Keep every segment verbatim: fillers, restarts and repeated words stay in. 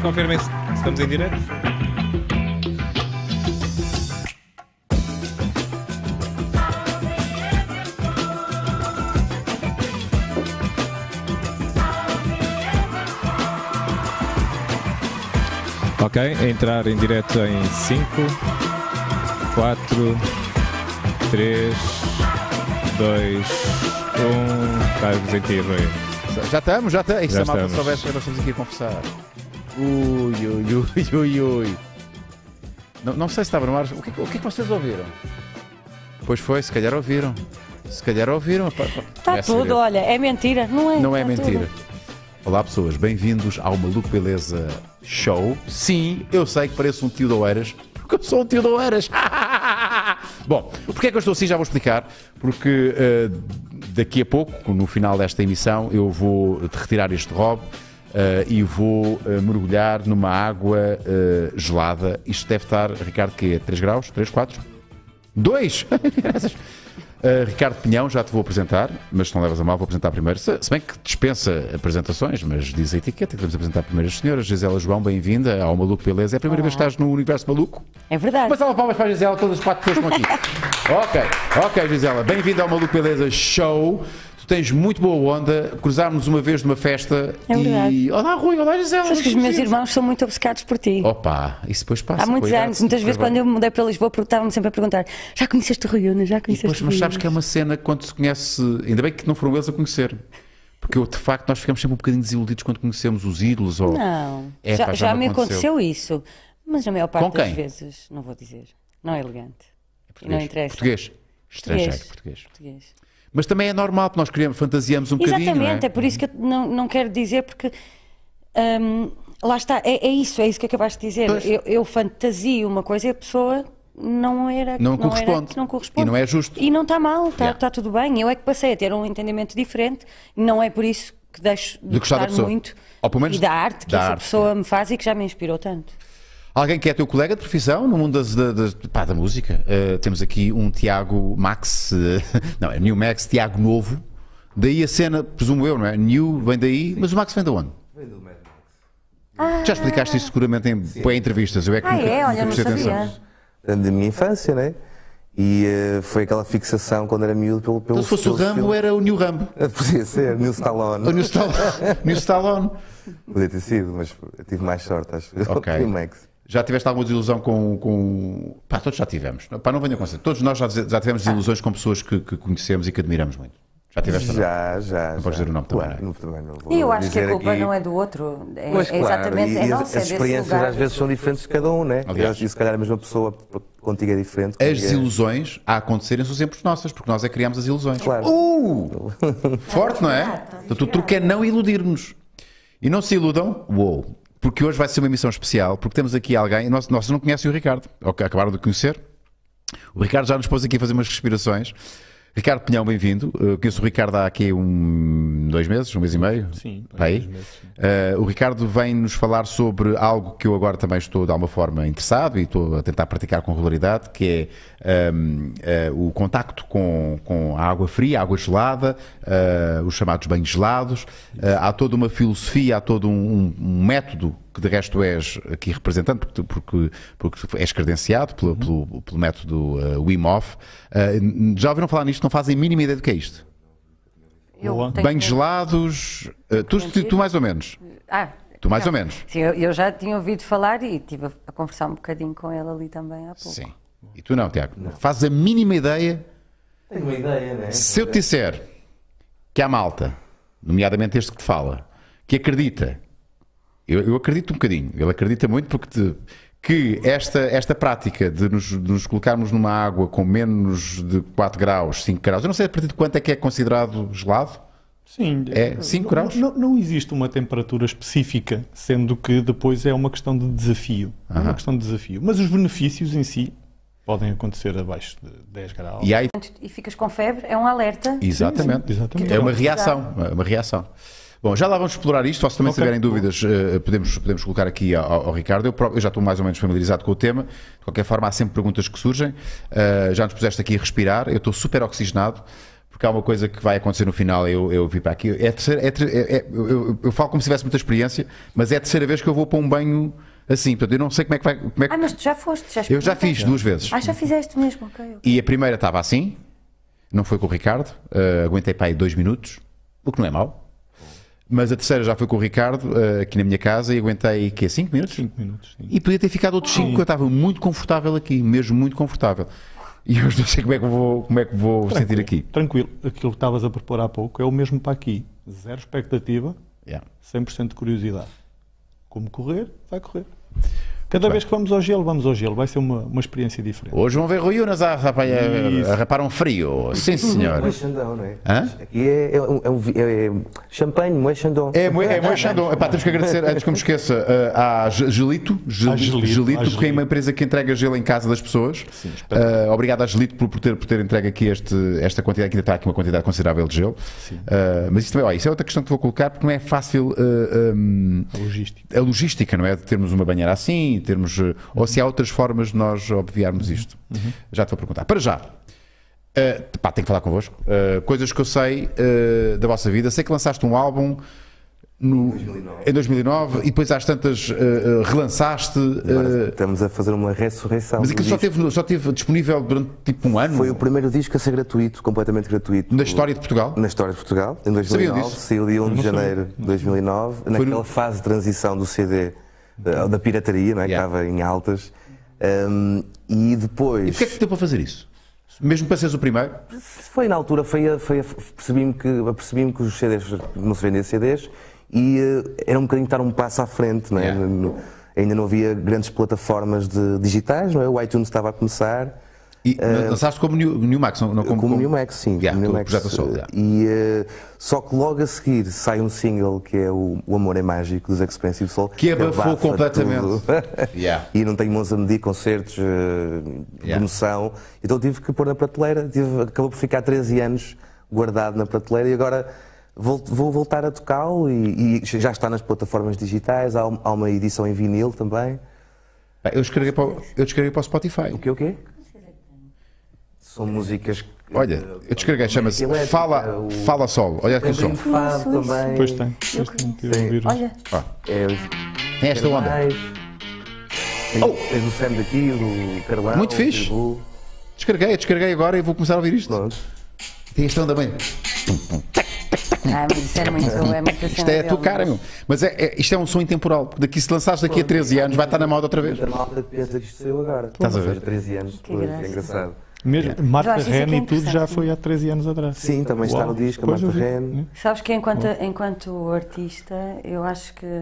confirmem se estamos em direto. Ok, entrar em direto em cinco, quatro, três, dois, um. Vai-vos em ti, Rui. Já estamos, já estamos. Se Já a malta estamos. soubesse que nós estamos aqui a conversar. Ui, ui, ui, ui, ui. Não, não sei se estava no ar. O que, o que é que vocês ouviram? Pois foi, se calhar ouviram. Se calhar ouviram. Está É tudo, segredo. olha, é mentira, não é? Não é Tá mentira. tudo. Olá pessoas, bem-vindos ao Maluco Beleza Show. Sim, eu sei que pareço um tio de Oeiras, porque eu sou um tio de Oeiras. Bom, porque é que eu estou assim? Já vou explicar. Porque uh, daqui a pouco, no final desta emissão, eu vou retirar este robe uh, e vou uh, mergulhar numa água uh, gelada. Isto deve estar, Ricardo, que é três graus? três, quatro? dois! Graças. Uh, Ricardo Pinhão, já te vou apresentar, mas se não levas a mal, vou apresentar primeiro. Se, se bem que dispensa apresentações, mas diz a etiqueta que devemos apresentar primeiro as senhoras. Gisela João, bem-vinda ao Maluco Beleza. É a primeira Olá. vez que estás no Universo Maluco? É verdade. Mas ela palmas para a Gisela, todas as quatro pessoas estão aqui. Ok, ok, Gisela, bem-vinda ao Maluco Beleza Show. Tu tens muito boa onda. Cruzámos uma vez numa festa É verdade. e. Olá, Rui, olá, Gisela. Sabes que os meus irmãos são muito obcecados por ti. Opa, isso depois passa. Há muitos cuidado, anos, muitas vezes depois quando vai. eu me mudei para Lisboa, estavam-me sempre a perguntar: já conheceste o Rui Unas? Já conheceste Pois, o mas Rui sabes que é Unas? uma cena quando se conhece, ainda bem que não foram eles a conhecer, porque eu, de facto nós ficamos sempre um bocadinho desiludidos quando conhecemos os ídolos ou... Não, É, já, pá, já já me me aconteceu. aconteceu isso, mas na maior parte Com das quem? vezes, não vou dizer, não é elegante. E Português. não interessa. Português. Estrangeiro, português. Português. Mas também é normal, porque nós criamos, fantasiamos um bocadinho, Exatamente, não é? por isso que eu não, não quero dizer, porque hum, lá está, é, é isso, é isso que acabaste de dizer. Pois. Eu, eu fantasio uma coisa e a pessoa não era. Não era- corresponde. não corresponde. E não é justo. E não está mal, está Yeah. está tudo bem. Eu é que passei a ter um entendimento diferente, não é por isso que deixo de, De gostar da gostar pessoa. muito Ou pelo menos e da arte que da essa arte, pessoa me faz e que já me inspirou tanto. Alguém que é teu colega de profissão no mundo das, da, das- pá, da música. Uh, temos aqui um Tiago Max, uh, não, é New Max, Tiago Novo. Daí a cena, presumo eu, não é? New vem daí, mas o Max vem de onde? Vem do Mad Max. Já explicaste isso seguramente em, em entrevistas, eu é que Ah, nunca, é? nunca Olha, não prestei sabia. atenção. Da minha infância, né? E eh, foi aquela fixação quando era miúdo pelo. pelo Então, se fosse o pelo Rambo, filme. era o New Rambo. Podia ser, New Stallone. O New Stallone. New Stallone. Podia ter sido, mas eu tive mais sorte, acho. Ok. New Max. Já tiveste alguma desilusão com, com... Pá, todos já tivemos. Pá, não venham com isso. Todos nós já, já tivemos desilusões com pessoas que, que conhecemos e que admiramos muito. Já tiveste ou não? Já, já. Não podes já. dizer o nome também, Claro, não é? não, também não vou E eu acho que a dizer culpa aqui. não é do outro, é, Pois, é claro, exatamente e, é e nossa, as, é as desse experiências lugar. às vezes são diferentes de cada um, né? Aliás. E se calhar a mesma pessoa contigo é diferente. As comigo é- desilusões a acontecerem são sempre nossas, porque nós é que criamos as ilusões. Claro. Uh! Forte, não é? Portanto, o truque é não iludir-nos. E não se iludam, uou, porque hoje vai ser uma emissão especial, porque temos aqui alguém, nós, nós não conhecem o Ricardo, ok, acabaram de conhecer. O Ricardo já nos pôs aqui a fazer umas respirações. Ricardo Pinhão, bem-vindo. Eu conheço o Ricardo há aqui um, dois meses, um mês e meio. Sim, Para aí. dois meses, sim. Uh, o Ricardo vem nos falar sobre algo que eu agora também estou de alguma forma interessado e estou a tentar praticar com regularidade, que é um, uh, o contacto com, com a água fria, a água gelada, uh, os chamados banhos gelados. Uh, há toda uma filosofia, há todo um, um- um método que de resto és aqui representante, porque, porque, porque és credenciado pelo, pelo, pelo método uh, Wim Hof. Uh, já ouviram falar nisto? Não fazem a mínima ideia do que é isto. Eu Boa. tenho- Banhos gelados, uh, tu, tu, tu mais ou menos. Ah, Tu mais não. ou menos. Sim, eu, eu já tinha ouvido falar e estive a, a conversar um bocadinho com ela ali também há pouco. Sim. E tu não, Tiago? Não. Fazes a mínima ideia. Tenho uma ideia, né? Se eu te disser que há malta, nomeadamente este que te fala, que acredita, eu, eu acredito um bocadinho, ele acredita muito porque te- que esta, esta prática de nos, de nos colocarmos numa água com menos de quatro graus, cinco graus, eu não sei a partir de quanto é que é considerado gelado. Sim, É cinco não- graus? Não, não existe uma temperatura específica, sendo que depois é uma questão de desafio. É uma questão de desafio. Mas os benefícios em si podem acontecer abaixo de dez graus. E aí, E ficas com febre, é um alerta. exatamente, Sim, sim, exatamente. é uma reação, uma reação. Bom, já lá vamos explorar isto. Se também Ok. tiverem dúvidas, eh, podemos, podemos colocar aqui ao, ao Ricardo. Eu, próprio- eu já estou mais ou menos familiarizado com o tema. De qualquer forma, há sempre perguntas que surgem. Eh, já nos puseste aqui a respirar. Eu estou super oxigenado, porque há uma coisa que vai acontecer no final, eu, eu vi para aqui. É a terceira, é, é, é, eu, eu, eu falo como se tivesse muita experiência, mas é a terceira vez que eu vou para um banho assim, portanto, eu não sei como é que vai. Como é que... Ah, mas tu já foste, já Eu já fiz duas vezes. Ah, já fizeste mesmo, ok. okay. E a primeira estava assim, não foi com o Ricardo, uh, aguentei para aí dois minutos, o que não é mau. Mas a terceira já foi com o Ricardo, uh, aqui na minha casa, e aguentei, que é cinco minutos? cinco minutos, sim. E podia ter ficado outros cinco, porque eu estava muito confortável aqui, mesmo muito confortável. E eu não sei como é que vou, como é que vou sentir aqui. Tranquilo, aquilo que estavas a propor há pouco é o mesmo para aqui. Zero expectativa, Yeah. cem por cento de curiosidade. Como correr, vai correr. Cada vez que vamos ao gelo, vamos ao gelo. Vai ser uma, uma experiência diferente. Hoje vão ver Rui Unas a, a, a rapar um frio. Sim, senhor. Moé Chandon, não é? Hã? Aqui é, é, um- é, um vi- é, é champanhe, Moé Chandon. É, Moé- é Moé Chandon. Epá, temos que agradecer, antes que eu me esqueça, uh, à Ge- Gelito, Gel- À Gelito, Gelito, à porque é Gelito. uma empresa que entrega gelo em casa das pessoas. Sim, espetacular. Uh, obrigado à Gelito por, por, ter, por ter entregue aqui este, esta quantidade, que ainda está aqui uma quantidade considerável de gelo. Sim. Uh, mas isso, também, ó, isso é outra questão que vou colocar, porque não é fácil uh, um, A logística. a logística, não é? De termos uma banheira assim, termos, uh, ou se há outras formas de nós obviarmos isto. Já te vou perguntar. Para já, uh, pá, tenho que falar convosco. Uh, coisas que eu sei uh, da vossa vida. Sei que lançaste um álbum no- em dois mil e nove e depois às tantas uh, uh, relançaste. Agora uh, estamos a fazer uma ressurreição. mas do aquilo só disco. teve, só teve disponível durante tipo um ano Foi o primeiro disco a ser gratuito, completamente gratuito. na história de Portugal. Na história de Portugal, em dois mil e nove, Sabia disso? saiu dia um de Não sabia. janeiro de dois mil e nove, naquela no- fase de transição do C D, da, da pirataria, não é? Yeah. Que estava em altas. Um, e depois. E porquê é que te deu para fazer isso? Mesmo para seres o primeiro? Foi na altura, foi, a- foi, a- percebi-me que, percebi-me que os C Ds não se vendiam C Ds e eh, era um bocadinho estar um passo à frente, não é? Yeah. No- ainda não havia grandes plataformas de, digitais, não é? O iTunes estava a começar. E lançaste como New, New Max, não, não como, Como New Max, sim. Yeah, como New tu Max, projeto solo, yeah. E eh, só que logo a seguir sai um single que é o, o Amor é Mágico dos Expensive Soul. Que abafou abafa completamente. tudo. Yeah. E não tenho mãos a medir concertos, eh, Yeah. promoção. Então tive que pôr na prateleira. Tive, acabou por ficar treze anos guardado na prateleira e agora vou, vou voltar a tocá-lo e, e já está nas plataformas digitais. Há, um- há uma edição em vinil também. Pá, Eu descarreguei para, o- eu descarreguei para o Spotify. O quê, o quê? São músicas. que- Olha, eu descarreguei, chama-se Elétrica, Fala, o- Fala Solo. Olha aqui o som. Tem fado Isso, isso. também. Depois tem. Depois tem que ouvir. Olha, Ó, É, tem esta onda. mais. Tens, Oh! tens o Sam daqui, do Carlão. Muito o fixe. Pitbull. Descarreguei, descarreguei agora e vou começar a ouvir isto. Pronto. Tem esta onda bem. ah, mas isso é muito, é muito Isto é a tua cara, meu. Mas é, é- isto é um som intemporal. Porque daqui, se lançares daqui a treze anos, vai estar na moda outra vez. Muita malta que pensa que isto saiu agora. Estás a Ou ver? seja, treze anos Que depois. graça. É engraçado. Mesmo, Eu Marta acho isso aqui Ren e tudo já interessante. foi há treze anos atrás. Sim, também está no disco, a Pois Marta eu vi. Ren. Sabes que enquanto, enquanto artista, eu acho que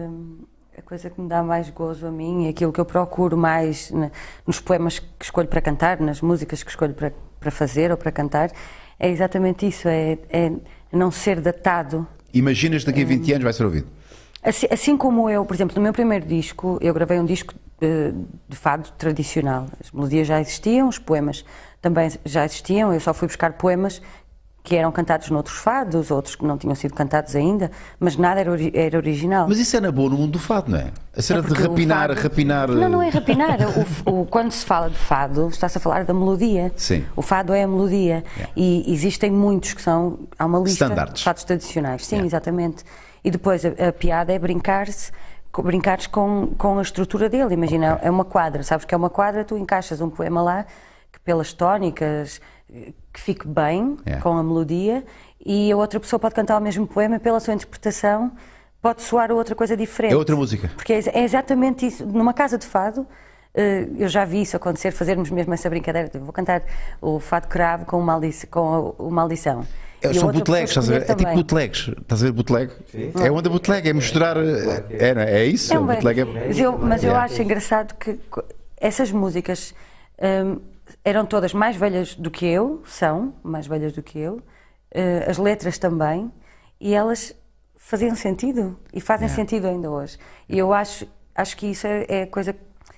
a coisa que me dá mais gozo a mim, e aquilo que eu procuro mais na- nos poemas que escolho para cantar, nas músicas que escolho para, para fazer ou para cantar, é exatamente isso, é, é não ser datado. Imaginas daqui a vinte anos vai ser ouvido. Assim, assim como eu, por exemplo, no meu primeiro disco, eu gravei um disco eh, de fado tradicional. As melodias já existiam, os poemas também já existiam, eu só fui buscar poemas que eram cantados noutros fados, outros que não tinham sido cantados ainda, mas nada era, ori- era original. Mas isso é na boa no mundo do fado, não é? A cena É de porque o rapinar, fado- rapinar. Não, não é rapinar. O f- o- quando se fala de fado, está-se a falar da melodia. Sim. O fado é a melodia. Yeah. E existem muitos que são. Há uma lista Standards. de fados tradicionais. Sim, Yeah. exatamente. E depois a, a piada é brincar-se. co- Brincares com, com a estrutura dele. Imagina, é uma quadra, sabes que é uma quadra, tu encaixas um poema lá que pelas tónicas eh, que fique bem Yeah. com a melodia e a outra pessoa pode cantar o mesmo poema e pela sua interpretação pode soar outra coisa diferente. É outra música. Porque é, ex- é exatamente isso. Numa casa de fado, eh, eu já vi isso acontecer, fazermos mesmo essa brincadeira. de, Vou cantar o fado cravo com, maldi com a, o maldição. É, E a são outra bootlegs, pessoa estás a ver? É escolher tipo também. bootlegs. Estás a ver bootleg? É onda bootleg, é misturar. É, não é? É isso? É um bootleg bem- é... Mas eu, mas eu Yeah. acho engraçado que co- essas músicas hum, eram todas mais velhas do que eu, são mais velhas do que eu, eh, as letras também, e elas faziam sentido e fazem Yeah. sentido ainda hoje. E eu acho, acho que isso é, é coisa,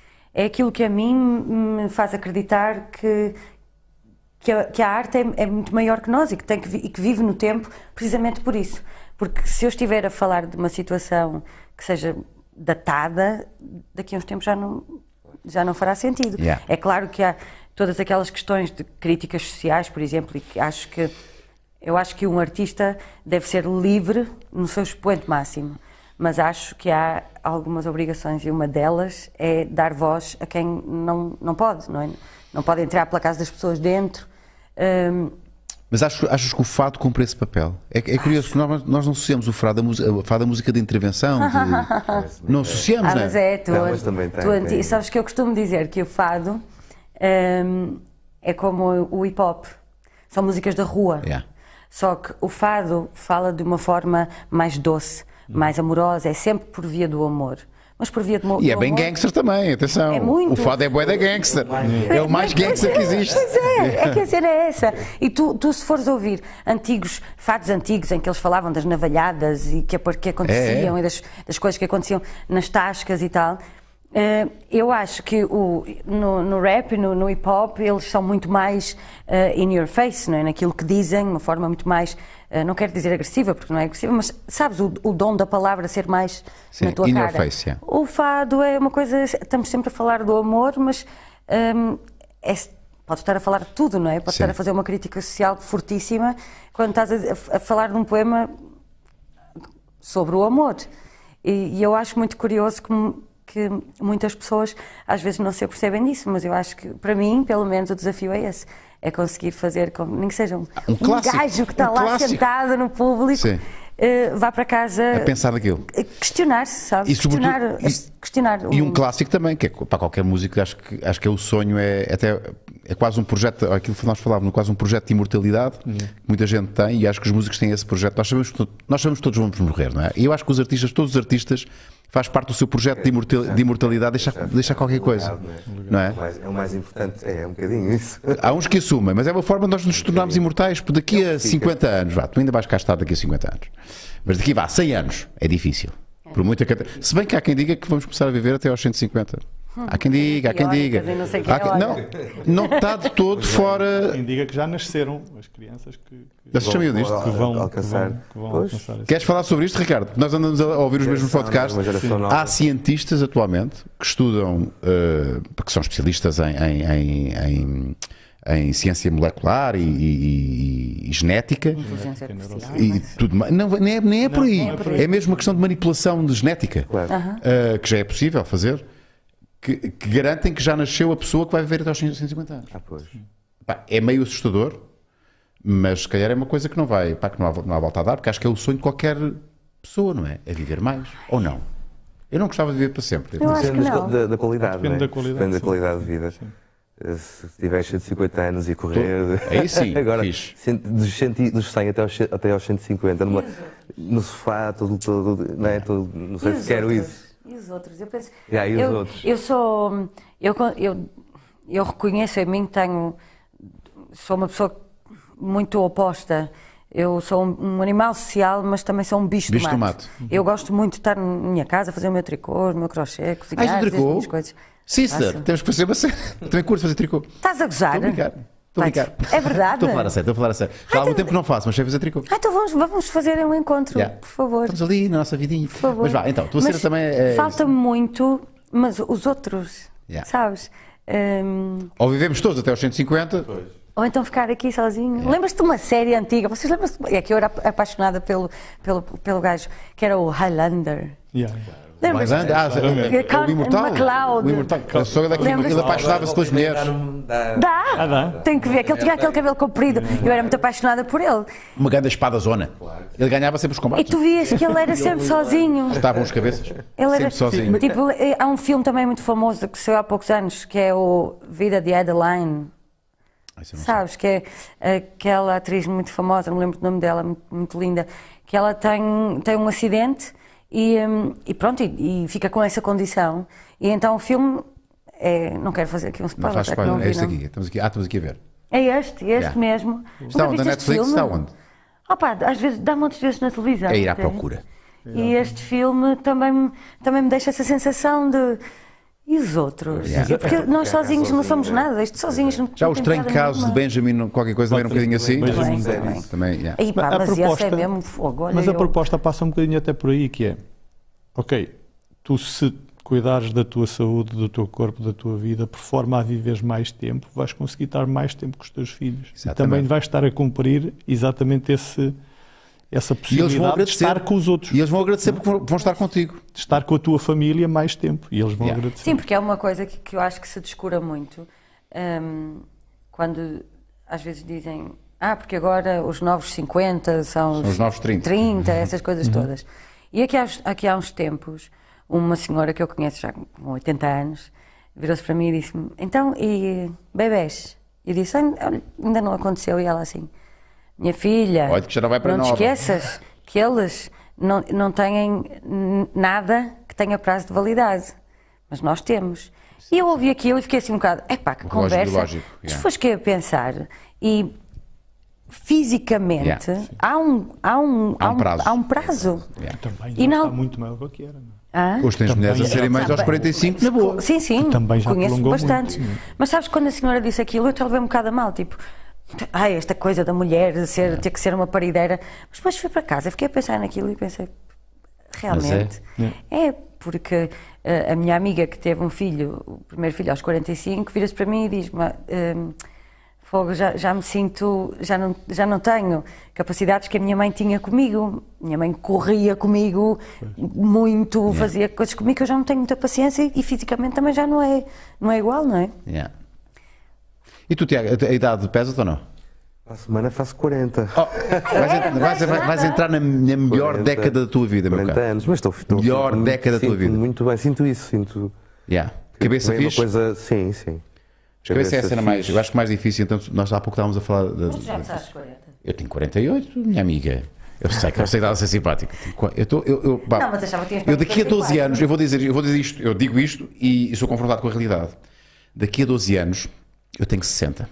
é aquilo que a mim me faz acreditar que que a, que a arte é, é muito maior que nós e que, tem que, vi- e que vive no tempo precisamente por isso. Porque se eu estiver a falar de uma situação que seja datada, daqui a uns tempos já não, já não fará sentido. Yeah. É claro que há todas aquelas questões de críticas sociais, por exemplo, e que acho que eu acho que um artista deve ser livre no seu expoente máximo, mas acho que há algumas obrigações e uma delas é dar voz a quem não, não pode, não é? Não pode entrar pela casa das pessoas dentro. Um, Mas achas, achas que o fado cumpre esse papel? É, é curioso que nós, nós não associamos o fado à música, a fado à música de intervenção. De... não associamos, ah, não é? Mas é, tu, não, mas também tem, tu, tem. Sabes que eu costumo dizer que o fado um, é como o hip hop, são músicas da rua. Yeah. Só que o fado fala de uma forma mais doce, mais amorosa, é sempre por via do amor. Mas por via do, E é do bem amor, gangster também, atenção. É muito. O fado é bué da gangster. É o mais gangster que existe. Pois é, é que a cena é essa. E tu, tu se fores ouvir antigos, fados antigos em que eles falavam das navalhadas e que, que aconteciam É, é. e das, das coisas que aconteciam nas tascas e tal, uh, eu acho que o, no, no rap, no, no hip hop, eles são muito mais uh, in your face, não é? Naquilo que dizem, de uma forma muito mais, uh, não quero dizer agressiva, porque não é agressiva, mas sabes, o, o dom da palavra ser mais Sim, na tua in cara. your face, yeah. O fado é uma coisa, estamos sempre a falar do amor, mas hum, é, pode estar a falar de tudo, não é? Pode Sim. estar a fazer uma crítica social fortíssima quando estás a, a falar de um poema sobre o amor. E, e eu acho muito curioso que, que muitas pessoas às vezes não se apercebem disso, mas eu acho que, para mim, pelo menos, o desafio é esse. É conseguir fazer, com, nem que seja um, Um clássico, gajo que está um lá clássico. sentado no público, Sim. uh, vá para casa... A pensar naquilo. Questionar-se, sabes? E, sobretudo, questionar, e- questionar E o- um clássico também, que é para qualquer músico, acho que, acho que é o sonho, é até é quase um projeto, aquilo que nós falávamos, quase um projeto de imortalidade, que muita gente tem, e acho que os músicos têm esse projeto. Nós sabemos que, to- nós sabemos que todos vamos morrer, não é? E eu acho que os artistas, todos os artistas, faz parte do seu projeto de, imortal, de imortalidade, deixar, deixar qualquer coisa, não é? É o mais- é o mais importante, é, é um bocadinho isso. Há uns que assumem, mas é uma forma de nós nos tornarmos imortais, por daqui a cinquenta anos, vá, tu ainda vais cá estar daqui a cinquenta anos, mas daqui vá, cem anos, é difícil. Por muita cate- Se bem que há quem diga que vamos começar a viver até aos cento e cinquenta. Há quem diga, há quem diga. Teóricas e não sei quem, Há quem- Não, olha. não está de todo fora. Quem diga que já nasceram as crianças que, que, Já se chama disto? que vão, alcançar. que vão, que vão Pois. alcançar esse- Queres falar sobre isto, Ricardo? Nós andamos a ouvir os mesmos Geração, podcasts. uma geração nova. Há cientistas atualmente que estudam, eh, que são especialistas em, em, em, em, em ciência molecular e, e- e- e genética. Inteligência artificial. E tudo mais. Não, nem, é, nem é por aí. nem é por aí. É mesmo uma questão de manipulação de genética, Claro. eh, que já é possível fazer, que, que garantem que já nasceu a pessoa que vai viver até aos cento e cinquenta anos. Ah, pois. Pá, é meio assustador, mas se calhar é uma coisa que não vai, pá, que não há, não há volta a dar, porque acho que é o sonho de qualquer pessoa, não é? É viver mais, ou não? Eu não gostava de viver para sempre. Eu acho que Depende das- não. da, da qualidade, Depende não é? da qualidade, Depende da sim. qualidade de vida. Eh, Se tiveres cento e cinquenta anos e correr. Aí sim, Agora, fixe. cento- dos, cento, dos cem até aos, até aos cento e cinquenta, numa, no sofá, todo, todo, não é? Todo, não sei E se os quero outros? isso. E os outros? Eu penso. Yeah, e os eu, outros? eu sou. Eu, eu, eu reconheço em mim que tenho. Sou uma pessoa muito oposta. Eu sou um, um animal social, mas também sou um bicho, Bicho do do mato. mato. Eu gosto muito de estar na minha casa, fazer o meu tricô, o meu crochê, Ah, cozinhar, isso fazer as tricô? minhas coisas. Sim, Faço. senhor. Temos que fazer uma série. Também curto fazer tricô. Estás a gozar? Estou a brincar. Estou a Vai-te- brincar. É verdade? Estou a falar a sério, estou a falar a sério. Já há algum tempo que não faço, mas sei fazer tricô. Ah, então vamos, vamos fazer um encontro, Yeah. por favor. Estamos ali na nossa vidinha. Por favor. Mas vá, então, tua cena Mas também é. falta-me muito, mas os outros, Yeah. sabes? Hum, Ou vivemos todos até aos cento e cinquenta. ou então ficar aqui sozinho. Lembras-te de uma série antiga? Vocês lembram-se? É que eu era apaixonada pelo, pelo, pelo gajo, que era o Highlander. Yeah. Mas Lembras-te? anda, ah, Claramente. é o imortal. MacLeod. O imortal. Eu sou daquele, Lembras-te? ele apaixonava-se pelas mulheres. Dá- Dá! Ah, dá? Tem que ver, que ele tinha aquele cabelo comprido. Eu era muito apaixonada por ele. Uma grande espada zona. Ele ganhava sempre os E combates. tu vias que ele era sempre sozinho. Estavam os cabeças. Ele era, Sempre sozinho. Tipo, há um filme também muito famoso que saiu há poucos anos, que é o Vida de Adeline. Ah, isso eu não sei. Sabes, que é aquela atriz muito famosa, não me lembro do nome dela, muito, muito linda, que ela tem, tem um acidente e, hum, e pronto, e, e fica com essa condição. E então o filme, é, não quero fazer aqui um Não spoiler, faz é que spoiler. não vi, É este não. aqui. Estamos aqui. Ah, estamos aqui a ver. É este, este Yeah. mesmo. Está Nunca onde? viste Na este Netflix? filme? Está onde? Opa, às vezes, dá muitas vezes na televisão. É ir à até. procura. E este filme também, também me deixa essa sensação de... E os outros? Yeah. Porque nós sozinhos não somos nada, isto sozinhos não Já o não tem estranho piada caso de nenhuma. Benjamin, qualquer coisa, era um bocadinho assim. Benjamin Também, Button. também. Também, yeah. Aí, pá, A mas proposta- esse é mesmo fogo. Olha, Mas a eu- proposta passa um bocadinho até por aí, que é, ok, tu se cuidares da tua saúde, do teu corpo, da tua vida, por forma a viveres mais tempo, vais conseguir estar mais tempo com os teus filhos. Exatamente. E também vais estar a cumprir exatamente esse, essa possibilidade de estar com os outros. E eles vão agradecer porque vão estar contigo. De estar com a tua família mais tempo. E eles vão yeah. agradecer. Sim, porque é uma coisa que, que eu acho que se descura muito. Um, quando às vezes dizem, ah, porque agora os novos cinquenta são, são os novos trinta. trinta, essas coisas uhum. todas. E aqui há, aqui há uns tempos, uma senhora que eu conheço já com oitenta anos, virou-se para mim e disse-me, então, e bebés? E eu disse, ainda não aconteceu. E ela assim, minha filha, Olha que já não vai para não te nova. esqueças que eles não, não têm nada que tenha prazo de validade, mas nós temos. E eu ouvi aquilo e fiquei assim um bocado, epá, que conversa. Biológico, Mas yeah. foste que a pensar e fisicamente yeah. há, um, há, um, há um prazo. Há um prazo. Yeah. Também e não está muito maior do que era. Não? Ah? Hoje tens mulheres a serem mais aos quarenta e cinco na boa. Sim, sim, também já conheço bastante. Muito. Mas sabes, quando a senhora disse aquilo, eu até levei um bocado a mal, tipo, ah, esta coisa da mulher ser, yeah. ter que ser uma parideira. Mas depois fui para casa, fiquei a pensar naquilo e pensei, realmente, é, é porque uh, a minha amiga que teve um filho, o primeiro filho aos quarenta e cinco, vira-se para mim e diz-me, uh, fogo, já, já me sinto, já não, já não tenho capacidades que a minha mãe tinha comigo. Minha mãe corria comigo muito, yeah. fazia coisas comigo que eu já não tenho muita paciência e, e fisicamente também já não é, não é igual, não é? Yeah. E tu, Tiago, a idade pesa ou não? A semana faço quarenta. Oh, vais, vais, vais entrar na, na melhor quarenta, década da tua vida, meu quarenta anos, mas estou, estou melhor sinto, década da tua vida. Muito bem, sinto isso, sinto. Yeah. Cabeça fixe? Uma coisa, sim, sim. Cabeça é a cena mais, eu acho que mais difícil, então nós há pouco estávamos a falar. De, mas tu já sabes quarenta? Eu tenho quarenta e oito, minha amiga. Eu sei que eu sei que ela a ser simpática. Eu, tô, eu, eu, pá, não, mas achava que eu daqui a doze anos, eu vou dizer, eu vou dizer isto, eu digo isto e sou confrontado com a realidade. Daqui a doze anos eu tenho sessenta.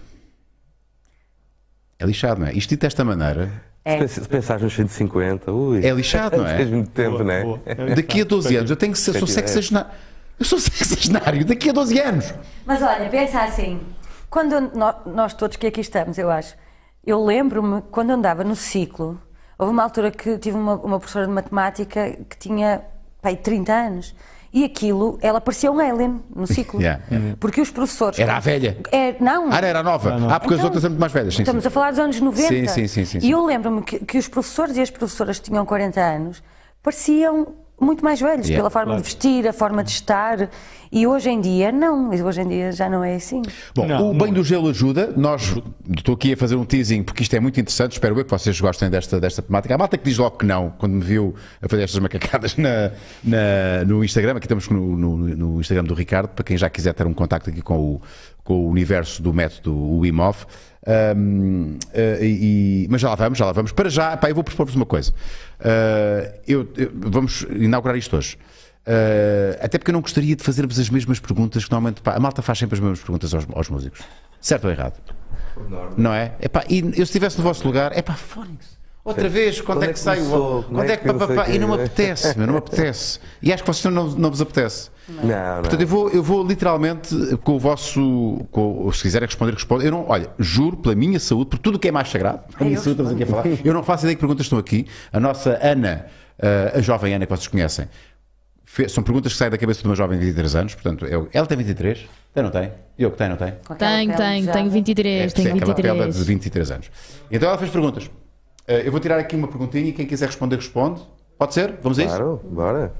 É lixado, não é? Isto dito desta maneira. É. Se pensares nos cento e cinquenta, ui. É lixado, não é? Tens muito tempo, boa, não é? Boa. Daqui a doze anos eu tenho que ser, sou sexagenário. Eu sou sexagenário daqui a doze anos. Mas olha, pensa assim, quando nós, nós todos que aqui estamos, eu acho, eu lembro-me quando andava no ciclo, houve uma altura que tive uma, uma professora de matemática que tinha, pai, trinta anos. E aquilo, ela parecia um alien no ciclo. Yeah, yeah. Porque os professores... Era a velha? É, não. Ah, era a nova? Não, não. Ah, porque então, as outras são muito mais velhas. Sim, estamos sim. a falar dos anos noventa. Sim, sim, sim, sim, sim. E eu lembro-me que, que os professores e as professoras que tinham quarenta anos pareciam muito mais velhos, yeah, pela forma claro. de vestir, a forma de estar. E hoje em dia, não. Hoje em dia já não é assim. Bom, não, o banho do gelo ajuda. Nós, estou aqui a fazer um teasing porque isto é muito interessante. Espero eu que vocês gostem desta, desta temática. A malta que diz logo que não, quando me viu a fazer estas macacadas na, na, no Instagram. Aqui estamos no, no, no Instagram do Ricardo, para quem já quiser ter um contacto aqui com o, com o universo do método Wim Hof. Um, uh, e, mas já lá vamos, já lá vamos. Para já, pá, eu vou propor-vos uma coisa. Uh, eu, eu, vamos inaugurar isto hoje. Uh, até porque eu não gostaria de fazer-vos as mesmas perguntas que normalmente, pá, a malta faz sempre as mesmas perguntas aos, aos músicos. Certo ou errado? Não é? Epá, e eu se estivesse no vosso lugar, é pá, fónix. Outra vez, quando, quando é que, é que sai o. Quando é que, é que papá, e não me apetece, meu, não me apetece. E acho que vocês não, não vos apetece. Não, não. Portanto, eu vou, eu vou literalmente com o vosso. Com, se quiserem responder, respondo. Eu não, olha, juro pela minha saúde, por tudo o que é mais sagrado, a minha saúde, estamos aqui a falar. Eu não faço ideia que perguntas estão aqui. A nossa Ana, a jovem Ana que vocês conhecem, são perguntas que saem da cabeça de uma jovem de vinte e três anos. Portanto, eu, ela tem vinte e três? Tem, não tem? Eu que tenho, não tem? Tenho, tenho, tenho vinte e três. É, tenho aquela vinte e três. pele de vinte e três anos. Então ela fez perguntas. Eu vou tirar aqui uma perguntinha e quem quiser responder, responde. Pode ser? Vamos a isso? Claro, bora.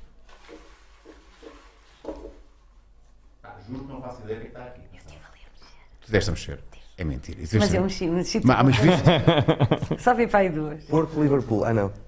Ah, juro que não faço ideia do que está aqui. Tu deste a mexer. É mentira. Mas eu mexi, mexi. Mas, mas viste? Só vi para aí duas. Porto, Liverpool. Ah, não.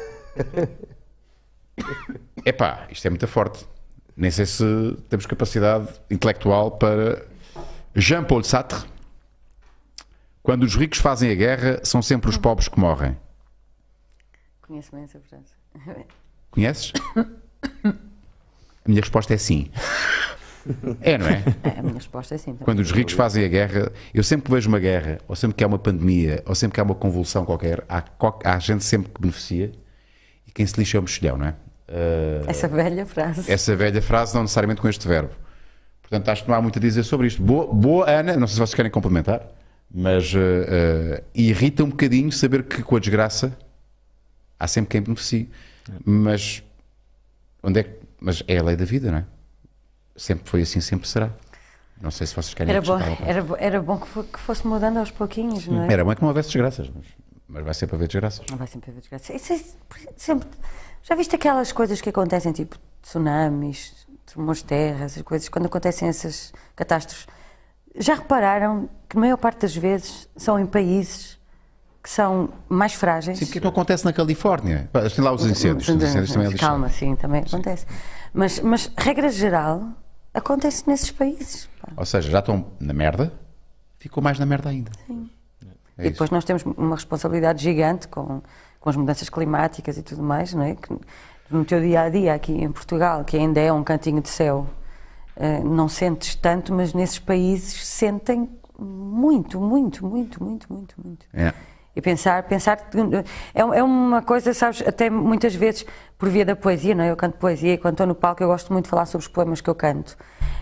Epá, isto é muito forte. Nem sei se temos capacidade intelectual para Jean-Paul Sartre. Quando os ricos fazem a guerra, são sempre os pobres que morrem. Conheço bem essa frase. Conheces? A minha resposta é sim. É, não é? É, a minha resposta é sim. Quando os ricos fazem a guerra, eu sempre que vejo uma guerra, ou sempre que há uma pandemia, ou sempre que há uma convulsão qualquer, há, há gente sempre que beneficia e quem se lixa é o mexilhão, não é? Uh, essa velha frase. Essa velha frase, não necessariamente com este verbo. Portanto, acho que não há muito a dizer sobre isto. Boa, boa Ana, não sei se vocês querem complementar, mas uh, uh, irrita um bocadinho saber que com a desgraça há sempre quem beneficie. Mas onde é que, mas é a lei da vida, não é? Sempre foi assim, sempre será. Não sei se vocês querem era bom, era, era bom que, que fosse mudando aos pouquinhos, não é? Era bom que não houvesse desgraças, mas, mas vai sempre haver desgraças. Não vai sempre haver desgraças. Isso é, sempre, já viste aquelas coisas que acontecem, tipo tsunamis, tremores de terra, essas coisas, quando acontecem essas catástrofes? Já repararam que a maior parte das vezes são em países que são mais frágeis? Sim, porque não acontece na Califórnia. Tem lá os incêndios. Os incêndios também é Calma, sim, também acontece. Mas, mas, regra geral, acontece nesses países. Pá. Ou seja, já estão na merda, ficou mais na merda ainda. Sim. É e depois nós temos uma responsabilidade gigante com, com as mudanças climáticas e tudo mais, não é? Que no teu dia-a-dia aqui em Portugal, que ainda é um cantinho de céu, uh, não sentes tanto, mas nesses países sentem muito, muito, muito, muito, muito, muito. É. E pensar, pensar é, é uma coisa, sabes, até muitas vezes por via da poesia, não é? Eu canto poesia e quando estou no palco eu gosto muito de falar sobre os poemas que eu canto.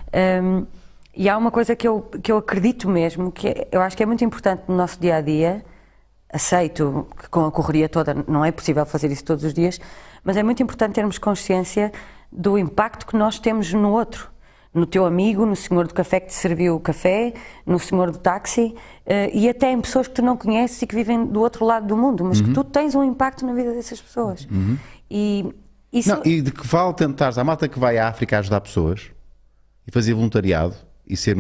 Um, e há uma coisa que eu, que eu acredito mesmo, que é, eu acho que é muito importante no nosso dia-a-dia, aceito que com a correria toda não é possível fazer isso todos os dias, mas é muito importante termos consciência do impacto que nós temos no outro. No teu amigo, no senhor do café que te serviu o café, no senhor do táxi, uh, e até em pessoas que tu não conheces e que vivem do outro lado do mundo, mas uhum. que tu tens um impacto na vida dessas pessoas. Uhum. E, isso... não, e de que vale tentares, a malta que vai à África a ajudar pessoas e fazer voluntariado e ser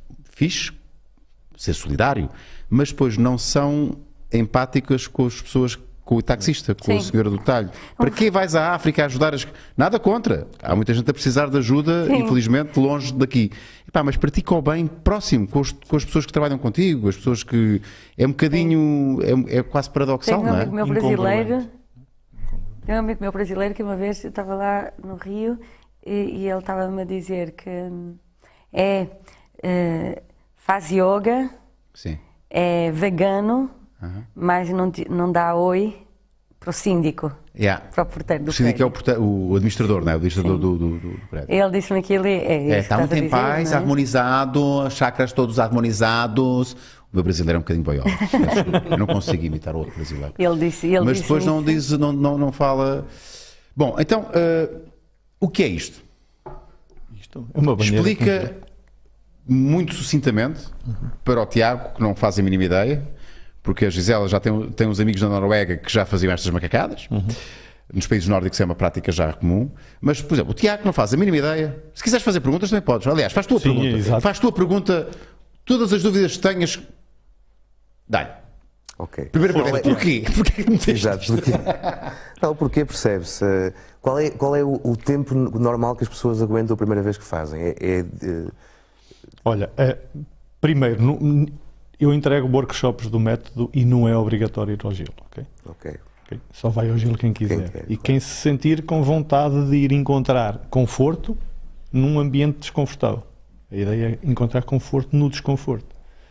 fixe, ser solidário, mas depois não são empáticas com as pessoas, com o taxista, com Sim. a senhora do talho. Para que vais à África a ajudar as... Nada contra. Há muita gente a precisar de ajuda, Sim. infelizmente, longe daqui. Epá, mas pratica o bem próximo, com, os, com as pessoas que trabalham contigo, as pessoas que... É um bocadinho... É, é quase paradoxal, Tem um não é? amigo meu brasileiro... Tem um amigo meu brasileiro que uma vez eu estava lá no Rio e, e ele estava-me a dizer que é... é faz yoga, Sim. é vegano... Uhum. Mas não, não dá oi para o síndico, yeah. para o porteiro do o síndico prédio. é o, o administrador, não é? O administrador do, do, do prédio. Ele disse-me aquilo e é, é está muito em paz, é? harmonizado, chakras todos harmonizados. O meu brasileiro é um bocadinho boiola. Eu não consigo imitar outro brasileiro. Ele disse, ele Mas disse depois não, diz, não, não, não fala... Bom, então, uh, o que é isto? Isto é uma banheira. Explica muito sucintamente uhum. para o Tiago, que não faz a mínima ideia, porque a Gisela já tem, tem uns amigos da Noruega que já faziam estas macacadas. Uhum. Nos países nórdicos é uma prática já comum. Mas, por exemplo, o Tiago não faz a mínima ideia. Se quiseres fazer perguntas, também podes. Aliás, faz tua Sim, pergunta. Exato. Faz tua pergunta. Todas as dúvidas que tenhas, dá-lhe. Ok. Primeira pergunta, porquê? Porquê que me tens Exato, porque... Não, porque percebe-se. Qual é, qual é o, o tempo normal que as pessoas aguentam a primeira vez que fazem? É, é, é... Olha, é, primeiro... No, eu entrego workshops do método e não é obrigatório ir ao gelo, ok? Ok. Okay? Só vai ao gelo quem quiser. Quem quer, e claro. quem se sentir com vontade de ir encontrar conforto num ambiente desconfortável. A ideia é encontrar conforto no desconforto.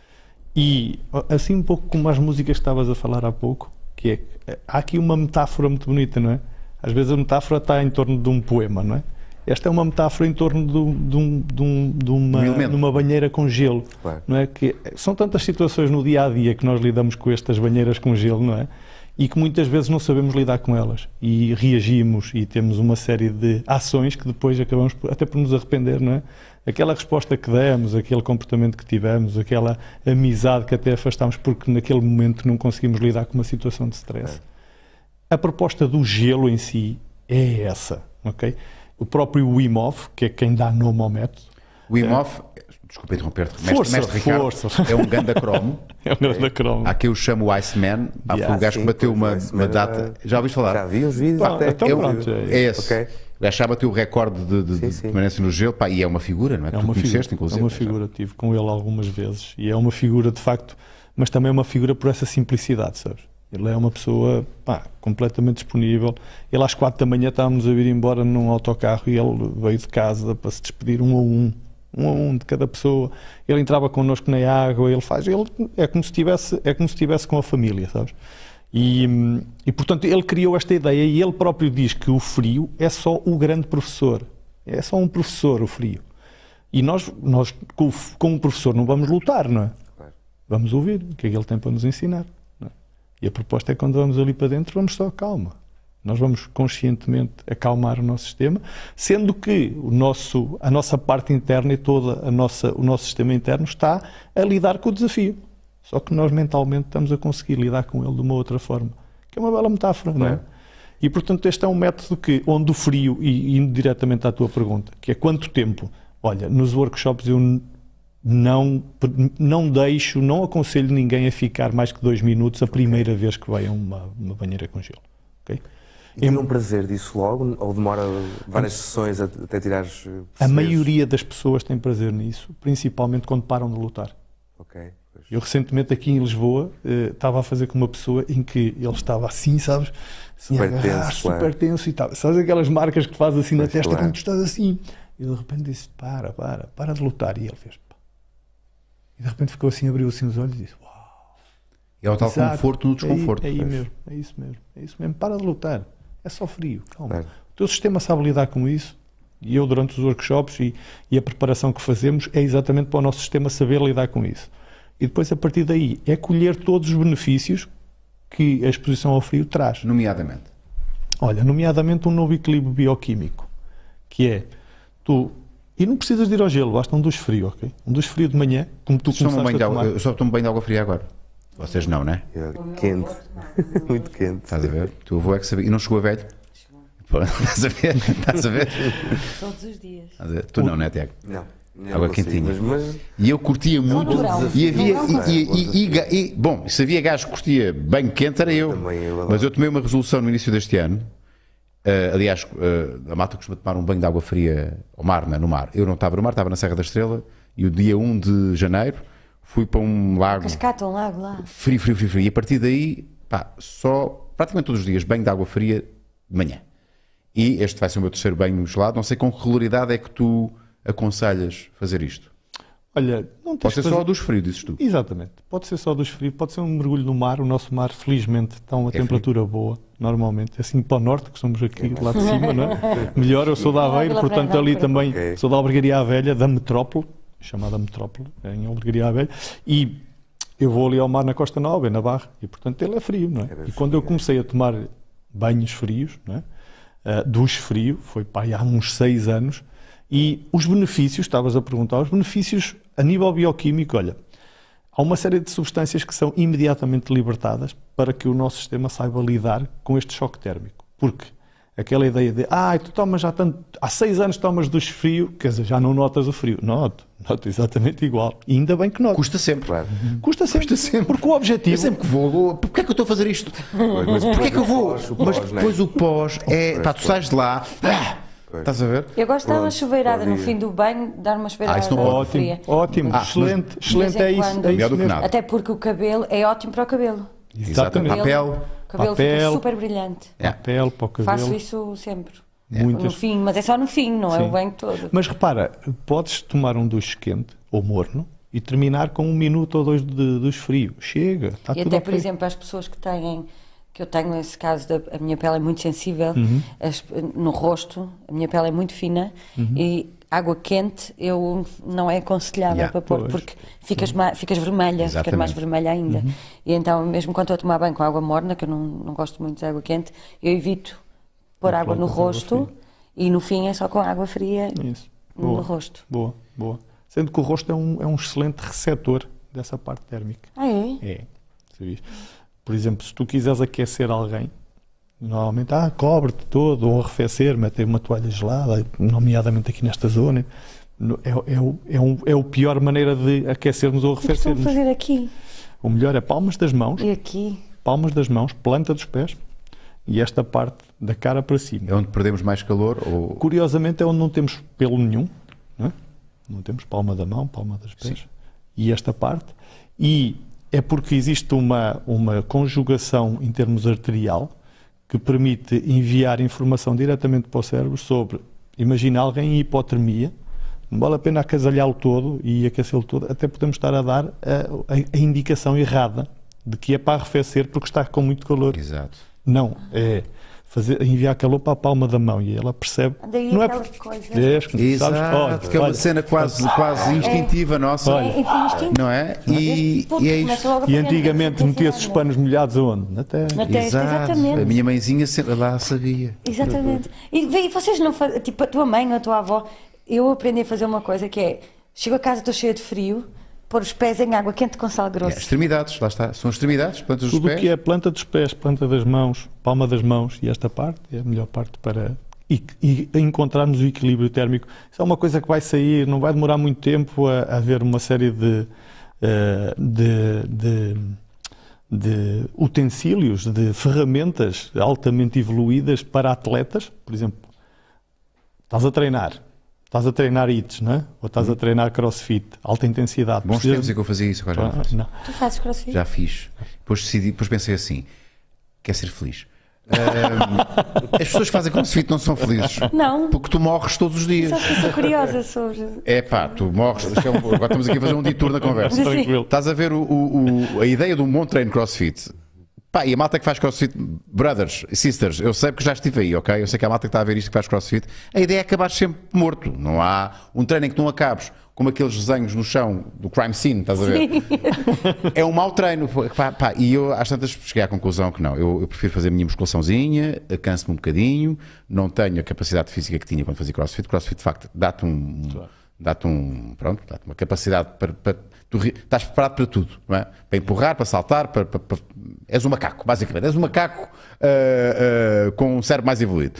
E assim um pouco como as músicas que estavas a falar há pouco, que é, há aqui uma metáfora muito bonita, não é? Às vezes a metáfora está em torno de um poema, não é? Esta é uma metáfora em torno de, de, um, de, um, de, uma, de uma banheira com gelo, claro. Não é? Que são tantas situações no dia-a-dia que nós lidamos com estas banheiras com gelo, não é? E que muitas vezes não sabemos lidar com elas e reagimos e temos uma série de ações que depois acabamos por, até por nos arrepender, não é? Aquela resposta que demos, aquele comportamento que tivemos, aquela amizade que até afastámos porque naquele momento não conseguimos lidar com uma situação de stress. É. A proposta do gelo em si é essa, ok? O próprio Wim Hof, que é quem dá nome ao método. Wim Hof, é... desculpa interromper-te, mestre, força, mestre Ricardo, força. é um ganda cromo. É um ganda cromo. Há quem o chama o Iceman, há yeah, um gajo sim, que bateu uma, uma data. Já ouviste falar? Já vi os vídeos. Pá, até. Então, é, pronto, é, é esse. Okay. O gajo já bateu o recorde de, de, sim, sim. de permanência no gelo, pá, e é uma figura, não é? É uma, figura, inclusive, é uma figura, tive com ele algumas vezes, e é uma figura de facto, mas também é uma figura por essa simplicidade, sabes? Ele é uma pessoa pá, completamente disponível. Ele às quatro da manhã estávamos a vir embora num autocarro e ele veio de casa para se despedir um a um, um a um de cada pessoa. Ele entrava connosco na água, ele faz, ele é como se estivesse, é como se estivesse com a família, sabes? E, e portanto ele criou esta ideia e ele próprio diz que o frio é só o grande professor. É só um professor o frio. E nós, nós com, com o professor não vamos lutar, não é? Vamos ouvir o que é que ele tem para nos ensinar. E a proposta é quando vamos ali para dentro, vamos só calma. Nós vamos conscientemente acalmar o nosso sistema, sendo que o nosso, a nossa parte interna e todo a nossa, o nosso sistema interno está a lidar com o desafio. Só que nós mentalmente estamos a conseguir lidar com ele de uma outra forma, que é uma bela metáfora, não é? E, portanto, este é um método que, onde o frio, e indo diretamente à tua pergunta, que é quanto tempo? Olha, nos workshops eu não, não deixo, não aconselho ninguém a ficar mais que dois minutos a primeira vez que vai a uma, uma banheira com gelo. Okay? E tem um prazer disso logo, ou demora várias sessões até tirares... Perceberes? A maioria das pessoas tem prazer nisso, principalmente quando param de lutar. Ok. Pois. Eu recentemente aqui em Lisboa eh, estava a fazer com uma pessoa em que ele estava assim, sabes? Super agarrar, tenso, super claro. tenso e tal. Sabes aquelas marcas que faz assim Pois, na testa claro. quando tu estás assim? E de repente disse, para, para, para de lutar. E ele fez, pá. E de repente ficou assim, abriu assim os olhos e disse, uau. É o tal Exato. conforto no desconforto. É aí, é aí pois. mesmo, é isso mesmo, é isso mesmo. Para de lutar. É só frio, calma. Claro. O teu sistema sabe lidar com isso. E eu, durante os workshops e, e a preparação que fazemos, é exatamente para o nosso sistema saber lidar com isso. E depois, a partir daí, é colher todos os benefícios que a exposição ao frio traz. Nomeadamente. Olha, nomeadamente um novo equilíbrio bioquímico, que é, tu, e não precisas de ir ao gelo, basta um duche frio, ok? Um duche frio de manhã, como tu Tomo começaste banho de a água, tomar. eu só tomo banho de água fria agora. Vocês não, né? É quente. Muito quente. Estás a ver? O teu avô é que sabia. E não chegou a velho? Pô, estás a ver? Estás a ver? Todos os dias. Estás a ver? Tu não, né, Tiago? Não. não Água consigo, quentinha. Mas, mas E eu curtia muito. no verão. E havia. No verão. E, e, e, e, e, bom, se havia gajo que curtia banho quente, era eu. Também eu adoro. Mas eu tomei uma resolução no início deste ano. Uh, aliás, uh, a malta costuma tomar um banho de água fria ao mar, né, no mar. Eu não estava no mar, estava na Serra da Estrela. E o dia um de janeiro fui para um lago. Cascata, um lago lá. Frio, frio, frio, frio. E a partir daí, pá, só praticamente todos os dias banho de água fria de manhã. E este vai ser o meu terceiro banho gelado. Não sei com que regularidade é que tu aconselhas fazer isto. Olha, não tens Pode ser que fazer... só dos frios, dizes tu. Exatamente. Pode ser só dos frios, pode ser um mergulho no mar. O nosso mar, felizmente, está a uma É temperatura boa, normalmente. Assim para o norte, que somos aqui lá de cima, não é? Melhor, eu sou da Aveiro, Vila portanto Branca, ali ok. também Ok. sou da Albergaria à Velha, da metrópole, chamada metrópole, em Albergaria à Velha, e eu vou ali ao mar na Costa Nova, é na Barra, e portanto ele é frio, não é? bem E quando eu frio, é. comecei a tomar banhos frios, não é? Uh, duche frio, foi pá, há uns seis anos, e os benefícios, estavas a perguntar, os benefícios a nível bioquímico, olha, há uma série de substâncias que são imediatamente libertadas para que o nosso sistema saiba lidar com este choque térmico. Porque aquela ideia de, ah, tu tomas já tanto, há seis anos tomas duche frio, quer dizer, já não notas o frio. Noto, noto exatamente igual. E ainda bem que noto. Custa sempre. claro. Custa sempre. Custa sempre. Porque o objetivo... Eu sempre que vou, porquê é que eu estou a fazer isto? Mas Porquê é que eu vou? pós, o pós, Mas né? depois o pós é, pá, tu sais de lá, ah, Pois. estás a ver? Eu gosto de dar uma Pronto, chuveirada bom no dia. fim do banho, dar uma chuveirada Ah, isso não pode. Ótimo, fria. ótimo, Ah, excelente, de excelente, vez em é isso, quando. é Melhor isso do que mesmo. nada. Até porque o cabelo é ótimo para o cabelo. Exatamente. Para a pele. O cabelo Para a fica pele. super brilhante. É. Para a pele, para o cabelo. Faço isso sempre. No Muitas. fim, mas é só no fim, não é Sim. o banho todo. Mas repara, podes tomar um duche quente ou morno e terminar com um minuto ou dois de duche frio. Chega, está E tudo até, ok. por exemplo, as pessoas que têm, que eu tenho esse caso, da, a minha pele é muito sensível, Uhum. as- no rosto, a minha pele é muito fina e água quente eu não é aconselhável Yeah. para pôr, Pois. porque ficas, ma- ficas vermelha, ficas Exatamente. mais vermelha ainda. Uhum. E então, mesmo quando estou a tomar banho com água morna, que eu não, não gosto muito de água quente, eu evito pôr Não água no colocas água rosto fria. e no fim é só com água fria Isso. no Boa, rosto. boa, boa. Sendo que o rosto é um, é um excelente receptor dessa parte térmica. Ah, é? É, sabias? Por exemplo, se tu quiseres aquecer alguém, normalmente, ah, cobre-te todo, ou arrefecer, mete uma toalha gelada, nomeadamente aqui nesta zona, no- é, é, o- é, um, é a pior maneira de aquecermos ou O que costumo arrefecermos. fazer aqui O melhor é palmas das mãos, e aqui. palmas das mãos, planta dos pés e esta parte da cara para cima. É onde perdemos mais calor ou... Curiosamente é onde não temos pelo nenhum, não é? Não temos palma da mão, palma dos pés e esta parte. E é porque existe uma, uma conjugação em termos arterial que permite enviar informação diretamente para o cérebro sobre, imagina alguém em hipotermia, não vale a pena agasalhá-lo todo e aquecê-lo todo, até podemos estar a dar a, a- a indicação errada de que é para arrefecer porque está com muito calor. Exato. Não, é fazer, enviar calor para a palma da mão e ela percebe. Daí não é aquela porque, coisa. é, como tu sabes, Exato, olha, que é uma olha, cena quase, quase instintiva nossa, É, é instinto. não é? E, Ponto, e é começa isto. logo a E fazer antigamente essa metia-se os intensidade, panos molhados aonde? Na terra. Na testa, Exato. exatamente. A minha mãezinha sempre lá sabia. Exatamente. E, vê, e vocês não fazem, tipo, a tua mãe ou a tua avó, eu aprendi a fazer uma coisa que é, chego a casa, estou cheia de frio, pôr os pés em água quente com sal É, grosso. extremidades, lá está. São extremidades, plantas dos Tudo o pés. que é planta dos pés, planta das mãos, palma das mãos e esta parte é a melhor parte para e, e encontrarmos o equilíbrio térmico. Isso é uma coisa que vai sair, não vai demorar muito tempo a, a haver uma série de, eh, de, de, de utensílios, de ferramentas altamente evoluídas para atletas. Por exemplo, estás a treinar. Estás a treinar I T S, não é? Ou estás a treinar crossfit, alta intensidade. Bons Precisas- tempos é que eu fazia isso, agora já não faço. Não. Tu fazes crossfit? Já fiz. Depois decidi, depois pensei assim: quer ser feliz. Ahm, as pessoas que fazem crossfit não são felizes. Não. Porque tu morres todos os dias. Sabes que eu sou curiosa sobre... É pá, tu morres. Isto é um- Agora estamos aqui a fazer um detour na conversa. Sim. Tranquilo. Estás a ver o, o- o- a ideia de um bom treino crossfit. Pá, e a malta que faz crossfit, brothers, sisters, eu sei porque já estive aí, ok? Eu sei que a malta que está a ver isto que faz crossfit, a ideia é acabar sempre morto. Não há um treino em que não acabes como aqueles desenhos no chão do crime scene, estás a ver? É um mau treino. Pá, pá, e eu às tantas cheguei à conclusão que não. Eu, eu prefiro fazer a minha musculaçãozinha, canso-me um bocadinho, não tenho a capacidade física que tinha quando fazia crossfit. Crossfit, de facto, dá-te um. Claro. Dá-te um, pronto, dá-te uma capacidade para, para tu ri- estás preparado para tudo, não é? Para empurrar, para saltar, para, para- para- és um macaco, basicamente, és um macaco ah, ah, com um cérebro mais evoluído.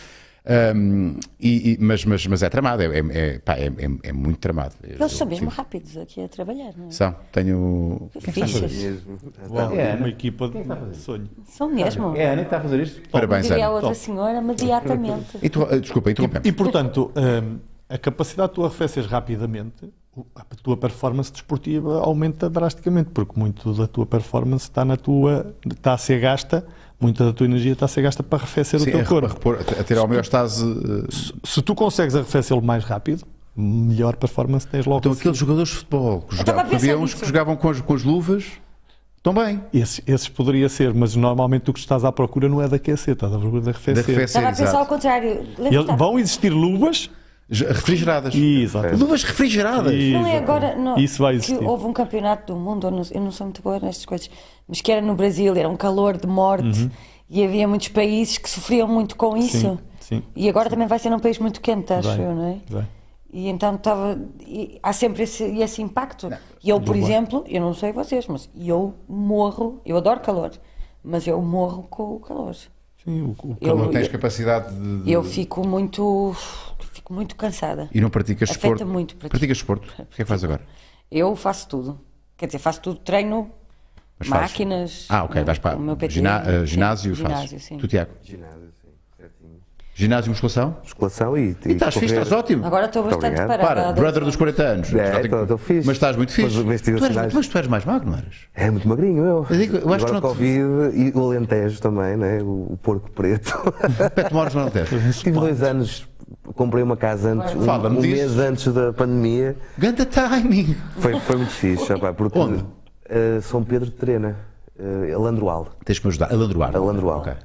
Um, e, e- mas, mas, mas é tramado, é, é, é, pá, é, é- é muito tramado. Eles são Eu mesmo tive- rápidos aqui a trabalhar, não é? São, tenho. Fichas. Mesmo. Uau, É, uma né? equipa de sonho. São mesmo. É a Ana que está a fazer isto? Parabéns, Diria a Ana. outra senhora imediatamente. E tu, ah, desculpa, interrompemos. E, portanto, hum, a capacidade de tu arrefeces rapidamente, o- a tua performance desportiva aumenta drasticamente, porque muito da tua performance está na tua, está a ser gasta, muita da tua energia está a ser gasta para arrefecer Sim, o teu a, corpo. a repor- a ter a homeostase. ah, Se, se tu consegues arrefecê-lo mais rápido, melhor performance tens logo. Então, a seguir. aqueles jogadores de futebol que estava a jogavam, pensar havia uns nisso. que jogavam com as, com as luvas, estão bem. Esses, esses poderia ser, mas normalmente o que estás à procura não é de aquecer, estás à procura de arrefecer. De arrefecer. Estava a pensar exato. ao contrário. E Lembra-te- vão existir luvas. Refrigeradas. Exato. Luvas refrigeradas. E- Não é Exato. agora não, Isso vai que existir. houve um campeonato do mundo, eu não, eu não sou muito boa nestas coisas, mas que era no Brasil, era um calor de morte e havia muitos países que sofriam muito com isso. Sim, sim. E agora também vai ser num país muito quente, acho Vai, eu, não é? vai. E então estava. e há sempre esse, esse impacto. E eu, por Do exemplo, eu não sei vocês, mas eu morro, eu adoro calor, mas eu morro com o calor. Sim, o, o Eu- Não calor. tens capacidade de. de- Eu fico muito. fico muito cansada. E não praticas Afeta desporto? muito, pratico. Praticas desporto? O que é que fazes agora? Eu faço tudo. Quer dizer, faço tudo, treino, Mas fazes- máquinas. Ah, ok, vais para o meu P T, gina- eh, sim, ginásio, fazes. ginásio, sim. Tu, Tiago? Ginásio, sim, certinho. Ginásio e musculação? Musculação e. E estás fixe, estás ótimo. Agora estou Muito bastante obrigado. parada. Para, há brother dois dos quarenta anos. É, Já estou- estou fixe. Mas estás muito fixe. Mas os Tu investigadores eras, finais- mas tu eres mais magro, não eras? É muito magrinho, eu. Eu digo- eu acho que Agora não te- Covid e o Alentejo também, né? o, o porco preto. Pé, tu moras no Alentejo. Tive dois anos, comprei uma casa antes, um, Fala-me um disso. mês antes da pandemia. Ganda timing. Foi, foi muito fixe, opá, porque Onde? eh, São Pedro de Trena, uh, Alandroal. Tens que me ajudar. Alandroar. Alandroal. Ok.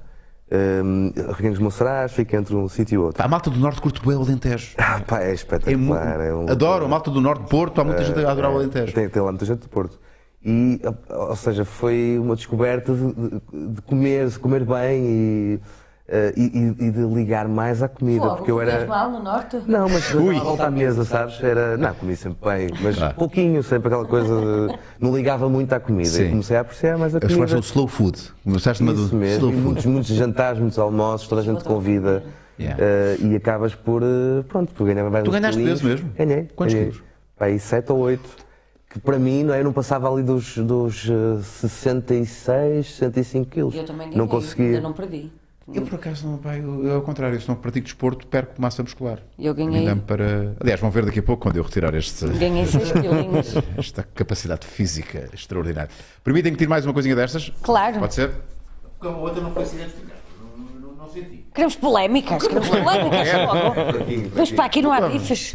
Um, Reguengos Monserrat, fica entre um sítio e outro. Pá, a malta do Norte curte bem o Alentejo. Ah, pá, é É mu- espetacular. É um- Adoro a malta do Norte, Porto, há muita gente a adorar o Alentejo. Tem, tem lá muita gente do Porto. E, ou seja, foi uma descoberta de, de- de comer, de comer bem e, eh, e, e- e de ligar mais à comida. Fogo, porque eu comes era. mal no norte? Não, mas Ui. à volta à mesa, sabes? Era, não, comi sempre bem, mas Ah. pouquinho, sempre aquela coisa de. Não ligava muito à comida. Sim. E comecei a apreciar mais a Eles comida. fazem o slow food. Começaste numa do Isso mesmo. slow E food. muitos, muitos jantares, muitos almoços, toda a gente convida. Yeah. eh, e acabas por. eh, pronto, por ganhar mais Tu uns ganhaste quilinhos. peso mesmo? Ganhei. Quantos ganhei. quilos? Pá, aí sete ou oito. Que para mim, não é? Eu não passava ali dos, dos eh, sessenta e seis, sessenta e cinco quilos. Eu também ganhei, Não conseguia. ainda não perdi. Eu, por acaso, não, pá, eu, eu, ao contrário, se não pratico desporto, perco massa muscular. Eu ganhei- Me dá-me para... Aliás, vão ver daqui a pouco quando eu retirar este, Ganhei seis quilinhos. esta capacidade física extraordinária. Permitem-me tirar mais uma coisinha destas? Claro. Pode ser? Porque a outra não foi assim identificada. Não, não, não senti. Queremos polémicas, queremos polémicas. logo. Vamos para aqui, não há bifes.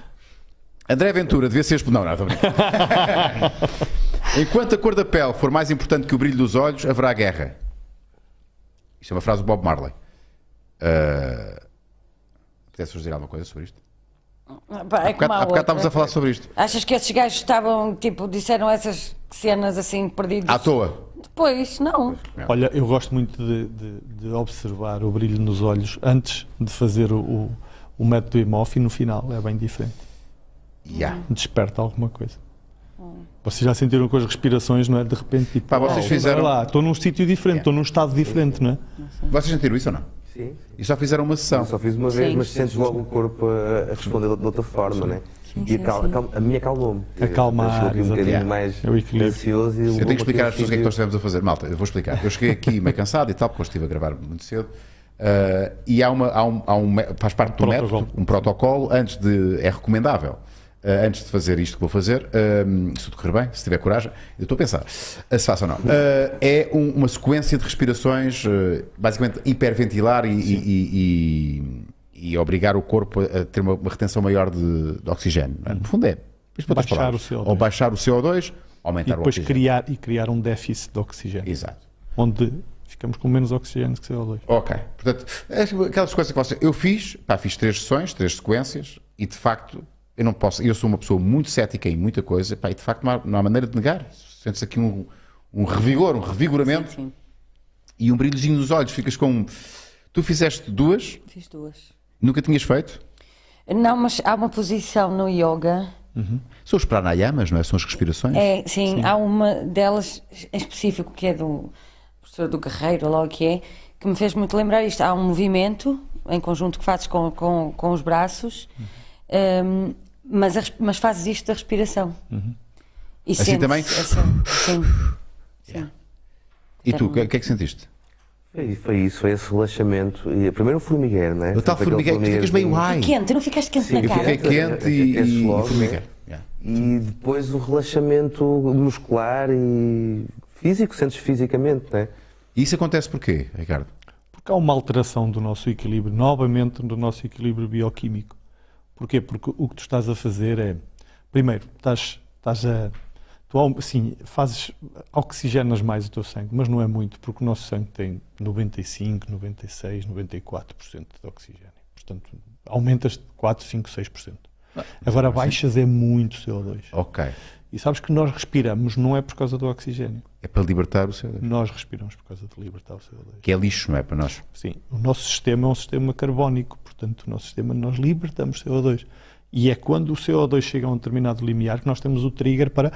André Ventura devia ser expulso. Não, não, estou a brincar. Enquanto a cor da pele for mais importante que o brilho dos olhos, haverá guerra. Isto é uma frase do Bob Marley. Uh, Pudesse dizer alguma coisa sobre isto? Pá, é há bocado, há bocado estávamos a falar sobre isto. Achas que esses gajos estavam, tipo, disseram essas cenas assim perdidas? À toa? Depois, não. Olha, eu gosto muito de, de, de observar o brilho nos olhos antes de fazer o, o, o método Imhoff e no final é bem diferente. Yeah. Desperta alguma coisa. Hum. Vocês já sentiram com as respirações, não é? De repente, tipo, Pá, vocês fizeram... lá, estou num sítio diferente, estou yeah. num estado diferente, não é? Vocês sentiram isso ou não? Sim. E só fizeram uma sessão? Eu só fiz uma vez, sim, mas sim, sentes sim, logo sim. o corpo a, a responder de outra forma, não é? Sim, E a, cal, sim. cal, a minha acalmou-me. Acalmar, um bocadinho yeah. mais é o equilíbrio. ansioso. E eu tenho que explicar às pessoas o que é que nós sítio... estivemos a fazer. Malta, eu vou explicar. Eu cheguei aqui meio cansado e tal, porque eu estive a gravar muito cedo. Uh, e há uma, há um, há um, faz parte do protocolo. método, um protocolo, antes de, é recomendável, uh, antes de fazer isto que vou fazer, uh, se tudo correr bem, se tiver coragem, eu estou a pensar, uh, se faça ou não, uh, é um, uma sequência de respirações, uh, basicamente hiperventilar e, e, e, e, e obrigar o corpo a ter uma, uma retenção maior de, de oxigênio. Não é? No fundo é, isto para baixar o C O dois. Ou baixar o C O dois, aumentar e depois o oxigênio. criar, e criar um déficit de oxigênio. Exato. Onde ficamos com menos oxigênio que C O dois. Ok, portanto, aquelas coisas que você... Eu fiz, pá, fiz três sessões, três sequências, e de facto, eu não posso, eu sou uma pessoa muito cética em muita coisa, pá, e de facto não há, não há maneira de negar. Sentes aqui um, um revigor, um revigoramento, Sim, sim. E um brilhozinho nos olhos, ficas com... Tu fizeste duas? Fiz duas. Nunca tinhas feito? Não, mas há uma posição no yoga... Uhum. São os pranayamas, não é? São as respirações? É, sim, sim. há uma delas em específico que é do professor do Guerreiro, lá o que é, que me fez muito lembrar isto. Há um movimento em conjunto que fazes com, com, com os braços, uhum. um, mas, a, mas fazes isto da respiração. Uhum. E assim também? Assim, sim. Yeah. E tu, o que, que é que sentiste? Foi, foi isso, foi esse relaxamento. E, primeiro o formigueiro, não é? O tal formigueiro, tu ficas meio high. Quente, não ficaste quente Sim, na cara? Eu fiquei quente e, e, logo, e formigueiro. Né? Yeah. E depois o relaxamento muscular e físico, sentes fisicamente, não é? E isso acontece porquê, Ricardo? Porque há uma alteração do nosso equilíbrio, novamente do nosso equilíbrio bioquímico. Porquê? Porque o que tu estás a fazer é, primeiro, estás, estás a, tu assim, fazes, oxigenas mais o teu sangue, mas não é muito, porque o nosso sangue tem noventa e cinco, noventa e seis, noventa e quatro por cento de oxigênio. Portanto, aumentas de quatro, cinco, seis por cento. Agora baixas é muito C O dois. Ok. E sabes que nós respiramos não é por causa do oxigênio. É para libertar o C O dois. Nós respiramos por causa de libertar o C O dois. Que é lixo, não é para nós? Sim. O nosso sistema é um sistema carbónico, portanto, o nosso sistema nós libertamos C O dois. E é quando o C O dois chega a um determinado limiar que nós temos o trigger para...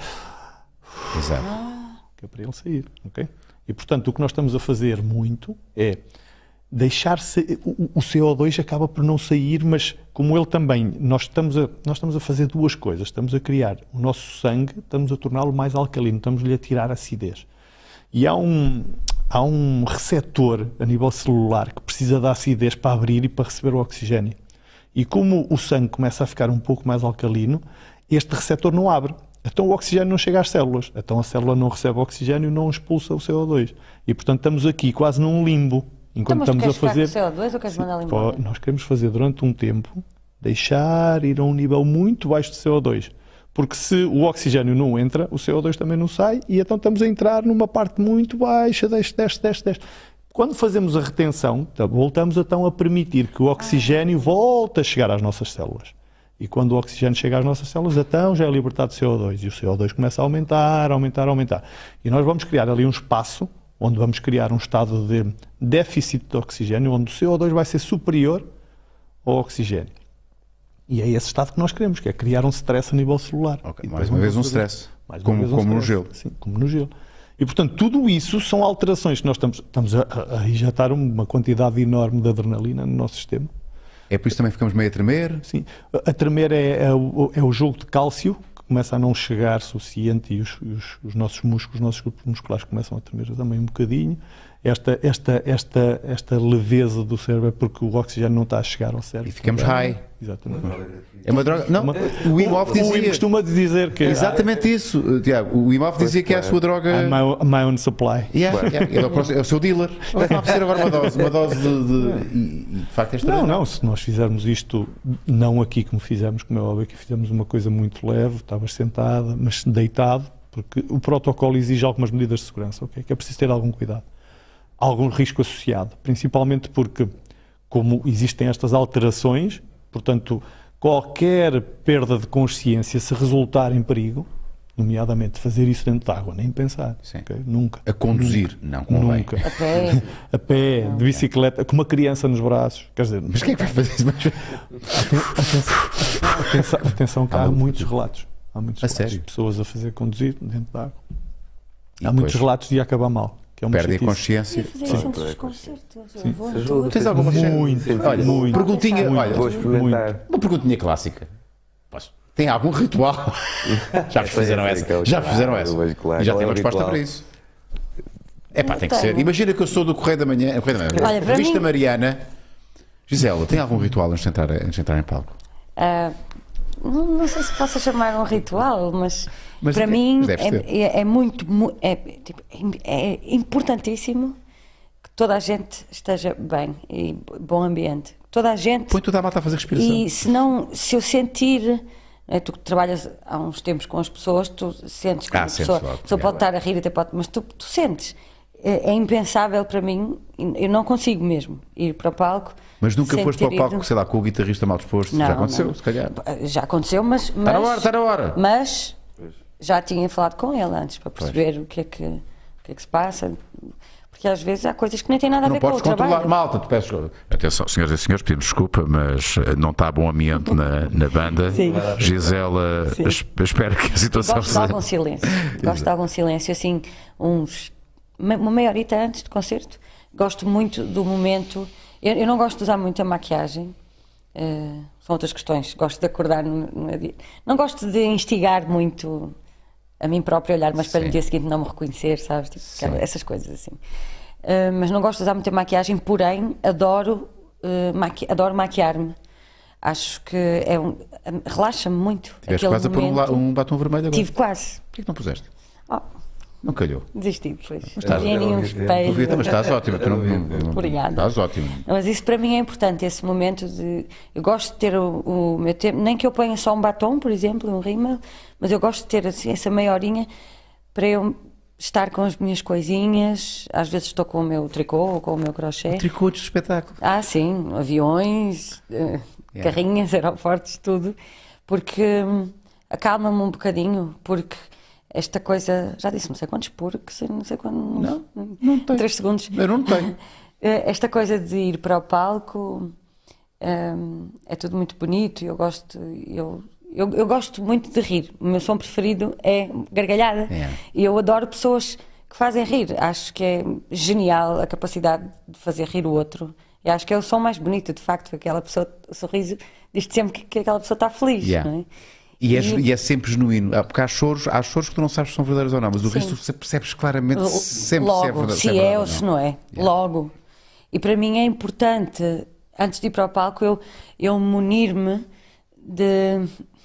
Exato. Que é para ele sair, ok? E, portanto, o que nós estamos a fazer muito é deixar o, o C O dois acaba por não sair, mas como ele também, nós estamos, a, nós estamos a fazer duas coisas, estamos a criar o nosso sangue, estamos a torná-lo mais alcalino, estamos-lhe a tirar acidez. E há um, há um receptor a nível celular que precisa da acidez para abrir e para receber o oxigênio. E como o sangue começa a ficar um pouco mais alcalino, este receptor não abre. Então o oxigênio não chega às células. Então a célula não recebe oxigênio e não expulsa o C O dois. E portanto estamos aqui quase num limbo. Enquanto então, mas estamos a fazer. C O dois ou queres mandar embora? Nós queremos fazer durante um tempo, deixar ir a um nível muito baixo de C O dois. Porque se o oxigênio não entra, o C O dois também não sai, e então estamos a entrar numa parte muito baixa, desce, desce, desce, desce. Quando fazemos a retenção, voltamos então a permitir que o oxigênio volte a chegar às nossas células. E quando o oxigênio chega às nossas células, então já é libertado C O dois. E o C O dois começa a aumentar, aumentar, aumentar. E nós vamos criar ali um espaço onde vamos criar um estado de déficit de oxigênio, onde o C O dois vai ser superior ao oxigênio. E é esse estado que nós queremos, que é criar um stress a nível celular. Okay, mais uma vez um stress, mais como, vez um como stress. no gelo. Sim, como no gelo. E, portanto, tudo isso são alterações que nós estamos, estamos a, a injetar uma quantidade enorme de adrenalina no nosso sistema. É por isso que também ficamos meio a tremer? Sim. A tremer é, é, o, é o jogo de cálcio, que começa a não chegar suficiente, e os, os, os nossos músculos, os nossos grupos musculares começam a tremer também um bocadinho. Esta, esta, esta, esta leveza do cérebro é porque o oxigênio não está a chegar ao cérebro. E ficamos high. Exatamente. É uma droga. Não, uma, o Wim Hof dizia. O Wim costuma dizer que. Exatamente isso, Tiago. O Wim Hof dizia que é a sua droga. I'm my, my own supply. Yeah, yeah. Ele é o, próximo, é o seu dealer. Ele está a oferecer agora uma dose, uma dose de. de... E, e de facto, esta Não, não. Se nós fizermos isto, não aqui como fizemos, como é óbvio, que fizemos uma coisa muito leve, estavas sentada, mas deitado, porque o protocolo exige algumas medidas de segurança, ok? Que é preciso ter algum cuidado. Algum risco associado, principalmente porque como existem estas alterações, portanto, qualquer perda de consciência, se resultar em perigo, nomeadamente fazer isso dentro de água, nem pensar. Okay? Nunca. A conduzir, nunca, não convém. Nunca. A pé. A pé, de bicicleta, com uma criança nos braços. Quer dizer, mas quem é que vai fazer isso? Atenção, atenção, atenção que há, há muitos relatos. Há muitos a relatos sério? de pessoas a fazer conduzir dentro de água. E há muitos relatos de acabar mal. Que é uma perdem a chatice. consciência. Tens alguma muito, olha, muito. Perguntinha, muito, olha, vou experimentar. Muito. Uma perguntinha clássica. Posso? Tem algum ritual? Já vos fizeram essa? Já vos fizeram essa? E já tem uma resposta para isso. É pá, tem que ser. Imagina que eu sou do Correio da Manhã. Correio da Manhã. Olha, para Revista mim... Mariana. Gisela, tem algum ritual antes de entrar, antes de entrar em palco? Uh, não, não sei se possa chamar um ritual, mas, mas para é, mim mas é, é, é muito. É, tipo, é importantíssimo que toda a gente esteja bem e bom ambiente. Toda a gente. Põe toda a malta a fazer respiração. E se não, se eu sentir. É, tu trabalhas há uns tempos com as pessoas, tu sentes que ah, a pessoa, logo, a pessoa pode estar a rir, até pode, mas tu, tu sentes. É, é impensável para mim, eu não consigo mesmo ir para o palco. Mas nunca foste para o palco, ido... sei lá, com o guitarrista mal disposto? Não, já aconteceu, não. se calhar. Já aconteceu, mas. mas está na hora, está na hora. Mas já tinha falado com ele antes para perceber o que, é que, o que é que se passa. Porque às vezes há coisas que nem têm nada a ver com o trabalho. Não podes controlar, malta, tu peço... Atenção, senhoras e senhores, pedimos desculpa, mas não está bom ambiente na, na banda. Sim. Gisela, Sim. espero que a situação Gosto seja... de algum silêncio. Gosto de algum silêncio, assim, uns... uma meia horita antes do concerto. Gosto muito do momento... Eu, eu não gosto de usar muito a maquiagem. Uh, são outras questões. Gosto de acordar... No, no dia. Não gosto de instigar muito... a mim própria olhar, mas para no dia seguinte não me reconhecer, sabes? Tipo, essas coisas assim. Uh, mas não gosto de usar muita maquiagem, porém adoro, uh, maqui adoro maquiar-me. Acho que é um, relaxa-me muito. Tiveste quase momento. a pôr um, um batom vermelho agora. Tive quase. Porquê que não puseste? Oh. Não calhou. Desisti depois. Mas estás, mas estás ótimo. Tu não, não, Obrigada. Estás ótimo. Mas isso para mim é importante, esse momento de... Eu gosto de ter o, o meu tempo, nem que eu ponha só um batom, por exemplo, um rímel, mas eu gosto de ter assim, essa meia horinha para eu estar com as minhas coisinhas. Às vezes estou com o meu tricô ou com o meu crochê. O tricô de espetáculo. Ah, sim. Aviões, uh, yeah. carrinhas, aeroportos, tudo. Porque hum, acalma-me um bocadinho, porque... Esta coisa, já disse não sei quantos porcos, não sei quando. Não, não tenho. Três segundos. Eu não tenho. Esta coisa de ir para o palco um, é tudo muito bonito. Eu gosto, eu, eu, eu gosto muito de rir. O meu som preferido é gargalhada. É. E eu adoro pessoas que fazem rir. Acho que é genial a capacidade de fazer rir o outro. E acho que é o som mais bonito, de facto. Aquela pessoa, o sorriso, diz-te sempre que, que aquela pessoa está feliz. Yeah. Não é? E é, e é sempre genuíno, porque há choros, há choros que tu não sabes se são verdadeiros ou não, mas o resto você percebes claramente sempre Logo, se é verdade, se se é, é verdade ou se não é, yeah. logo. E para mim é importante, antes de ir para o palco, eu, eu munir-me de,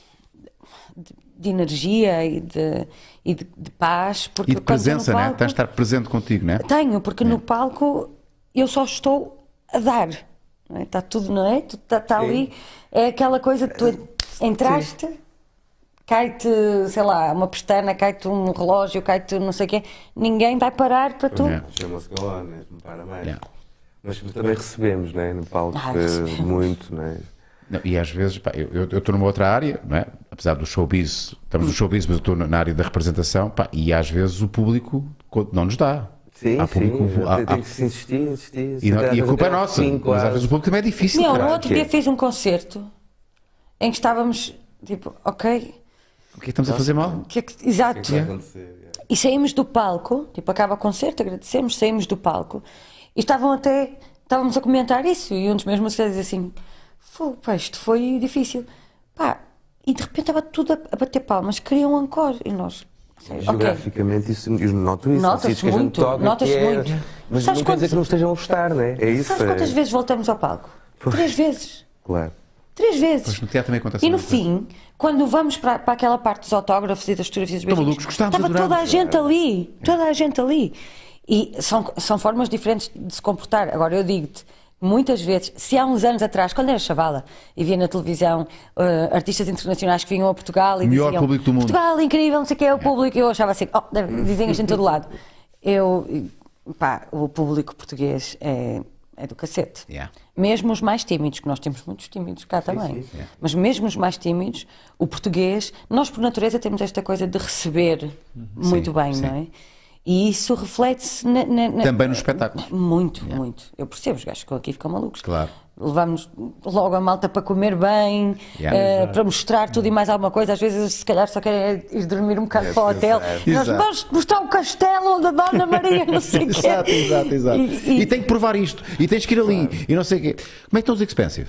de, de energia e de, e de, de paz. Porque E de presença, palco, né? Tens de estar presente contigo, não é? Tenho, porque é. no palco eu só estou a dar. Não é? Está tudo, não é? Tudo está, está ali. É aquela coisa que tu entraste... Sim. Cai-te, sei lá, uma pestana, cai-te um relógio, cai-te não sei o quê, ninguém vai parar para tu. Yeah. Chama-se galão, né? Não para mais. Yeah. Mas também recebemos, né? No palco, ah, muito, né? Não, e às vezes, pá, eu estou numa outra área, não é? Apesar do showbiz, estamos no showbiz, mas eu estou na área da representação, pá, e às vezes o público não nos dá. Sim, há público, sim, há, tem há... que se insistir, insistir. E, não, e a culpa é nossa, sim, claro. Mas às vezes o público também é difícil. Não, no outro dia fiz um concerto em que estávamos, tipo, ok... O que é que estamos a fazer mal? Que é que, exato. Que é que e saímos do palco, tipo, acaba o concerto, agradecemos, saímos do palco e estavam até, estávamos a comentar isso e um dos meus músicos dizia assim, pá, isto foi difícil. Pá, e de repente estava tudo a, a bater palmas, queriam um encore e nós... Geograficamente, okay. isso, eu noto isso. Nota-se muito, nota-se é, muito. Mas sabes não quantos, quer dizer que não estejam a gostar, não é? É isso. Sabes quantas é... vezes voltamos ao palco? Pois. Três vezes. Claro. Três vezes. Pois no teatro também acontece. E no fim, quando vamos para, para aquela parte dos autógrafos e das fotografias dos beijinhos, estava toda a gente ali, toda a gente ali. E são, são formas diferentes de se comportar. Agora eu digo-te, muitas vezes, se há uns anos atrás, quando era chavala, e via na televisão uh, artistas internacionais que vinham a Portugal e melhor diziam, público do mundo. Portugal, incrível, não sei o que é o público, eu achava assim, oh, dizem isto em todo lado. Eu, pá, o público português é é do cacete. Yeah. Mesmo os mais tímidos, que nós temos muitos tímidos cá também, sim, yeah. mas mesmo os mais tímidos, o português, nós por natureza temos esta coisa de receber muito sim, bem, sim. não é? E isso reflete-se na, na, na... também nos espetáculos. Muito, yeah. muito. Eu percebo, os gajos ficam aqui ficam malucos. Claro. Levámos logo a malta para comer bem, yeah. uh, para mostrar tudo e mais alguma coisa. Às vezes, se calhar, só querem ir dormir um bocado é, para o hotel. É. Nós vamos mostrar o castelo onde a Dona Maria, não sei o quê. Exato, exato, exato. E, e... e tem que provar isto, e tens que ir ali, claro. E não sei o quê. Como é que estão os Expensive?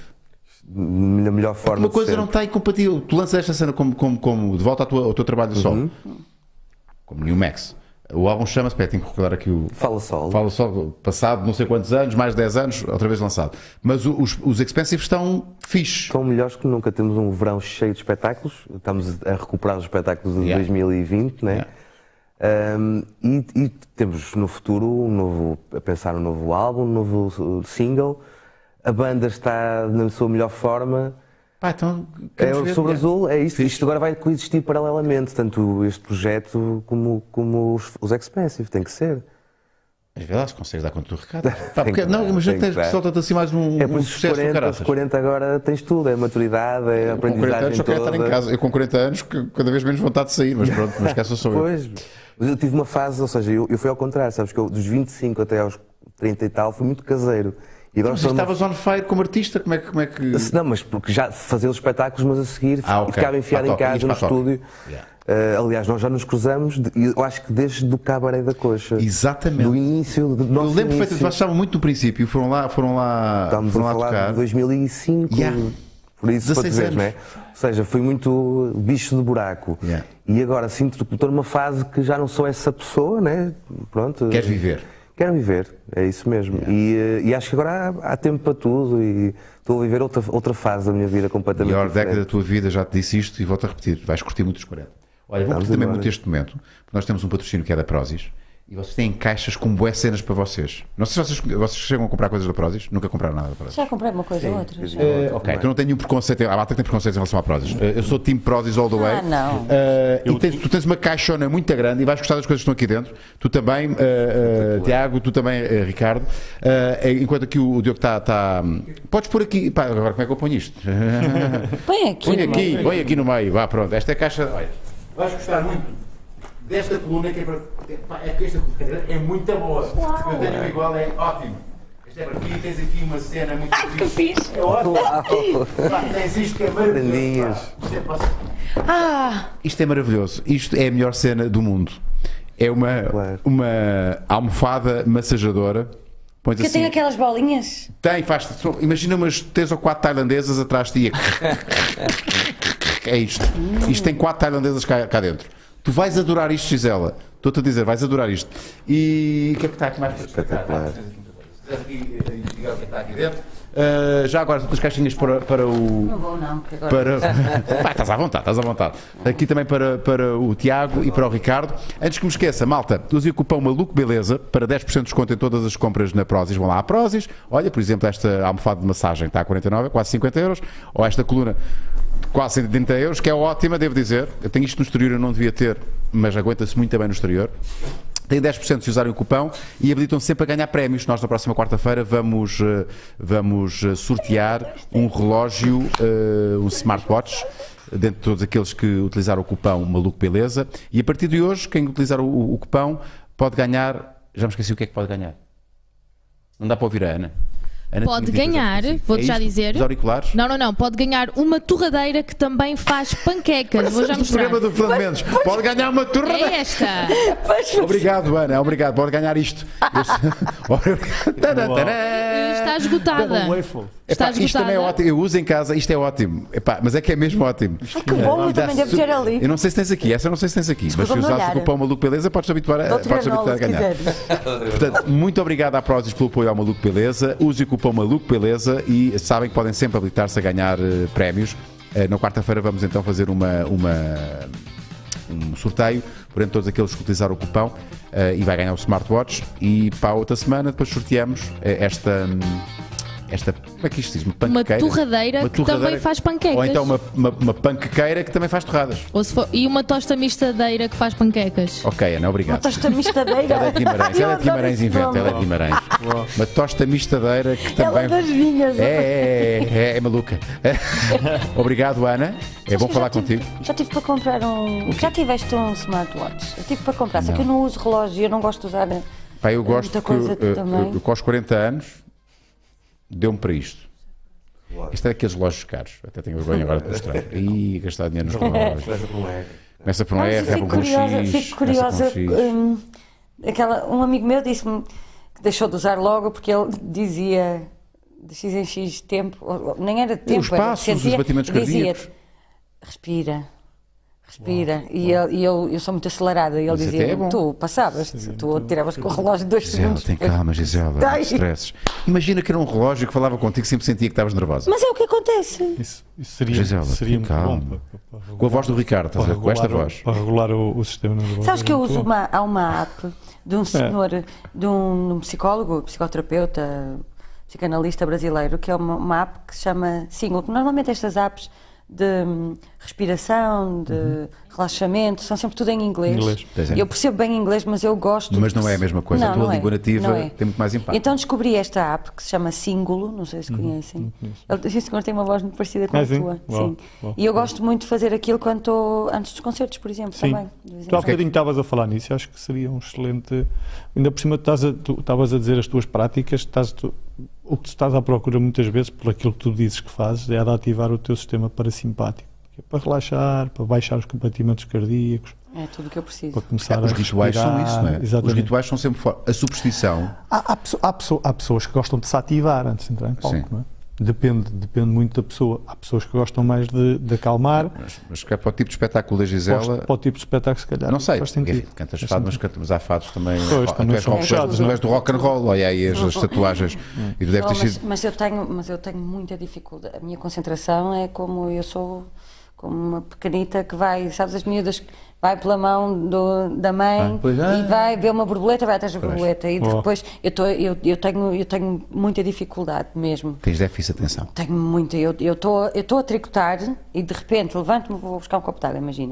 Na melhor forma. Uma coisa não está incompatível. Tu lanças esta cena como, como, como de volta ao, tua, ao teu trabalho de solo, uhum. como New Max. O álbum chama-se, espera, tenho que recordar aqui o... Fala Sol. Fala Sol, passado não sei quantos anos, mais de dez anos, outra vez lançado. Mas os, os Expensive estão fixes. Estão melhores que nunca. Temos um verão cheio de espetáculos. Estamos a recuperar os espetáculos de yeah. dois mil e vinte, né? Yeah. Um, e, e temos no futuro um novo, a pensar um novo álbum, um novo single. A banda está na sua melhor forma. Pá, então, é o Sobre Azul, é isto. Isto agora vai coexistir paralelamente, tanto este projeto como, como os, os Expensive, tem que ser. Mas vê lá se consegues dar conta do recado. Pá, porque, não, imagina que tens, solta-te assim mais um, é, um sucesso quarenta, do caraças. quarenta agora tens tudo, é maturidade, é aprendizagem com quarenta anos só quero estar em casa. Eu com quarenta anos, cada vez menos vontade de sair, mas pronto, mas que essa sou eu. Pois, mas eu tive uma fase, ou seja, eu, eu fui ao contrário, sabes que eu dos vinte e cinco até aos trinta e tal, fui muito caseiro. E agora mas estavas uma... on fire como artista, como é, como é que... Não, mas porque já fazia os espetáculos, mas a seguir ah, okay. ficava enfiado em casa, no estúdio. Yeah. Uh, aliás, nós já nos cruzamos, de, eu acho que desde do Cabaré da Coxa. Exatamente. Do início, do nosso Eu lembro perfeitamente, vocês estavam muito no princípio, foram lá, foram lá, Estamos foram a lá falar tocar. de dois mil e cinco, yeah. Por isso para dizer, não é? Ou seja, fui muito bicho de buraco. Yeah. E agora sinto que estou numa fase que já não sou essa pessoa, né? Pronto. Queres viver? Quero viver, é isso mesmo. Yeah. E, e acho que agora há, há tempo para tudo e estou a viver outra, outra fase da minha vida completamente diferente. A melhor década diferente. da tua vida, já te disse isto e volto a repetir, vais curtir muito os quarenta. Olha, vou curtir também muito este momento, porque nós temos um patrocínio que é da Prozis e vocês têm caixas com boas cenas para vocês. Não sei se vocês, vocês chegam a comprar coisas da Prozis, nunca compraram nada da Prozis. Já comprei uma coisa ou outra. Uh, ok, tu não tens nenhum preconceito, a malta tem preconceito em relação à Prozis. Uh, eu sou time Prozis all the way. Ah, não. Uh, e tens, tu tens uma caixona muito grande e vais gostar das coisas que estão aqui dentro. Tu também, uh, uh, Tiago, tu também, uh, Ricardo. Uh, enquanto aqui o, o Diogo está... Tá... Podes pôr aqui... Pá, agora como é que eu ponho isto? Põe aqui. Põe aqui, põe aqui no meio. Vá, pronto. Esta é a caixa... Olha, vais gostar muito desta coluna que é para... Pá, é que esta coluna é muito boa. Uau. Eu tenho igual, é ótimo. Esta é para aqui, tens aqui uma cena muito ah, que fixe. É ótimo. Pá, tens isto que é maravilhoso. Ah. Isto é maravilhoso. Isto é a melhor cena do mundo. É uma, claro. uma almofada massajadora. Pões que assim, tem aquelas bolinhas? Tem, faz. Imagina umas três ou quatro tailandesas atrás de ti. É isto. Isto tem quatro tailandesas cá, cá dentro. Tu vais adorar isto, Gisela. Estou-te a dizer, vais adorar isto. E o que é que está aqui mais para espetacular? Se quiseres aqui investigar o que está aqui dentro. Uh, já agora, as caixinhas para, para o. Não vou, não, porque agora. Para... Vai, estás à vontade, estás à vontade. Aqui também para, para o Tiago e para o Ricardo. Antes que me esqueça, malta, use o cupom Maluco Beleza para dez por cento de desconto em todas as compras na Prozis. Vão lá à Prozis. Olha, por exemplo, esta almofada de massagem está a quarenta e nove, quase cinquenta euros. Ou esta coluna. Quase cento e trinta euros, que é ótima, devo dizer. Eu tenho isto no exterior, eu não devia ter, mas aguenta-se muito bem no exterior. Tem dez por cento se usarem o cupão e habilitam sempre a ganhar prémios. Nós, na próxima quarta-feira, vamos, vamos sortear um relógio, um smartwatch, dentro de todos aqueles que utilizaram o cupão Maluco Beleza. E a partir de hoje, quem utilizar o, o cupão pode ganhar. Já me esqueci o que é que pode ganhar. Não dá para ouvir a Ana. Ana pode ganhar, vou-te é já dizer. Os auriculares? Não, não, não. Pode ganhar uma torradeira que também faz panquecas. Vou já mostrar. O programa do Fernando Mendes. Pode ganhar uma torradeira. É esta. Obrigado, Ana. Obrigado. Pode ganhar isto. Está esgotada. Epá, isto também é ótimo. Eu uso em casa. Isto é ótimo. Epá, mas é que é mesmo ótimo. Ai, que bom, eu também devo ter ali. Eu não sei se tens aqui. Essa eu não sei se tens aqui. Mas se usares o cupom Maluco Beleza, podes habituar a, podes habituar a ganhar. Portanto, muito obrigado à Prozis pelo apoio ao Maluco Beleza. Use o cupom Maluco Beleza e sabem que podem sempre habilitar-se a ganhar uh, prémios. Uh, na quarta-feira vamos então fazer uma, uma, um sorteio por entre todos aqueles que utilizaram o cupão uh, e vai ganhar o smartwatch. E para a outra semana depois sorteamos uh, esta, um, esta, como é que isto diz? Uma Uma panquequeira? torradeira Uma que também faz panquecas. Ou então uma, uma, uma panquequeira que também faz torradas. Ou se for, e uma tosta mistadeira que faz panquecas. Ok, Ana, obrigado. Uma tosta mistadeira. Ela é de Guimarães, ela é de Guimarães inventa, ela é de Guimarães. Uma tosta mistadeira que também... Ela das vinhas. É, é, é, é, é maluca. Obrigado, Ana. É bom falar tive, contigo. Já tive para comprar um... Já tiveste um smartwatch? Eu tive para comprar, só que eu não uso relógio, eu não gosto de usar... Pá, eu gosto muita que coisa eu, também. eu, com os quarenta anos deu-me para isto. Isto é daqueles relógios caros. Até tenho vergonha agora de mostrar. Ih, gastar dinheiro nos relógios. Começa por um R, Não, acaba por um X. Fico curiosa. Um, aquela, um amigo meu disse-me que deixou de usar logo porque ele dizia de X em X tempo, nem era de tempo, os passos, era, sentia, os batimentos cardíacos. Respira. Respira, Uau. e, ele, e eu, eu sou muito acelerada. E ele dizia: é tu passavas, tu tiravas com o relógio dois Gisela, segundos. Tem calma, Gisela, não stresses. Imagina que era um relógio que falava contigo e sempre sentia que estavas nervosa. Mas é o que acontece. Isso, isso seria, Gisela, seria muito calma. bom. Para, para regular, com a voz do Ricardo, estás a ver? Com esta voz. Para regular o, o sistema nervoso. Sabes que eu uso uma, há uma app de um senhor, é. de um, um psicólogo, psicoterapeuta, psicanalista brasileiro, que é uma, uma app que se chama Single. Normalmente estas apps de hum, respiração, de uhum. relaxamento, são sempre tudo em inglês. inglês. É. Eu percebo bem inglês, mas eu gosto... Mas não é a mesma coisa, não, a tua língua é. nativa é. tem muito mais impacto. Então descobri esta app que se chama Singulo, não sei se uhum. conhecem. Ele, esse senhor tem uma voz muito parecida com é, a sim. tua. Uau, sim. Uau. E eu gosto muito de fazer aquilo quando estou antes dos concertos, por exemplo, sim. também. Tu há bocadinho estavas a falar nisso, acho que seria um excelente... Ainda por cima tu estavas a, a dizer as tuas práticas, estás... Tu... O que tu estás à procura muitas vezes, por aquilo que tu dizes que fazes, é de ativar o teu sistema parasimpático, que é para relaxar, para baixar os batimentos cardíacos. É tudo o que eu preciso. Para começar é, os a rituais respirar, são isso, não é? Exatamente. Os rituais são sempre fora. A superstição... Há, há, há, há pessoas que gostam de se ativar antes de entrar em palco, não é? Depende, depende muito da pessoa. Há pessoas que gostam mais de, de acalmar. Mas, mas que é para o tipo de espetáculo da Gisela... Para o tipo de espetáculo, se calhar. Não sei, faz porque, enfim, cantas fado, mas, canta, mas há fados também... Pois, oh, também tu és rock, puxados, não és do rock and roll, olha aí as, as tatuagens. E tu deve ter mas, sido... mas, eu tenho, mas eu tenho muita dificuldade. A minha concentração é como eu sou... Como uma pequenita que vai, sabes, as miúdas... Vai pela mão do, da mãe ah, e vai ver uma borboleta, vai atrás da borboleta. E depois eu, tô, eu, eu, tenho, eu tenho muita dificuldade mesmo. Tens déficit de atenção? Tenho muita. Eu estou eu tô a tricotar e de repente levanto-me, vou buscar um copo de água, imagina.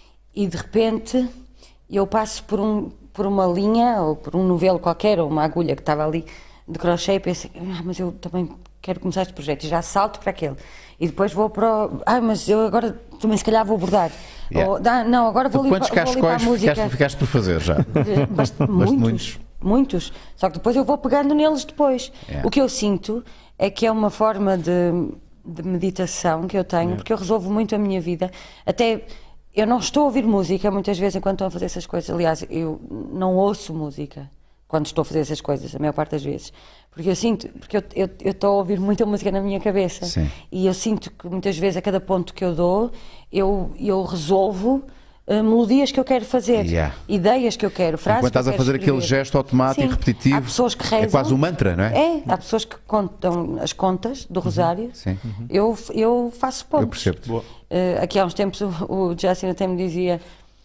E de repente eu passo por, um, por uma linha ou por um novelo qualquer ou uma agulha que estava ali de crochê e penso, ah, mas eu também quero começar este projeto. E já salto para aquele. E depois vou para o... Ah, mas eu agora também se calhar vou bordar. Yeah. Ou, ah, não, agora vou, quantos limpar, vou limpar a música. Ficaste, ficaste por fazer já? Bast muitos, muitos. Muitos. Só que depois eu vou pegando neles depois. Yeah. O que eu sinto é que é uma forma de, de meditação que eu tenho, yeah. porque eu resolvo muito a minha vida. Até eu não estou a ouvir música muitas vezes enquanto estou a fazer essas coisas. Aliás, eu não ouço música quando estou a fazer essas coisas, a maior parte das vezes. Porque eu sinto, porque eu, eu, eu estou a ouvir muita música na minha cabeça. Sim. E eu sinto que muitas vezes a cada ponto que eu dou, eu, eu resolvo uh, melodias que eu quero fazer, yeah. ideias que eu quero, frases Enquanto que eu estás a fazer escrever. Aquele gesto automático, Sim. repetitivo, há pessoas que rezam, é quase um mantra, não é? É, há pessoas que contam as contas do Rosário, Sim. Uhum. eu, eu faço pontos. Eu percebo-te. Uh, aqui há uns tempos o, o Justin até me dizia,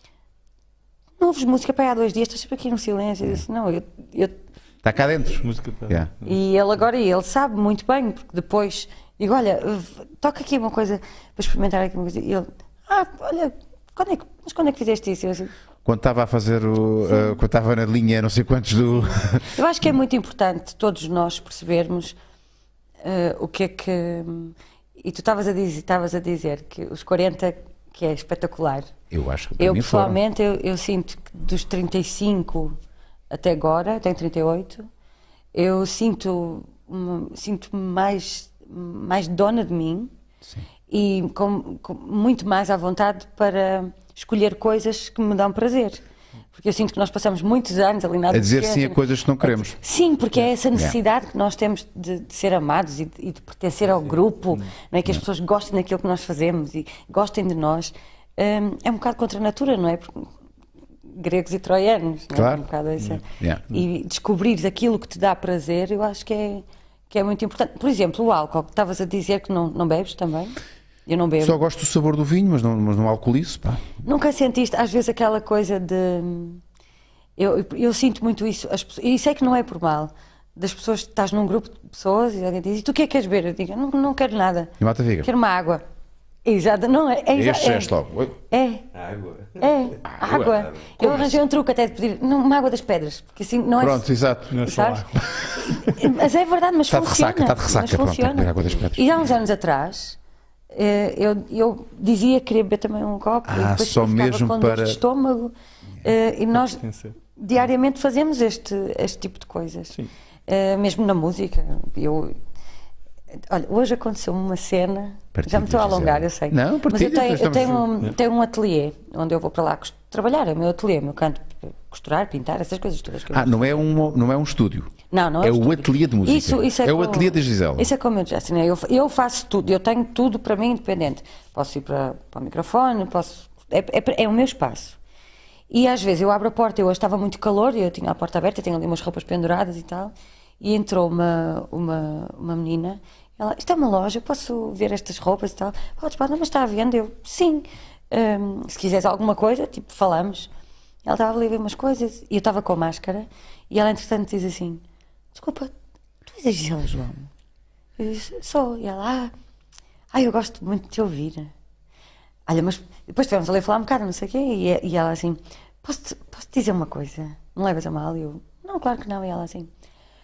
não ouves música para aí há dois dias, estás sempre aqui no silêncio. Eu disse, não, eu... eu está cá dentro. Música tá. Yeah. E ele agora, ele sabe muito bem, porque depois digo, olha, toca aqui uma coisa para experimentar aqui uma coisa. E ele, ah, olha, quando é que, mas quando é que fizeste isso? Eu assim, quando estava a fazer o. Uh, quando estava na linha, não sei quantos do. Eu acho que é muito importante todos nós percebermos uh, o que é que. E tu estavas a dizer, estavas a dizer que os quarenta, que é espetacular. Eu acho que. Eu pessoalmente, eu, eu sinto que dos trinta e cinco até agora, tenho trinta e oito, eu sinto sinto mais, mais dona de mim. Sim. E com, com muito mais à vontade para escolher coisas que me dão prazer. Porque eu sinto que nós passamos muitos anos ali na a dizer sim a coisas que não queremos. Sim, porque é essa necessidade yeah. que nós temos de, de ser amados e de, e de pertencer ao grupo, não é? Que as pessoas gostem daquilo que nós fazemos e gostem de nós. Um, é um bocado contra a natura, não é? Porque gregos e troianos, não é? Claro. Um bocado essa. Yeah. E descobrir aquilo que te dá prazer, eu acho que é, que é muito importante. Por exemplo, o álcool, que estavas a dizer que não, não bebes também. Eu não bebo. Só gosto do sabor do vinho, mas não, mas não alcoolizo, pá. Nunca sentiste, às vezes, aquela coisa de... Eu, eu sinto muito isso, as, e sei que não é por mal, das pessoas, estás num grupo de pessoas e alguém diz, e tu o que é que queres beber? Eu digo, não, não quero nada. E mata figa. Quero uma água. Exato, não é? É, este é, gesto logo. É. Água. É, água. água. Eu arranjei um truque até de pedir não, uma água das pedras, porque assim não é. Pronto, exato. Não é só água. Mas é verdade, mas está funciona. De ressaca, está de ressaca, mas pronto, funciona. tem que água das pedras. E há uns anos atrás, eu, eu dizia que queria beber também um copo, Ah, e depois só ficava mesmo com dor para- de estômago. E nós diariamente fazemos este, este tipo de coisas. Sim. Mesmo na música. Eu, olha, hoje aconteceu uma cena. Partilha, Já me estou a alongar, Gisela. eu sei. Não, mas partilha, eu tenho, eu estamos- tenho, um, tenho um ateliê onde eu vou para lá cos- trabalhar. É o meu ateliê, o meu canto, costurar, pintar, essas coisas todas. Que eu Ah, não é um, não é um estúdio. Não, não é, É um o estúdio. ateliê de música. Isso, isso é, É o como- ateliê da Gisela. Isso é como eu disse, né? eu, eu faço tudo, eu tenho tudo para mim independente. Posso ir para, para o microfone, posso, é, é, é o meu espaço. E às vezes eu abro a porta, eu hoje estava muito calor, e eu tinha a porta aberta, tenho ali umas roupas penduradas e tal, e entrou uma, uma, uma menina, ela, isto é uma loja, eu posso ver estas roupas e tal? Podes, pode, mas está à venda? Eu, sim. Hum, se quiseres alguma coisa, tipo, falamos. Ela estava ali a ver umas coisas, e eu estava com máscara, e ela entretanto diz assim, desculpa, tu és a Gisela João? Eu disse, sou. E ela, ah, ah, eu gosto muito de te ouvir. Olha, mas depois estivemos ali a falar um bocado, não sei o quê, e, e ela assim, posso-te posso -te dizer uma coisa? Não levas a mal? E eu, não, claro que não. E ela assim,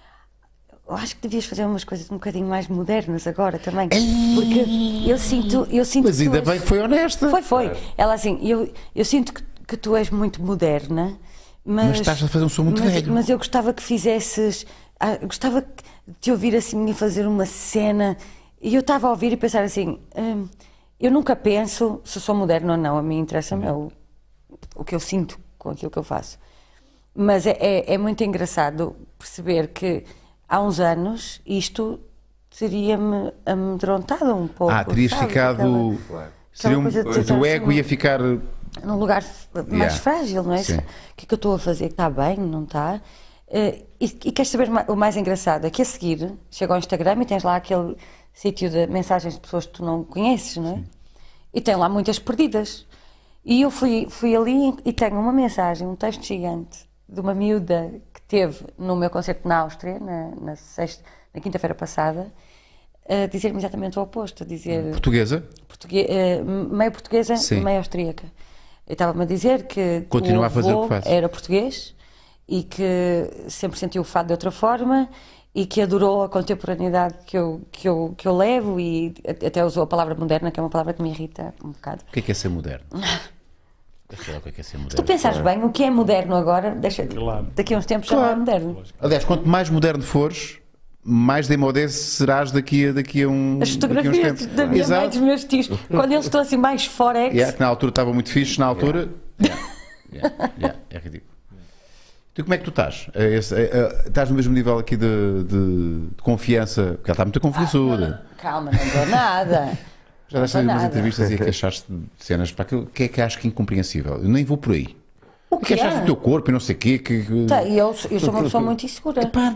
eu acho que devias fazer umas coisas um bocadinho mais modernas agora também. Porque eu sinto, eu sinto Mas que tu ainda és- bem que foi honesta. Foi, foi. Ela assim, eu, eu sinto que, que tu és muito moderna, mas... Mas estás a fazer um som muito mas, velho. Mas eu gostava que fizesses... ah, gostava de te ouvir assim e fazer uma cena. E eu estava a ouvir e pensar assim, hum, eu nunca penso se sou moderna ou não, a mim interessa-me é o, o que eu sinto com aquilo que eu faço. Mas é, é, é muito engraçado perceber que há uns anos isto teria-me amedrontado um pouco. Ah, terias sabe? ficado. Aquela- Seria um, coisa de o tentar teu ego assim, ia ficar. num lugar mais Yeah. frágil, não é? Sim. O que é que eu estou a fazer? Está bem? Não está? Eh, e, e queres saber ma- o mais engraçado? É que a seguir chega ao Instagram e tens lá aquele sítio de mensagens de pessoas que tu não conheces, não é? E tem lá muitas perdidas. E eu fui, fui ali e tenho uma mensagem, um texto gigante de uma miúda que teve no meu concerto na Áustria, na, na, sexta- na quinta-feira passada, a dizer-me exatamente o oposto, a dizer... Portuguesa? Portugue- eh, meio portuguesa Sim. e meio austríaca. Eu estava-me a dizer que Continua o a fazer o avô que faz. era português e que sempre sentiu o fado de outra forma e que adorou a contemporaneidade que eu, que eu, que eu levo e até usou a palavra moderna, que é uma palavra que me irrita um bocado. O que é que é ser moderno? Deixa lá o que é que é ser moderno. Se tu pensares bem, o que é moderno agora, deixa, Claro. daqui a uns tempos já não é moderno. Aliás, quanto mais moderno fores, mais demodé serás daqui a, daqui a um. As daqui a uns fotografias tempos. da minha mãe, Exato. dos meus tios, quando eles estão assim mais forex, Yeah, que na altura estava muito fixe, na altura. Yeah. Yeah, yeah, é ridículo. Tu como é que tu estás? É esse- é- é- estás no mesmo nível aqui de, de- de confiança? Porque ela está muito confiançuda. calma, não dou nada. Já deste não dou umas nada. entrevistas e queixaste de cenas para aquilo que é que acho que é incompreensível. Eu nem vou por aí. O que Queixaste é? do teu corpo e não sei o quê. Que, que- Tá, e eu, eu sou uma pessoa muito insegura. Epá,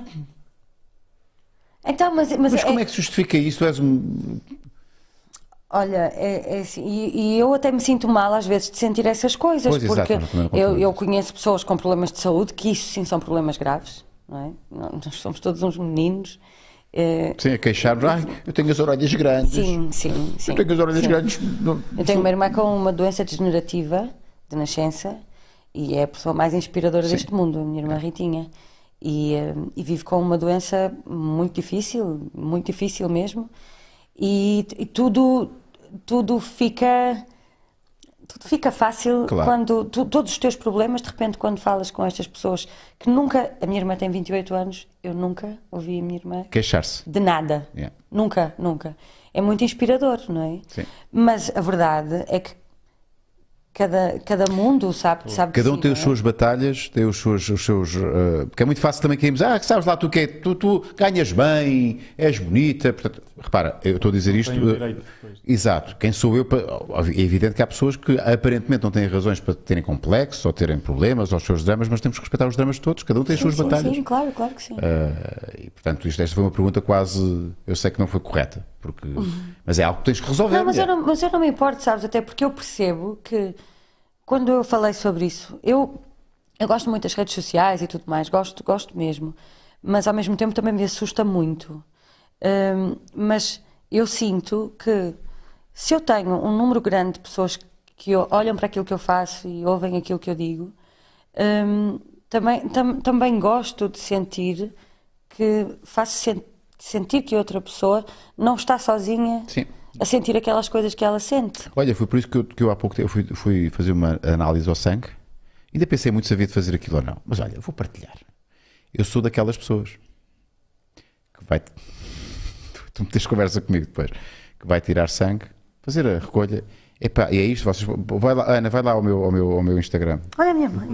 Então, mas, mas, mas como é, é que se justifica isso? Tu és um. olha, é, é assim, e, e eu até me sinto mal às vezes de sentir essas coisas, Pois, exato, porque não, também não eu, concordo. eu conheço pessoas com problemas de saúde, que isso sim são problemas graves, não é? Nós somos todos uns meninos. eh, Sim, a queixar-nos. Ai, eu tenho as orelhas grandes. sim, sim, sim. Eu tenho as orelhas sim. grandes. Não- Eu tenho uma irmã com uma doença degenerativa de nascença e é a pessoa mais inspiradora deste mundo, a minha irmã Ritinha. E, eh, e vive com uma doença muito difícil, muito difícil mesmo. E, e tudo, tudo fica. Tudo fica fácil Claro. quando tu- todos os teus problemas, de repente, quando falas com estas pessoas que nunca. A minha irmã tem vinte e oito anos, eu nunca ouvi a minha irmã Queixar-se. de nada. Yeah. Nunca, nunca. É muito inspirador, não é? Sim. Mas a verdade é que cada, cada mundo sabe, sabe de Cada um si, tem não as é? suas batalhas, tem os seus. Os seus uh, porque é muito fácil também cairmos. Ah, que sabes lá tu que é? Tu, tu ganhas bem, és bonita. Portanto, repara, eu estou a dizer isto. Tenho uh, direito depois. Exato. Quem sou eu? Para, é evidente que há pessoas que aparentemente não têm razões para terem complexos ou terem problemas ou os seus dramas, mas temos que respeitar os dramas de todos. Cada um tem as suas sim, batalhas. Sim, claro, claro que sim. Uh, e portanto, isto, esta foi uma pergunta quase. Eu sei que não foi correta, porque, mas é algo que tens que resolver. Não, mas eu mulher. não, mas eu não me importo, sabes? Até porque eu percebo que quando eu falei sobre isso, eu, eu gosto muito das redes sociais e tudo mais, gosto, gosto mesmo. mas ao mesmo tempo também me assusta muito. Um, mas eu sinto que se eu tenho um número grande de pessoas que olham para aquilo que eu faço e ouvem aquilo que eu digo, um, também, tam, também gosto de sentir que faço sen sentir que outra pessoa não está sozinha Sim. a sentir aquelas coisas que ela sente. Olha, foi por isso que eu, que eu há pouco tempo fui, fui fazer uma análise ao sangue. Ainda pensei muito se havia de fazer aquilo ou não. Mas olha, vou partilhar. Eu sou daquelas pessoas que vai... Tu me tens conversa comigo depois. Que vai tirar sangue, fazer a recolha. Epá, e é isto, vocês... Vai lá, Ana, vai lá ao meu, ao meu, ao meu Instagram. Olha a minha mãe.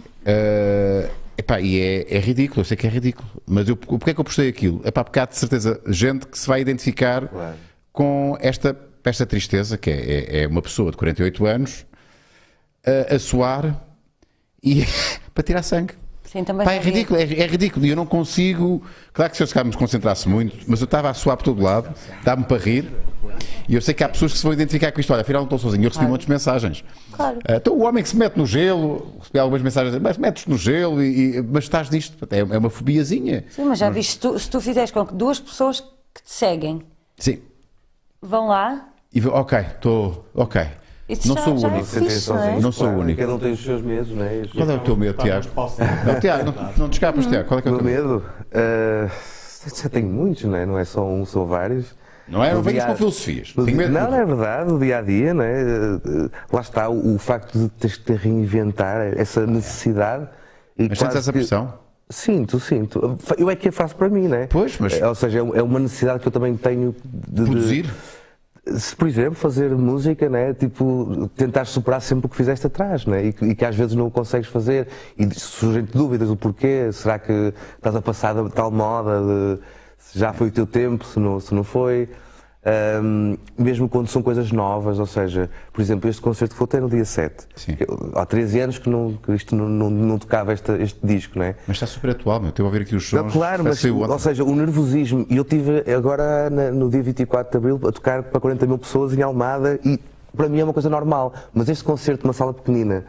Uh, epá, e é, é ridículo, eu sei que é ridículo. Mas eu, porque é que eu postei aquilo? Epá, porque há de certeza gente que se vai identificar claro. com esta, esta tristeza, que é, é, é uma pessoa de quarenta e oito anos a, a suar e para tirar sangue. Sim, também Pá, é ridículo, é, é ridículo. E eu não consigo. Claro que se eu se calhar me concentrasse muito, mas eu estava a suar por todo lado, dá-me para rir. E eu sei que há pessoas que se vão identificar com isto. Olha, afinal não estou sozinho. Eu recebi claro. muitas mensagens. Claro. Uh, então o homem que se mete no gelo, recebi algumas mensagens, mas metes no gelo, e, e, mas estás disto. É, é uma fobiazinha. Sim, mas já mas... viste, se tu, se tu fizeres com que duas pessoas que te seguem Sim. vão lá. E ok, estou. Ok. Isso não já, sou o já único. É fixe, não, é? não sou o único. Cada um tem os seus medos, não é? Qual é o teu medo, Tiago? Não, Tiago, não, não te escapas, Tiago. Qual é que é o teu medo? Uh, já tenho muitos, não é? Não é só um, são vários. Não é? Não venhas com filosofias. Não, não é verdade, o dia a dia, não é? Lá está o, o facto de teres que te reinventar, essa necessidade. E mas sentes essa pressão? Que... Sinto, sinto. Eu é que a faço para mim, não é? Pois, mas. Ou seja, é uma necessidade que eu também tenho de. Produzir? De... Se, por exemplo, fazer música, né? Tipo, tentar superar sempre o que fizeste atrás, né? E, e que às vezes não o consegues fazer e surgem dúvidas do porquê, será que estás a passar de tal moda, de, se já foi o teu tempo, se não, se não foi, um, mesmo quando são coisas novas, ou seja, por exemplo, este concerto que vou ter no dia sete, eu, há treze anos que, não, que isto não, não, não tocava este, este disco, né? Mas está super atual, meu, estou a ouvir aqui os sons. Não, claro, mas, ou seja, o nervosismo, e eu tive agora na, no dia vinte e quatro de Abril a tocar para quarenta mil pessoas em Almada e para mim é uma coisa normal, mas este concerto numa sala pequenina,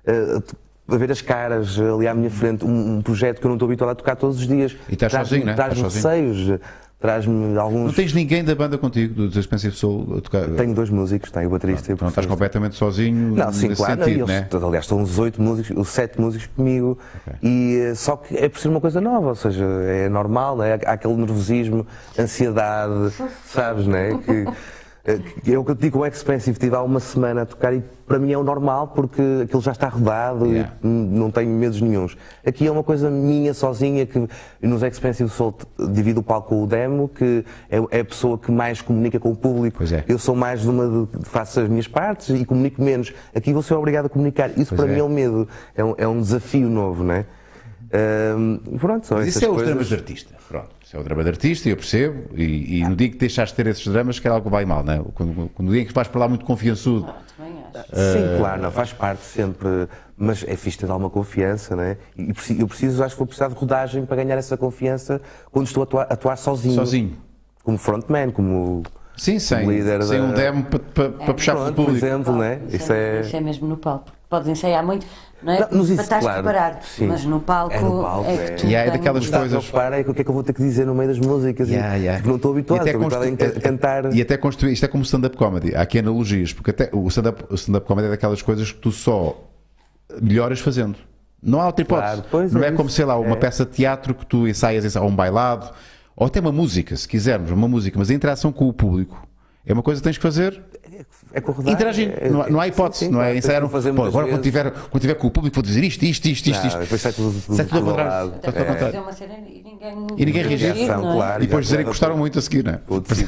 uh, a ver as caras ali à minha frente, um, um projeto que eu não estou habituado a tocar todos os dias, e estás sozinho, né? Traz-me receios, traz-me alguns... Não tens ninguém da banda contigo, do The Expensive Soul, a tocar? Tenho dois músicos, tenho o baterista e o Não estás completamente sozinho? Não, sim, claro, sentido, não, né? eles, aliás, estão os oito músicos, os sete músicos comigo, okay. E só que é por ser uma coisa nova, ou seja, é normal, né? Há aquele nervosismo, ansiedade, sabes, né? Que, é o que eu te digo, o Expensive tive há uma semana a tocar e para mim é o normal porque aquilo já está rodado yeah. E não tenho medos nenhuns. Aqui é uma coisa minha sozinha que nos Expensive Soul divido o palco com o Demo, que é, é a pessoa que mais comunica com o público. É. Eu sou mais de uma de, faço as minhas partes e comunico menos. Aqui vou ser obrigado a comunicar. Isso pois para é. mim é um medo, é um, é um desafio novo, não é? Um, pronto, são Mas essas isso é coisas. os dramas de artista. Pronto, isso é o drama de artista, eu percebo. E, e no dia que deixaste de ter esses dramas, que era algo que vai mal, não é? Quando, quando o dia que vais para lá muito confiançudo. Ah, também acho. Sim, uh... claro, não, faz parte sempre. Mas é fixe ter alguma confiança, não é? E eu preciso, acho que vou precisar de rodagem para ganhar essa confiança quando estou a atuar, a atuar sozinho. Sozinho. Como frontman, como. Sim, sem, líder sem da... um demo para, para, é, para puxar pronto, para o público. Por exemplo, né? Isso, isso, é... isso é mesmo no palco. Podes ensaiar muito, não é? Não, mas isso, para estar claro, preparado. sim. Mas no palco é, no palco, é que tu. E é daquelas coisas. Para, é o que é que eu vou ter que dizer no meio das músicas. Yeah, e, yeah. Porque não estou habituado, estou habituado a cantar. E até construir. Isto é como stand-up comedy. Há aqui analogias, porque até o stand-up stand comedy é daquelas coisas que tu só melhoras fazendo. Não há outra hipótese. Claro, não é, é como, sei lá, uma é. peça de teatro que tu ensaias a um bailado, ou até uma música, se quisermos, uma música, mas a interação com o público é uma coisa que tens que fazer. É corredar, interagindo, é, não, não há hipótese, sim, sim, não é? Ensaiar um, pô, agora quando tiver, quando tiver com o público vou dizer isto, isto, isto, isto, isto. Depois sai tudo, tudo, sai tudo ao contrário. Até é. fazer uma cena e ninguém, e ninguém reagir, não é? Claro, e depois dizerem que gostaram muito a seguir, não é?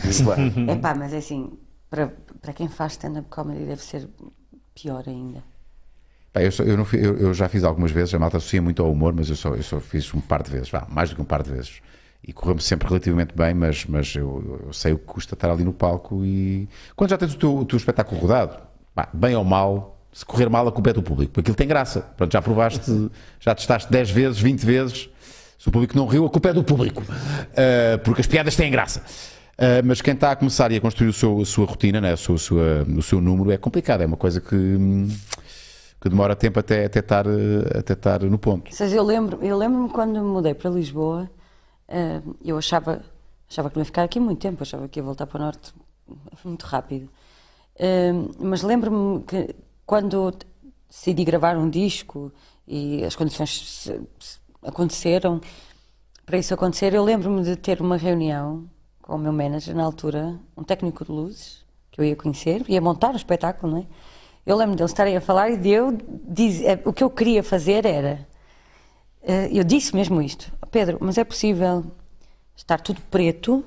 É pá, mas é assim, para, para quem faz stand-up comedy deve ser pior ainda. Pá, eu, só, eu, não, eu, eu já fiz algumas vezes, a malta associa muito ao humor, mas eu só, eu só fiz um par de vezes, vá, mais do que um par de vezes. E correu-me sempre relativamente bem, mas, mas eu, eu sei o que custa estar ali no palco e... Quando já tens o teu, o teu espetáculo rodado, pá, bem ou mal, se correr mal a culpa é do público, porque aquilo tem graça. Pronto, já provaste, já testaste dez vezes, vinte vezes, se o público não riu, a culpa é do público, uh, porque as piadas têm graça. Uh, mas quem está a começar e a construir o seu, a sua rotina, né, a sua, a sua, o seu número, é complicado, é uma coisa que... que demora tempo até, até, estar, até estar no ponto. Eu lembro, eu lembro-me quando me mudei para Lisboa, uh, eu achava, achava que não ia ficar aqui muito tempo, achava que ia voltar para o Norte muito rápido. Uh, mas lembro-me que quando decidi gravar um disco e as condições se, se aconteceram, para isso acontecer, eu lembro-me de ter uma reunião com o meu manager na altura, um técnico de luzes, que eu ia conhecer, ia montar o espetáculo, não é? Eu lembro deles estarem a falar e de eu dizer, o que eu queria fazer era, uh, eu disse mesmo isto, Pedro, mas é possível estar tudo preto,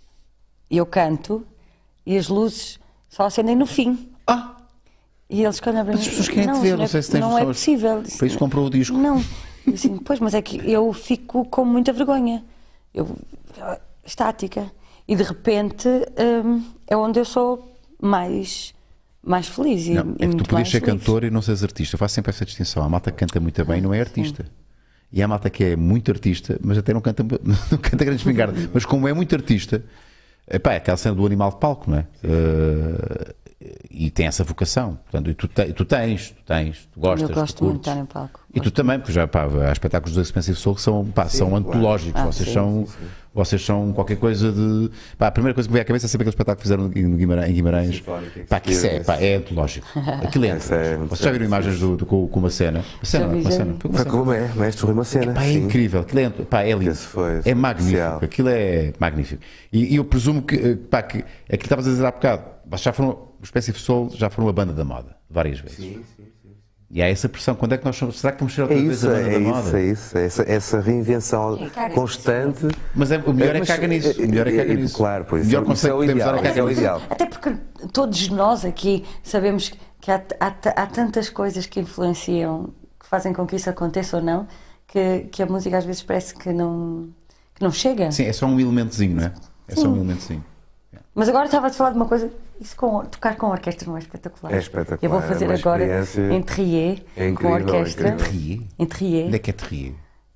e eu canto, e as luzes só acendem no fim. Ah! E eles quando abrem... Mas as pessoas querem te ver, não sei se tens Não é possível. Para isso comprou o disco. Não. Assim, pois, mas é que eu fico com muita vergonha. Eu, estática. E de repente hum, é onde eu sou mais, mais feliz. E, não, e é que tu podias ser feliz. cantor e não seres artista. Eu faço sempre essa distinção. A malta que canta muito bem não é artista. Sim. E há a malta que é muito artista, mas até não canta, não canta grande espingarda. Mas como é muito artista, epá, é aquela cena do animal de palco, não é? Uh, e tem essa vocação. Portanto, e tu, te, tu tens, tu tens, tu gostas. Eu gosto tu muito de estar em palco. E tu também, porque já pá, há espetáculos do Expensive Soul que são, pá, sim, são claro. antológicos. Ah, vocês, sim, são, sim, sim. vocês são qualquer coisa de. Pá, a primeira coisa que me veio à cabeça é sempre aquele espetáculo que fizeram em Guimarães. Em Guimarães. Pá, que isso é, pá, é antológico. Aquilo é antológico. Vocês já viram imagens do, do, com, com uma cena? Uma cena, uma cena. Foi como é, mestre, foi uma cena. É, pá, é incrível. Aquilo é, pá, é lindo. Foi, é magnífico. Especial. Aquilo é magnífico. E, e eu presumo que, pá, que aquilo que estavas a dizer há bocado, já foram, o Expensive Soul já foram uma banda da moda, várias vezes. Sim, sim. E há essa pressão, quando é que nós somos? Será que vamos ser outra é vez isso, a banda é da isso, moda? É isso, é isso, essa reinvenção é constante. Mas é, o melhor é, é caga nisso. O melhor é caga nisso. Claro, pois. O melhor conceito que podemos dar é caga nisso. Até porque todos nós aqui sabemos que há, há, há tantas coisas que influenciam, que fazem com que isso aconteça ou não, que, que a música às vezes parece que não, que não chega. Sim, é só um elementozinho, não é? É só um elementozinho. Mas agora estava a falar de uma coisa, isso com, tocar com orquestra não é espetacular? É espetacular. Eu vou fazer é agora em Trier, é com orquestra. Em Trier? Em Trier. Onde é que é Trier?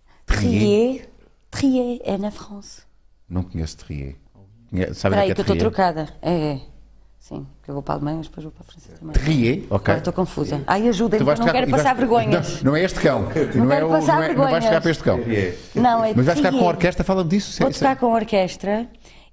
Trier, Trier é na França. Não conheço Trier. Sabe onde é que eu estou trocada. É, é. Sim, porque eu vou para a Alemanha, mas depois vou para a França também. Trier? Ok. Agora estou confusa. Ai, ajudem-me, não quero passar vergonhas. Não, não é este cão. Não, não quero é passar não, é, não vais tocar para este cão. Não, é Mas vais tocar Trier. com a orquestra, fala-me disso. Vou tocar com a orquestra.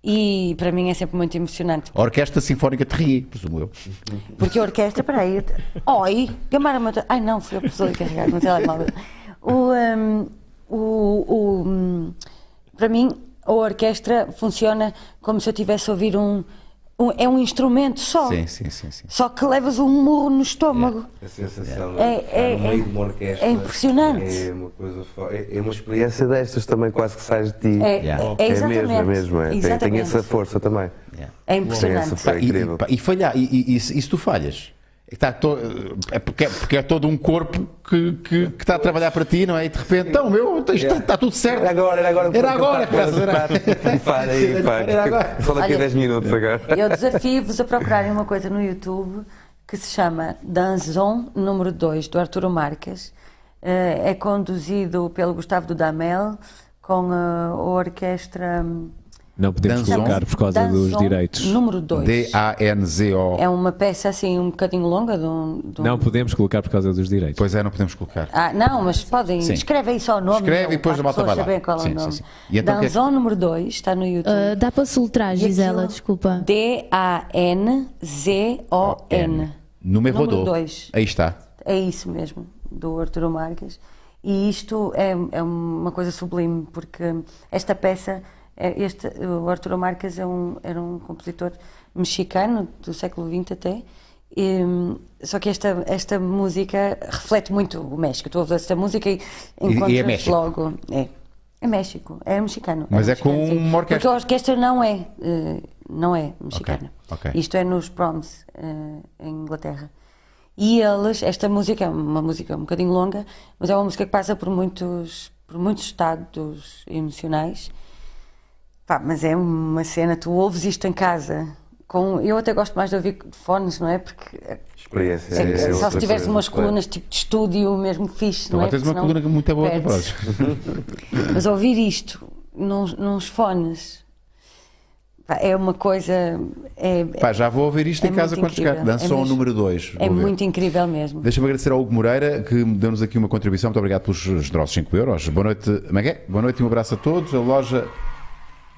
E para mim é sempre muito emocionante. A Orquestra Sinfónica Trier, presumo eu. Porque a orquestra, peraí. Oi, Gamara Matou. Ai não, fui a pessoa a carregar no telemóvel. O, um, o, o, um, para mim, a orquestra funciona como se eu tivesse a ouvir um. um é um instrumento só. Sim, sim, sim, sim. Só que levas um murro no estômago. É. A sensação é, de é, no meio de uma orquestra. É impressionante. É uma, coisa, é, é uma experiência destas também, quase que sais de ti. É, yeah. é, é exatamente. mesmo, é mesmo. É. Tem, tem essa força também. Yeah. É impressionante. Essa, é incrível. E, e, e falhar, e, e, e, e se tu falhas? Está to... é, porque, porque é todo um corpo que, que, que está a trabalhar para ti, não é? E de repente, então, meu, isto yeah. está tudo certo. Era agora, era agora. Era agora, graças a Deus. Para aí, para. Só daqui a dez minutos agora. Eu desafio-vos a procurarem uma coisa no YouTube que se chama Danzon número dois, do Arturo Marques. É conduzido pelo Gustavo Dudamel, com a orquestra. Não podemos Danzon. colocar por causa Danzon, dos direitos. Número dois. D A N Z O. É uma peça assim um bocadinho longa. De um, de um... Não podemos colocar por causa dos direitos. Pois é, não podemos colocar. Ah, não, mas podem. Sim. Escreve aí só o nome. Escreve não, e depois a malta vai lá. Saber qual é sim, o nome. Sim, sim. E então, Danzon que é... número dois está no YouTube. Uh, dá para soltar, Gisela, desculpa. D A N Z O N. Número dois. Aí está. É isso mesmo, do Arturo Marques. E isto é, é uma coisa sublime, porque esta peça. Este, o Arturo Marques é um, era um compositor mexicano do século vinte até, e, só que esta, esta música reflete muito o México. Tu ouves esta música e encontras e é México. logo. É, é México, é mexicano. Mas é, é com sim. uma orquestra. Porque a orquestra não é, não é mexicana. Okay, okay. Isto é nos Proms, em Inglaterra. E eles, esta música é uma música um bocadinho longa, mas é uma música que passa por muitos, por muitos estados emocionais. Pá, mas é uma cena, tu ouves isto em casa, com, eu até gosto mais de ouvir fones, não é? Porque experiência, é, é, é só se tiveres coisa, umas claro. colunas tipo de estúdio mesmo fixe, Então, não é? tens uma coluna muito boa para trás. Mas ouvir isto nos, nos fones, pá, é uma coisa. É, pá, já vou ouvir isto é em casa quando chegar. Dançam é o número dois. É muito incrível mesmo. Deixa-me agradecer ao Hugo Moreira, que deu-nos aqui uma contribuição. Muito obrigado pelos generosos cinco euros. Boa noite, Magué. Boa noite e um abraço a todos. A loja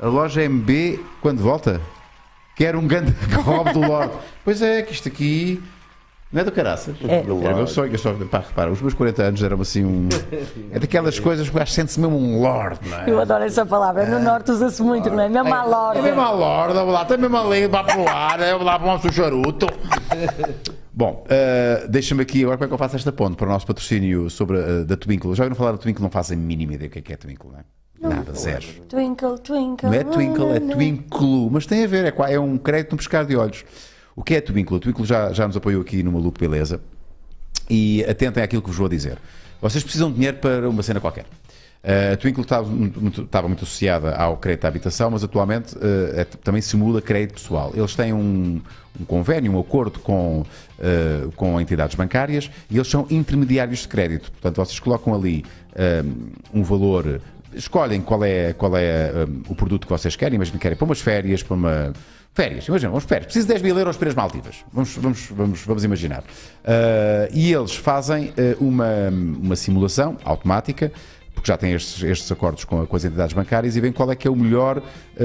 A loja M B, quando volta, quer um grande roubo do Lorde. Pois é, que isto aqui não é do caraças. É. Era o meu sonho. Eu só, pá, repara, os meus quarenta anos eram assim um. É daquelas coisas que o gajo sente-se mesmo um Lorde, não é? Eu adoro essa palavra. No Norte usa-se muito, não é? Mesmo à Lorde. É mesmo à Lorde, vou lá, tem mesmo a língua para pro ar, eu vou lá para o charuto. Bom, uh, deixa-me aqui agora como é que eu faço esta ponte para o nosso patrocínio sobre a, da Twinkle. Já ouviram falar da Twinkle? Não fazem a mínima ideia do que é, que é Twinkle, não é? Não. Nada, zero. Twinkle, twinkle. Não é Twinkle, é Twinkle. Mas tem a ver, é, é um crédito num pescar de olhos. O que é Twinkle? O Twinkle já, já nos apoiou aqui no Maluco Beleza. E atentem àquilo que vos vou dizer. Vocês precisam de dinheiro para uma cena qualquer. Uh, a Twinkle estava muito, estava muito associada ao crédito à habitação, mas atualmente uh, é, também simula crédito pessoal. Eles têm um, um convênio, um acordo com, uh, com entidades bancárias e eles são intermediários de crédito. Portanto, vocês colocam ali um, um valor, escolhem qual é, qual é um, o produto que vocês querem. Imaginem que querem para umas férias, para uma... Férias, imagina, vamos férias. Preciso de dez mil euros para as Maldivas. Vamos, vamos, vamos, vamos imaginar. Uh, e eles fazem uh, uma, uma simulação automática, porque já têm estes, estes acordos com, com as entidades bancárias e veem qual é que é o melhor, uh,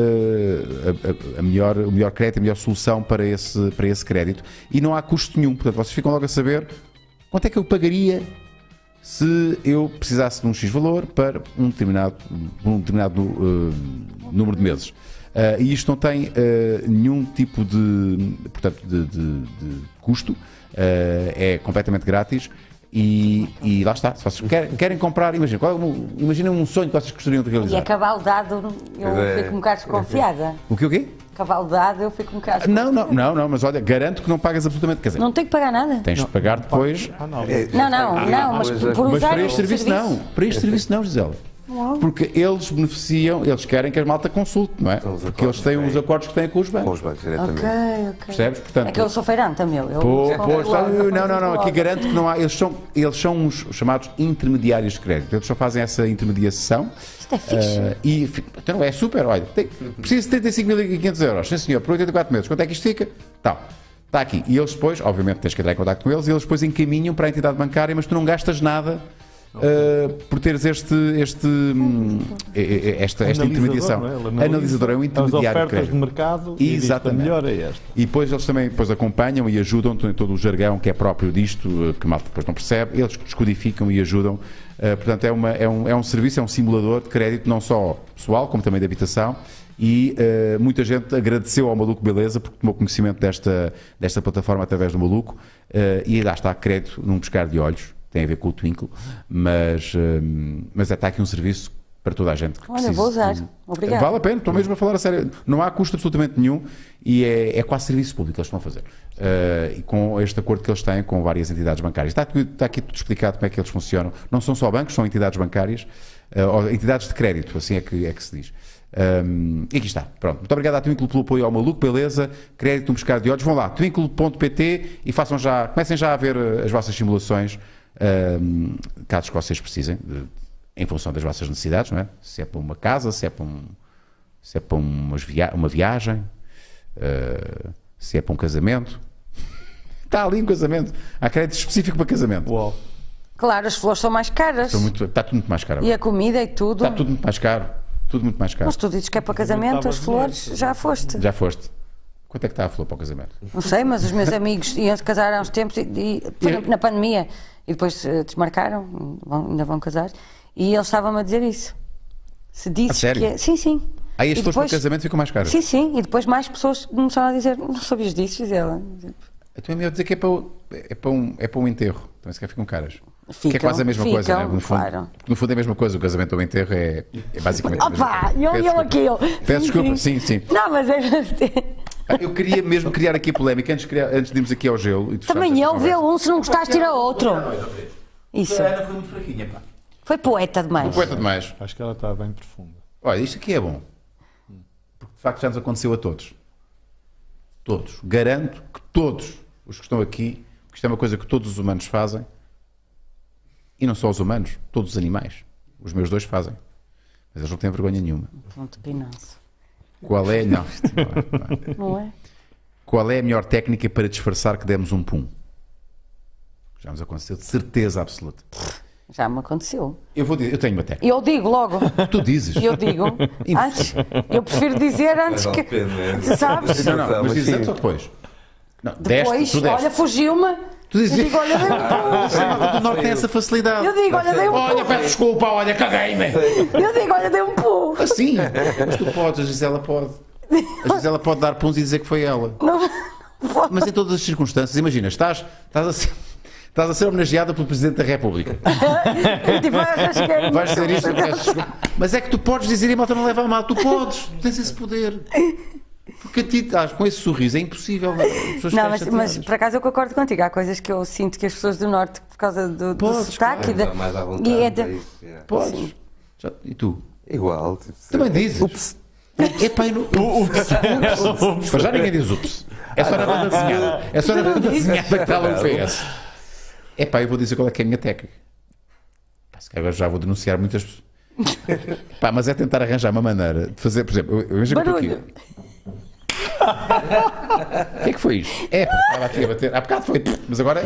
a, a, a melhor, o melhor crédito, a melhor solução para esse, para esse crédito. E não há custo nenhum. Portanto, vocês ficam logo a saber quanto é que eu pagaria se eu precisasse de um X valor para um determinado, um determinado uh, número de meses. Uh, e isto não tem uh, nenhum tipo de, portanto, de, de, de custo, uh, é completamente grátis e, e lá está. Se vocês querem, querem comprar, imaginem, imaginem um sonho que vocês gostariam de realizar. E a cavalo dado, eu É. fico um bocado desconfiada. O que o quê? Cavalo dado, eu fico um bocado Não, desconfiada. não, não, não, mas olha, garanto que não pagas absolutamente, quer dizer, Não tenho que pagar nada. tens de pagar depois. Ah, não. Não, não, não, mas pois é. por Mas usar para o este serviço não, para este serviço não, Gisela. Porque eles beneficiam, eles querem que a malta consulte, não é? São os Porque eles acordos têm que os têm. acordos que têm com os Com bancos. os bancos, diretamente. Ok, ok. Percebes? Portanto, É que eu sou feirante também. Eu Pô, sou pô, está- logo, não, não, não, aqui logo. garanto que não há. Eles são, eles são os chamados intermediários de crédito. Eles só fazem essa intermediação. Isto é fixe. eh, e fi- então é super, olha, tem, preciso de trinta e cinco mil e quinhentos euros, sim senhor, por oitenta e quatro meses, quanto é que isto fica? Tal. Está aqui. E eles depois, obviamente, tens que entrar em contato com eles e eles depois encaminham para a entidade bancária, mas tu não gastas nada. Uh, por teres este, este, hum, esta, esta intermediação. Não é? Ele analisa Analisador é um intermediário as de ofertas crédito. de mercado e diz, Exatamente. a melhor é esta. E depois eles também depois acompanham e ajudam tem todo o jargão que é próprio disto, que a malta depois não percebe, eles descodificam e ajudam. Uh, portanto, é, uma, é, um, é um serviço, é um simulador de crédito, não só pessoal, como também de habitação. E uh, muita gente agradeceu ao Maluco Beleza porque tomou conhecimento desta, desta plataforma através do Maluco. Uh, e lá está, crédito num pescar de olhos. Tem a ver com o Twinkle, mas, um, mas está aqui um serviço para toda a gente que Olha, precisa. vou usar. Obrigada. Vale a pena, estou mesmo a falar a sério. Não há custo absolutamente nenhum e é, é quase serviço público que eles estão a fazer. Uh, e com este acordo que eles têm com várias entidades bancárias. Está, tudo- está aqui tudo explicado como é que eles funcionam. Não são só bancos, são entidades bancárias, uh, ou entidades de crédito, assim é que, é que se diz. Um, e aqui está. Pronto. Muito obrigado à Twinkle pelo apoio ao Maluco Beleza. Crédito no pescar de olhos. Vão lá, twinkle ponto pt e façam já, comecem já a ver uh, as vossas simulações. Um, casos que vocês precisem, de- em função das vossas necessidades, não é? Se é para uma casa, se é para, um, se é para umas via uma viagem, uh, se é para um casamento. Está ali um casamento. Há crédito específico para casamento. Uau. Claro, as flores são mais caras. Está, muito, está tudo muito mais caro. E a comida e tudo. Está tudo muito mais caro. Tudo muito mais caro. Mas tu dizes que é para casamento, as flores, já foste. Já foste. Quanto é que está a flor para o casamento? Não sei, mas os meus amigos iam se casar há uns tempos e, e foi na, na pandemia e depois eh, desmarcaram, vão- ainda vão casar, e eles estavam-me a dizer isso. Se dizes A sério? que é. Sim, sim. Aí as E flores para o depois- casamento ficam mais caras. Sim, sim, e depois mais pessoas começaram a dizer, não sabias disso, Gisela? Então é melhor dizer que é para, o- é para, um, é para um enterro. Então se calhar ficam caras. que é Ficam, quase a mesma ficam, coisa, né? No fundo, claro. porque no fundo é a mesma coisa. O casamento ou o enterro é, é basicamente a mesma Opa, coisa. eu Peço eu desculpa. aquilo. Peço desculpa, sim, sim. Não, mas é. Ah, Eu queria mesmo criar aqui a polémica antes de, criar, antes de irmos aqui ao gelo. E de fecharmos Também esta eu vê conversa. um, se não gostares, tira outro. Isso. A Ana foi muito fraquinha, pá. Foi poeta demais. Poeta demais. Acho que ela está bem profunda. Olha, isto aqui é bom. Porque de facto já nos aconteceu a todos. Todos. Garanto que todos os que estão aqui, porque isto é uma coisa que todos os humanos fazem, e não só os humanos, todos os animais. Os meus dois fazem. Mas eles não têm vergonha nenhuma. Ponto Pinoço. Qual é. Não, isto não é, não é. Não é? Qual é a melhor técnica para disfarçar que demos um pum? Já nos aconteceu, de certeza absoluta. Já me aconteceu. Eu vou dizer, eu tenho uma técnica. Eu digo logo. Tu dizes. Eu digo. Antes, eu prefiro dizer antes que. Tu sabes? Não, não, mas dizes antes ou depois? Não, Depois, deste, tu deste. olha, fugiu-me. Tu dizes. Eu digo, olha, dei um pulo. O Norte tem essa facilidade. Eu digo, olha, dei um Olha, pulo. peço desculpa, olha, caguei-me. Eu digo, olha, dei um pulo. Assim. Mas tu podes, a Gisela pode. A Gisela pode dar puns e dizer que foi ela. Não, Mas em todas as circunstâncias, imagina, estás, estás, a, ser, estás a ser homenageada pelo Presidente da República. tipo, arrasquei-me. Vais dizer isto, peço desculpa. Mas é que tu podes dizer e a malta não leva a mal. Tu podes, tu tens esse poder. Porque a ti, estás com esse sorriso, é impossível. As pessoas Não, ficarem mas, chateadas. mas por acaso eu concordo contigo. Há coisas que eu sinto que as pessoas do Norte, por causa do, do Podes, sotaque, Dá e, mais à da, vontade. e é é de, isso, yeah. Podes. Já- E tu? Igual. Tipo, Também dizes. Ups. Epá, e no... Ups. Ups. Mas já ninguém diz ups. É só na banda desenhada. É só na banda desenhada que está lá o P S. Epá, eu vou dizer qual é que é a minha técnica. Pá, se calhar agora já vou denunciar muitas pessoas. Pá, mas é tentar arranjar uma maneira de fazer, por exemplo, eu imagino que eu estou aqui. O que é que foi isto? É, pá, estava aqui a bater. Há bocado foi, mas agora.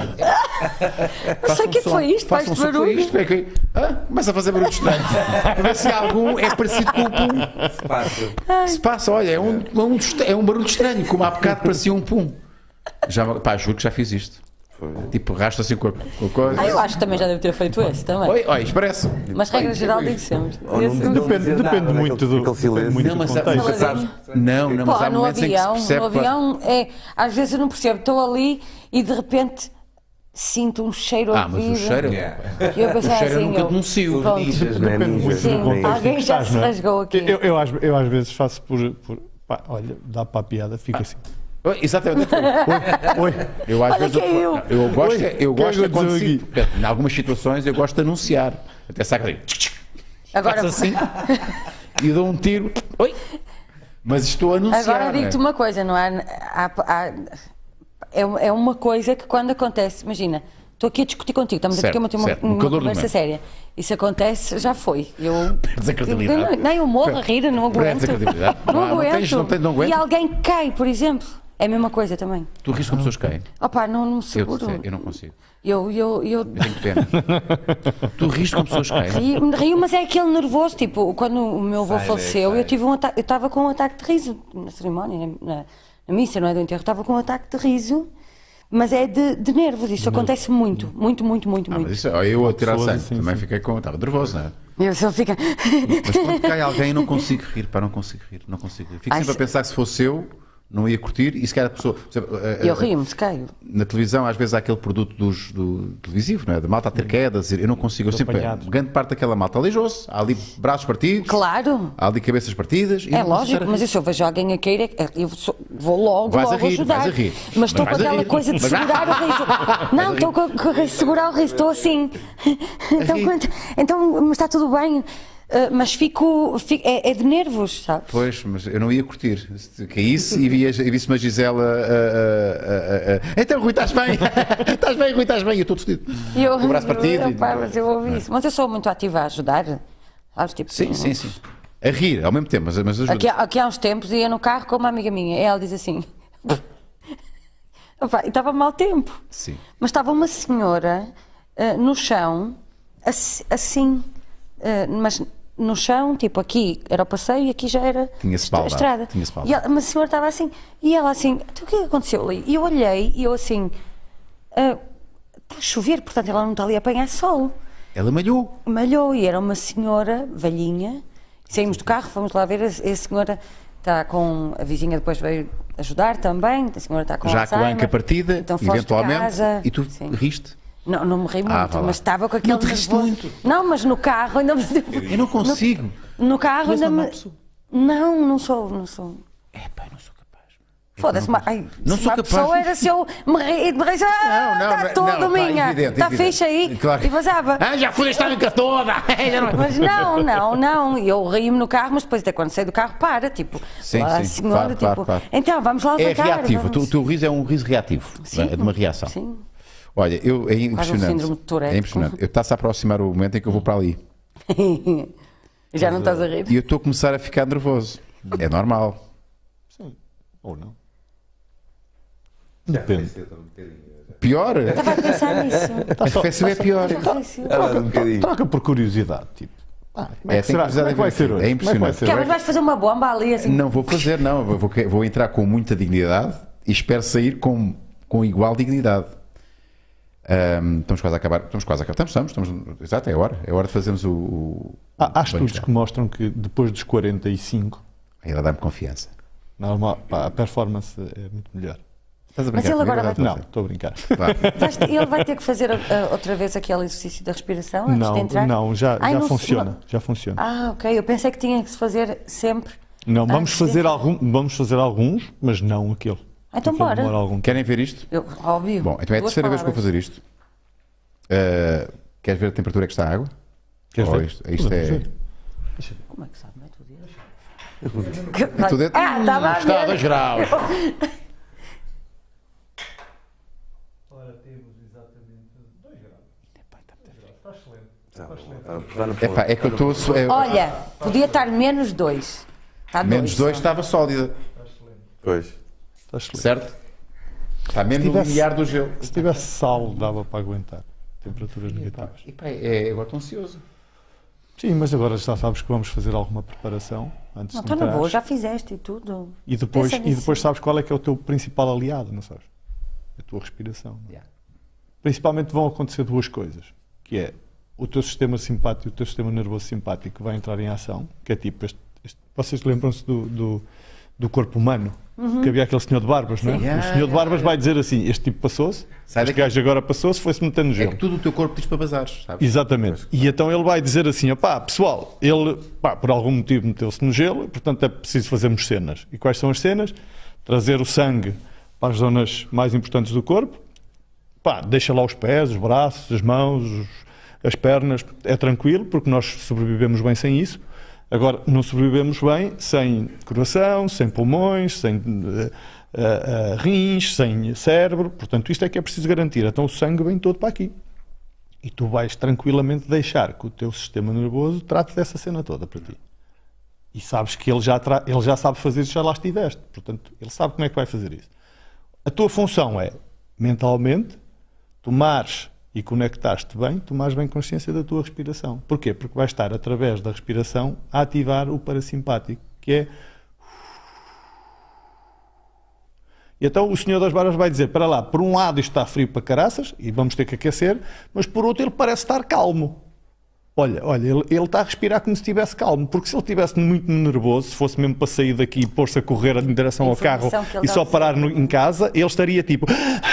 É... Não sei o que foi isto, faz um som. barulho. Foi isto, é que... ah, começa a fazer barulho estranho. Para ver se algum é parecido com o pum. Fácil. Se passa, olha, é um, é um, é um barulho estranho, como há bocado parecia um pum. Já, pá, juro que já fiz isto. Tipo, rasta assim com a, com a coisa. Ah, eu acho que também já deve ter feito esse também. Oi, oi, isto parece. Mas regra Oi, geral oi. digo sempre. Ou Esse- não- Depende, dizer depende nada, muito do, aquele silêncio. depende muito Não, do mas, contexto. mas sabes, não, não, mas Pô, há no momentos em que se avião, percebe. no avião é, às vezes eu não percebo, estou ali e de repente sinto um cheiro Ah, mas o horrível. cheiro. E eu O pensava cheiro eu assim, nunca eu, denuncio. pronto. Ninjas, não é? Depende muito Ninjas, do Sim, nem- contexto alguém em que já estás, se não é? rasgou aqui. Eu, eu, às, eu às vezes faço por. por pá, olha, dá para a piada, fica assim. Oi, exatamente. Oi, oi. Eu às Olha vezes. quem eu. Eu gosto, Oi, eu quem gosto de aconteceu acontecer. Em algumas situações eu gosto de anunciar. Até saco assim. Agora, Faço assim e dou um tiro. Oi! Mas estou a anunciar. agora não é? digo-te uma coisa, não é? Há, há, é, é uma coisa que quando acontece, imagina, estou aqui a discutir contigo, estamos Certo, a discutir uma, certo, no uma calor do conversa momento. séria. Isso acontece, já foi. Eu, Perdes a eu, credibilidade. nem eu morro a rir, não Perdes aguento. a credibilidade. Não, Não há- não aguento. tens- não tens- não aguentas? E alguém cai, por exemplo. É a mesma coisa também. Tu rires com pessoas que caem. Opa, não, não me Eu, seguro. sei, eu não consigo. Eu, eu, eu, Eu tenho pena. Tu rires com pessoas que caem. rio, rio, mas é aquele nervoso. Tipo, quando o meu avô Sai, faleceu, sai. eu tive um ataque, eu estava com um ataque de riso na cerimónia, na, na, na missa, não é do enterro, estava com um ataque de riso, mas é de, de nervos. Isso acontece muito, muito, muito, muito, Ah, muito. mas isso, ó, eu a tirar pessoas sangue assim, também sim. fiquei com. Estava nervoso, não é? Eu só fico. Mas quando cai alguém, eu não consigo rir. Pá, não consigo rir. Não consigo rir. Fico Ai, sempre se- a pensar que se fosse eu, não ia curtir. E se calhar a pessoa. por exemplo, eh, Eu eh, rio-me, se caio. Na televisão, às vezes há aquele produto dos, do televisivo, não é? Da malta a ter quedas. Eu não consigo. Eu sempre. apanhado. Grande parte daquela malta aleijou-se. Há ali braços partidos. Claro. Há ali cabeças partidas. e É não consigo lógico, estar a mas rir. eu, se eu vejo alguém a cair, é- eu sou- vou logo, Vais a logo rir, ajudar. vais a rir. Mas estou Mas com vais a aquela rir. coisa de Mas- segurar o riso. Não, estou com, com de segurar o riso, estou assim. Então, rir. quando- então mas está tudo bem. Uh, mas fico. fico- é, é de nervos, sabes? Pois, mas eu não ia curtir. Se caísse e via- e visse uma Gisela. ah, ah, ah, ah, então, Rui, estás bem? Estás bem, Rui, estás bem? E eu estou fodido. E eu, Com o braço partido. eu, e- pá, mas eu ouvi isso. Mas eu sou muito ativa a ajudar. Sabes? Tipo, Sim, sim, sim. A rir, ao mesmo tempo, mas, mas ajuda. Aqui, há- aqui há uns tempos ia no carro com uma amiga minha e ela diz assim. Opa, e estava mau tempo. Sim. Mas estava uma senhora ah, no chão, assi- assim, ah, mas no chão, tipo aqui era o passeio e aqui já era Tinha-se estra- balda, estrada. tinha-se balda. E ela, mas a senhora estava assim, e ela assim, então o que é que aconteceu ali? E eu olhei e eu assim, ah, está a chover, portanto ela não está ali a apanhar sol. Ela malhou. Malhou e era uma senhora velhinha. Saímos do carro, fomos lá ver. A, a senhora está com. A vizinha depois veio ajudar também. A senhora está com Já com a Alzheimer. anca partida, então foste de eventualmente. casa. E tu Sim. riste. Não, não me ri muito, Ah, vá lá. mas estava com aquele Não te riste nervoso. muito? Não, mas no carro ainda me. Eu não consigo. No, no carro Tu és ainda uma me. má pessoa. Não, não sou, não sou. É pá, eu não sou capaz. Foda-se, ma- ai, Não se sou uma capaz. pessoa era se eu me ri, me ri, ah, Não, não, está não, todo não, claro, minha, evidente, está evidente. fixe aí, Claro. e vazava. Ah, já fui esta anca toda! Já não- Mas não, não, não. Eu ri-me no carro, mas depois até quando saí do carro, para. Tipo, Sim, lá, sim, a senhora, claro, tipo, claro, claro. então vamos lá É levantar. reativo. O vamos. teu- o teu riso é um riso reativo. Sim. É de uma reação. Sim. Olha, eu, é Quase um impressionante. síndrome de Tourette. É impressionante. Eu está-se a aproximar o momento em que eu vou para ali. Já não estás a rir? E eu estou a começar a ficar nervoso. É normal. Sim. Ou não. Depende. Pior? Estava a pensar nisso. Arrefeceu é pior. Troca, troca por curiosidade, tipo. Ah, como é, É, que tem será? curiosidade Como é que vai a ser ver. hoje? É impressionante. Como é que vai ser Quer, mas hoje? vais fazer uma bomba ali assim? Não vou fazer, não. Vou, vou, vou entrar com muita dignidade e espero sair com, com igual dignidade. Ahm, estamos quase a acabar. Estamos quase a acabar. Estamos, estamos, estamos. Exato, é a hora. É a hora de fazermos o. o Há, há o estudos banho. que mostram que depois dos quarenta e cinco, Ela dá-me confiança. normal, pá, a performance é muito melhor. Estás a Mas brincar ele comigo? agora Eu vai- já Não, estou a brincar. estou a dizer. Vais- ele vai ter que fazer uh, outra vez aquele exercício da respiração antes de Não, entrar? não, já, Ai, já não se- funciona. Já funciona. Ah, ok. Eu pensei que tinha que se fazer sempre. Não, vamos antes de fazer, entrar. algum, vamos fazer alguns, mas não aquele. Ah, então Aquele bora. demora algum tempo. Querem ver isto? Eu, óbvio. Bom, então é a Duas terceira vez que vou palavras. fazer isto. Uh, queres ver a temperatura que está a água? Queres Ou ver? Isto, isto Podemos é. ver. Como é que sabe? Não é tu Deus? Tudo é- Ah, estava a Está a ver. dois graus. Epá, é que eu estou. É, Olha, podia estar menos dois. Está menos dois só. estava sólida, Pois. Está excelente. certo? Está mesmo no tivesse- limiar do gelo. Se tivesse sal, dava para aguentar temperaturas negativas. Epá, é, agora estou ansioso. Sim, mas agora já sabes que vamos fazer alguma preparação antes Não, de estou na entrar. boa, já fizeste e tudo. E depois, Pensa e nisso. depois sabes qual é que é o teu principal aliado, não sabes? A tua respiração. não é? Yeah. Principalmente vão acontecer duas coisas, que é o teu sistema simpático, o teu sistema nervoso simpático vai entrar em ação, que é tipo, este, este- vocês lembram-se do, do, do corpo humano? Que havia aquele senhor de barbas, não é? Yeah, o senhor de yeah, barbas yeah. vai dizer assim, este tipo passou-se, Sai este daqui. gajo agora passou-se, foi-se metendo no É gelo. que tudo o teu corpo diz para bazares, sabes? Exatamente. E então ele vai dizer assim, opá, pessoal, ele, pá, por algum motivo meteu-se no gelo, e, portanto é preciso fazermos cenas. E quais são as cenas? Trazer o sangue para as zonas mais importantes do corpo, pá, deixa lá os pés, os braços, as mãos, os- as pernas, é tranquilo, porque nós sobrevivemos bem sem isso. Agora, não sobrevivemos bem sem coração, sem pulmões, sem eh, eh, eh, rins, sem cérebro, portanto isto é que é preciso garantir. Então o sangue vem todo para aqui. E tu vais tranquilamente deixar que o teu sistema nervoso trate dessa cena toda para ti. E sabes que ele já, tra- ele já sabe fazer isso, já lá estiveste. Portanto, ele sabe como é que vai fazer isso. A tua função é, mentalmente, tomares e conectares-te bem, tomares bem consciência da tua respiração. Porquê? Porque vais estar, através da respiração, a ativar o parasimpático, que é... E então o senhor das barbas vai dizer, para lá, por um lado isto está frio para caraças, e vamos ter que aquecer, mas por outro ele parece estar calmo. Olha, olha, ele, ele está a respirar como se estivesse calmo, porque se ele estivesse muito nervoso, se fosse mesmo para sair daqui e pôr-se a correr em direção ao carro Informação que ele e dá só a parar no- em casa, ele estaria tipo...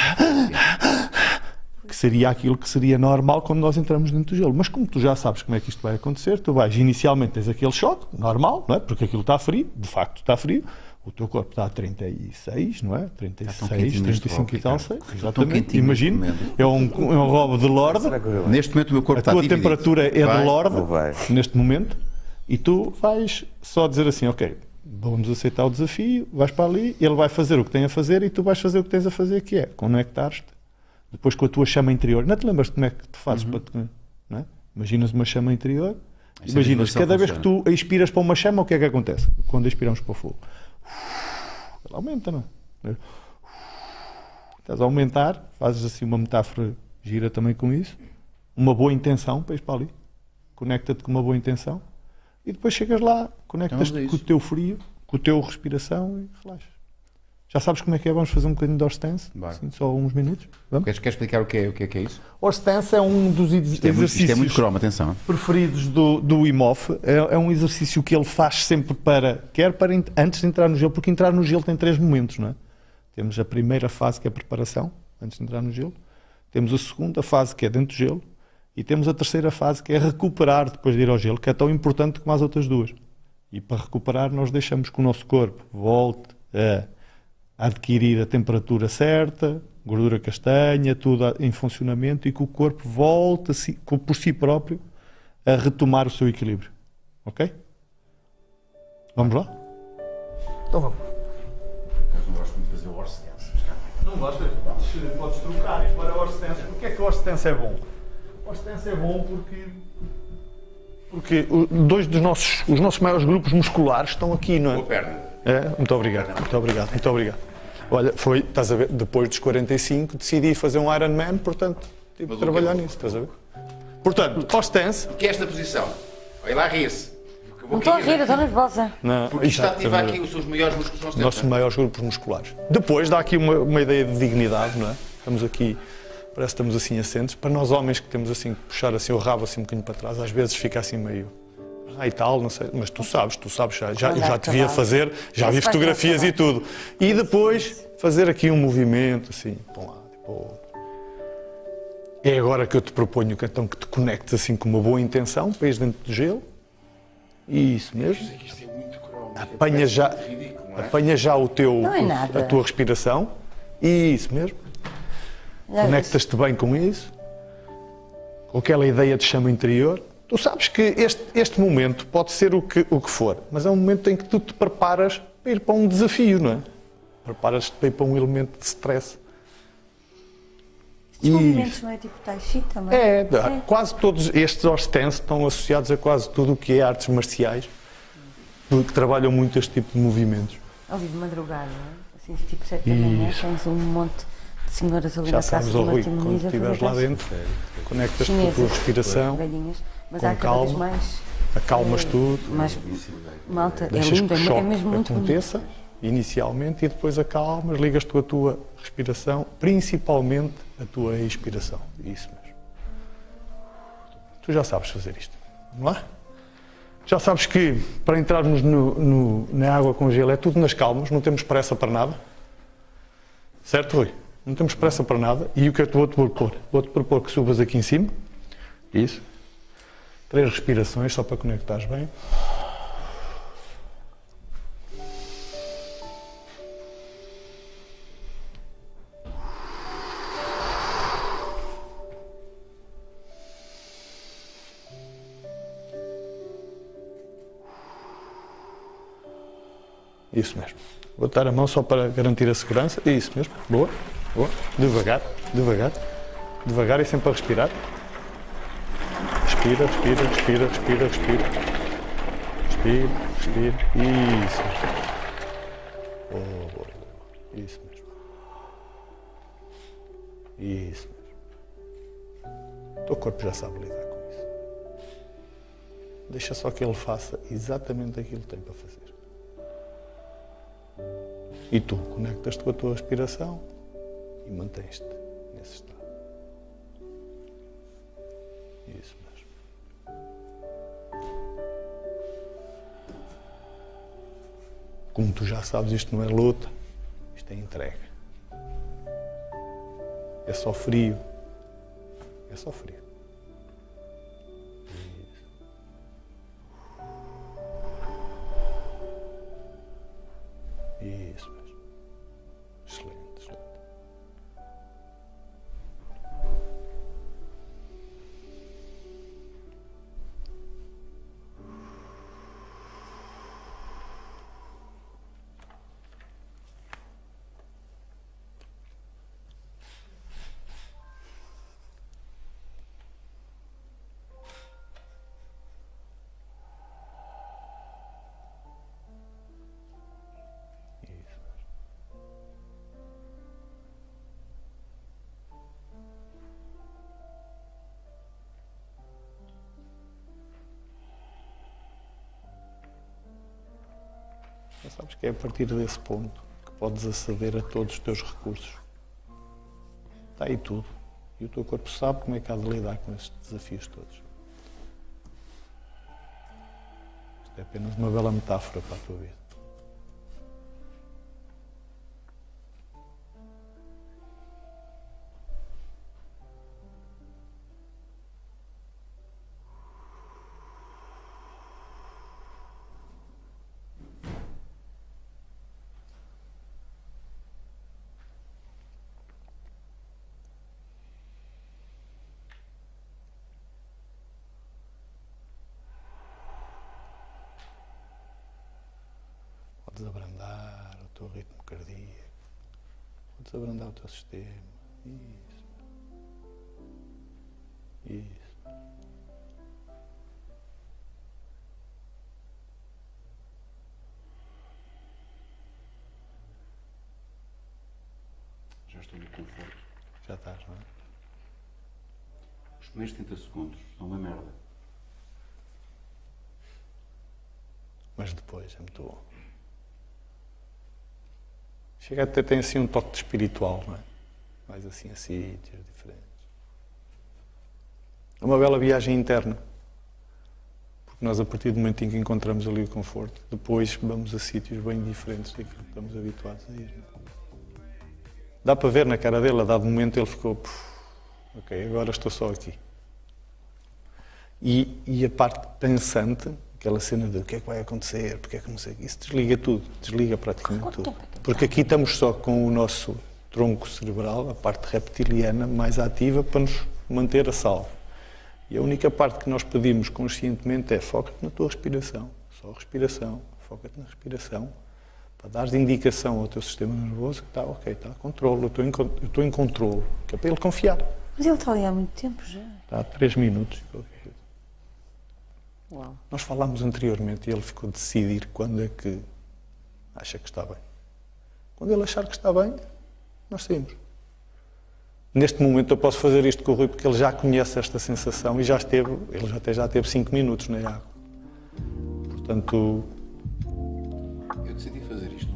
que seria aquilo que seria normal quando nós entramos dentro do gelo. Mas como tu já sabes como é que isto vai acontecer, tu vais, inicialmente tens aquele choque, normal, não é? Porque aquilo está frio, de facto está frio, o teu corpo está a trinta e seis, não é? trinta e Está tão seis, quentinho trinta e cinco neste e tal, robe, sei, Ricardo. Está tão exatamente, quentinho imagino, neste momento. é um, é um robe de Lorde, Neste momento o meu corpo a está tua dividido. temperatura é Vai. de Lorde, Não vai. neste momento, e tu vais só dizer assim, ok, vamos aceitar o desafio, vais para ali, ele vai fazer o que tem a fazer e tu vais fazer o que tens a fazer, que é conectar-te depois com a tua chama interior. Não te lembras de como é que tu fazes Uhum. para te... Não é? Imaginas uma chama interior, Essa imaginas, visualização cada vez que funciona. tu expiras para uma chama, o que é que acontece? Quando expiramos para o fogo? Ela aumenta, não é? Estás a aumentar, fazes assim uma metáfora gira também com isso, uma boa intenção para ir para ali, conecta-te com uma boa intenção e depois chegas lá, conectas-te Vamos a com o isso. teu frio, com a tua respiração e relaxas. Já sabes como é que é? Vamos fazer um bocadinho de horse stance, Bora. assim, só uns minutos. Vamos? Queres, queres explicar o que, é, o que é que é isso? Horse stance é um dos ex- Isto é, muito, exercícios isto é muito cromo, atenção. preferidos do, do Wim Hof. É, é um exercício que ele faz sempre para, quer para ent- antes de entrar no gelo, porque entrar no gelo tem três momentos, não é? Temos a primeira fase, que é a preparação, antes de entrar no gelo. Temos a segunda fase, que é dentro do gelo. E temos a terceira fase, que é recuperar depois de ir ao gelo, que é tão importante como as outras duas. E para recuperar, nós deixamos que o nosso corpo volte a adquirir a temperatura certa, gordura castanha, tudo a- em funcionamento, e que o corpo volte a si- co- por si próprio a retomar o seu equilíbrio. Ok? Vamos lá? Então vamos. Eu não gosto muito de fazer o horse dance. Não gostas? Podes, podes trocar isto para o horse dance. Porquê é que o horse dance é bom? O horse dance é bom porque... Porque o- dois dos nossos, os nossos maiores grupos musculares estão aqui, não é? Boa perna. É? Muito obrigado, muito obrigado, muito obrigado. Olha, foi, estás a ver, depois dos quarenta e cinco decidi fazer um Ironman, portanto, tive de trabalhar nisso, estás a ver? Portanto, ao stance... O que é esta posição? Olha lá, rir-se. Não estou a rir, estou nervosa. Não, Porque isto ativa aqui os seus maiores músculos Os nossos maiores grupos musculares. Depois dá aqui uma, uma ideia de dignidade, não é? Estamos aqui, parece que estamos assim assentes. Para nós homens que temos assim, que puxar assim o rabo assim um bocadinho para trás, às vezes fica assim meio... Ah, e tal, não sei, mas tu sabes, tu sabes, já, já, eu já te via fazer, já vi fotografias e tudo. E depois fazer aqui um movimento assim, para um lado e para o outro. É agora que eu te proponho então, que te conectes assim com uma boa intenção, para ir dentro do gelo. Isso mesmo. Apanha já, apanha já o teu, a tua respiração. Isso mesmo. Conectas-te bem com isso. Com aquela ideia de chama interior. Tu sabes que este, este momento pode ser o que, o que for, mas é um momento em que tu te preparas para ir para um desafio, não é? Preparas-te para ir para um elemento de stress. Estes movimentos não é tipo tai chi também? É, é, quase todos estes stance estão associados a quase tudo o que é artes marciais, que trabalham muito este tipo de movimentos. Ao vivo de madrugada, não é? Assim, tipo sete da manhã, tens um monte de senhoras ali já na sabes, casa oh, de Rui, quando estiveres lá dentro, conectas-te com a tua respiração, velhinhas, mas com há cada calma, vez mais, acalmas é, tudo, mais, malta, é deixas lindo, que o é, choque é mesmo muito aconteça, bonito. Inicialmente, e depois acalmas, ligas tu a tua respiração, principalmente a tua expiração. Isso mesmo. Tu já sabes fazer isto, não é? Já sabes que para entrarmos no, no, na água com gelo é tudo nas calmas, não temos pressa para nada. Certo, Rui? Não temos pressa para nada. E o que é que vou-te propor? Vou-te propor que subas aqui em cima. Isso. Três respirações, só para conectares bem. Isso mesmo. Vou botar a mão só para garantir a segurança. Isso mesmo. Boa. Boa. Devagar. Devagar. Devagar e sempre a respirar. Respira, respira, respira, respira, respira. Respira, respira. Isso mesmo. Boa, boa, boa. Isso mesmo. Isso mesmo. O teu corpo já sabe lidar com isso. Deixa só que ele faça exatamente aquilo que tem para fazer. E tu conectas-te com a tua respiração e mantens-te nesse estado. Isso mesmo. Como tu já sabes, isto não é luta, isto é entrega. É só frio. É só frio. Isso mesmo. Excelente, excelente. Já sabes que é a partir desse ponto que podes aceder a todos os teus recursos. Está aí tudo. E o teu corpo sabe como é que há de lidar com estes desafios todos. Isto é apenas uma bela metáfora para a tua vida. Podes abrandar o teu ritmo cardíaco, podes abrandar o teu sistema. Isso. Isso. estou no conforto. Já estás, não é? Os primeiros trinta segundos são uma merda. Mas depois é muito bom. Chega até tem assim um toque de espiritual, não é? Mais assim a sítios diferentes. É uma bela viagem interna. Porque nós, a partir do momento em que encontramos ali o conforto, depois vamos a sítios bem diferentes daquilo que estamos habituados a ir. Dá para ver na cara dele, a dado momento ele ficou, ok, agora estou só aqui. E, e a parte pensante, aquela cena de o que é que vai acontecer, porque é que não sei, isso desliga tudo, desliga praticamente tudo. Porque aqui estamos só com o nosso tronco cerebral, a parte reptiliana mais ativa para nos manter a salvo. E a única parte que nós pedimos conscientemente é foca-te na tua respiração, só respiração, foca-te na respiração, para dares indicação ao teu sistema nervoso que está ok, está a controle, eu estou em, eu estou em controle, que é para ele confiar. Mas ele está ali há muito tempo já. Está há três minutos. Uau. Nós falámos anteriormente e ele ficou a decidir quando é que acha que está bem. Quando ele achar que está bem, nós saímos. Neste momento eu posso fazer isto com o Rui porque ele já conhece esta sensação e já esteve, ele já até já teve cinco minutos na água. Portanto... Eu decidi fazer isto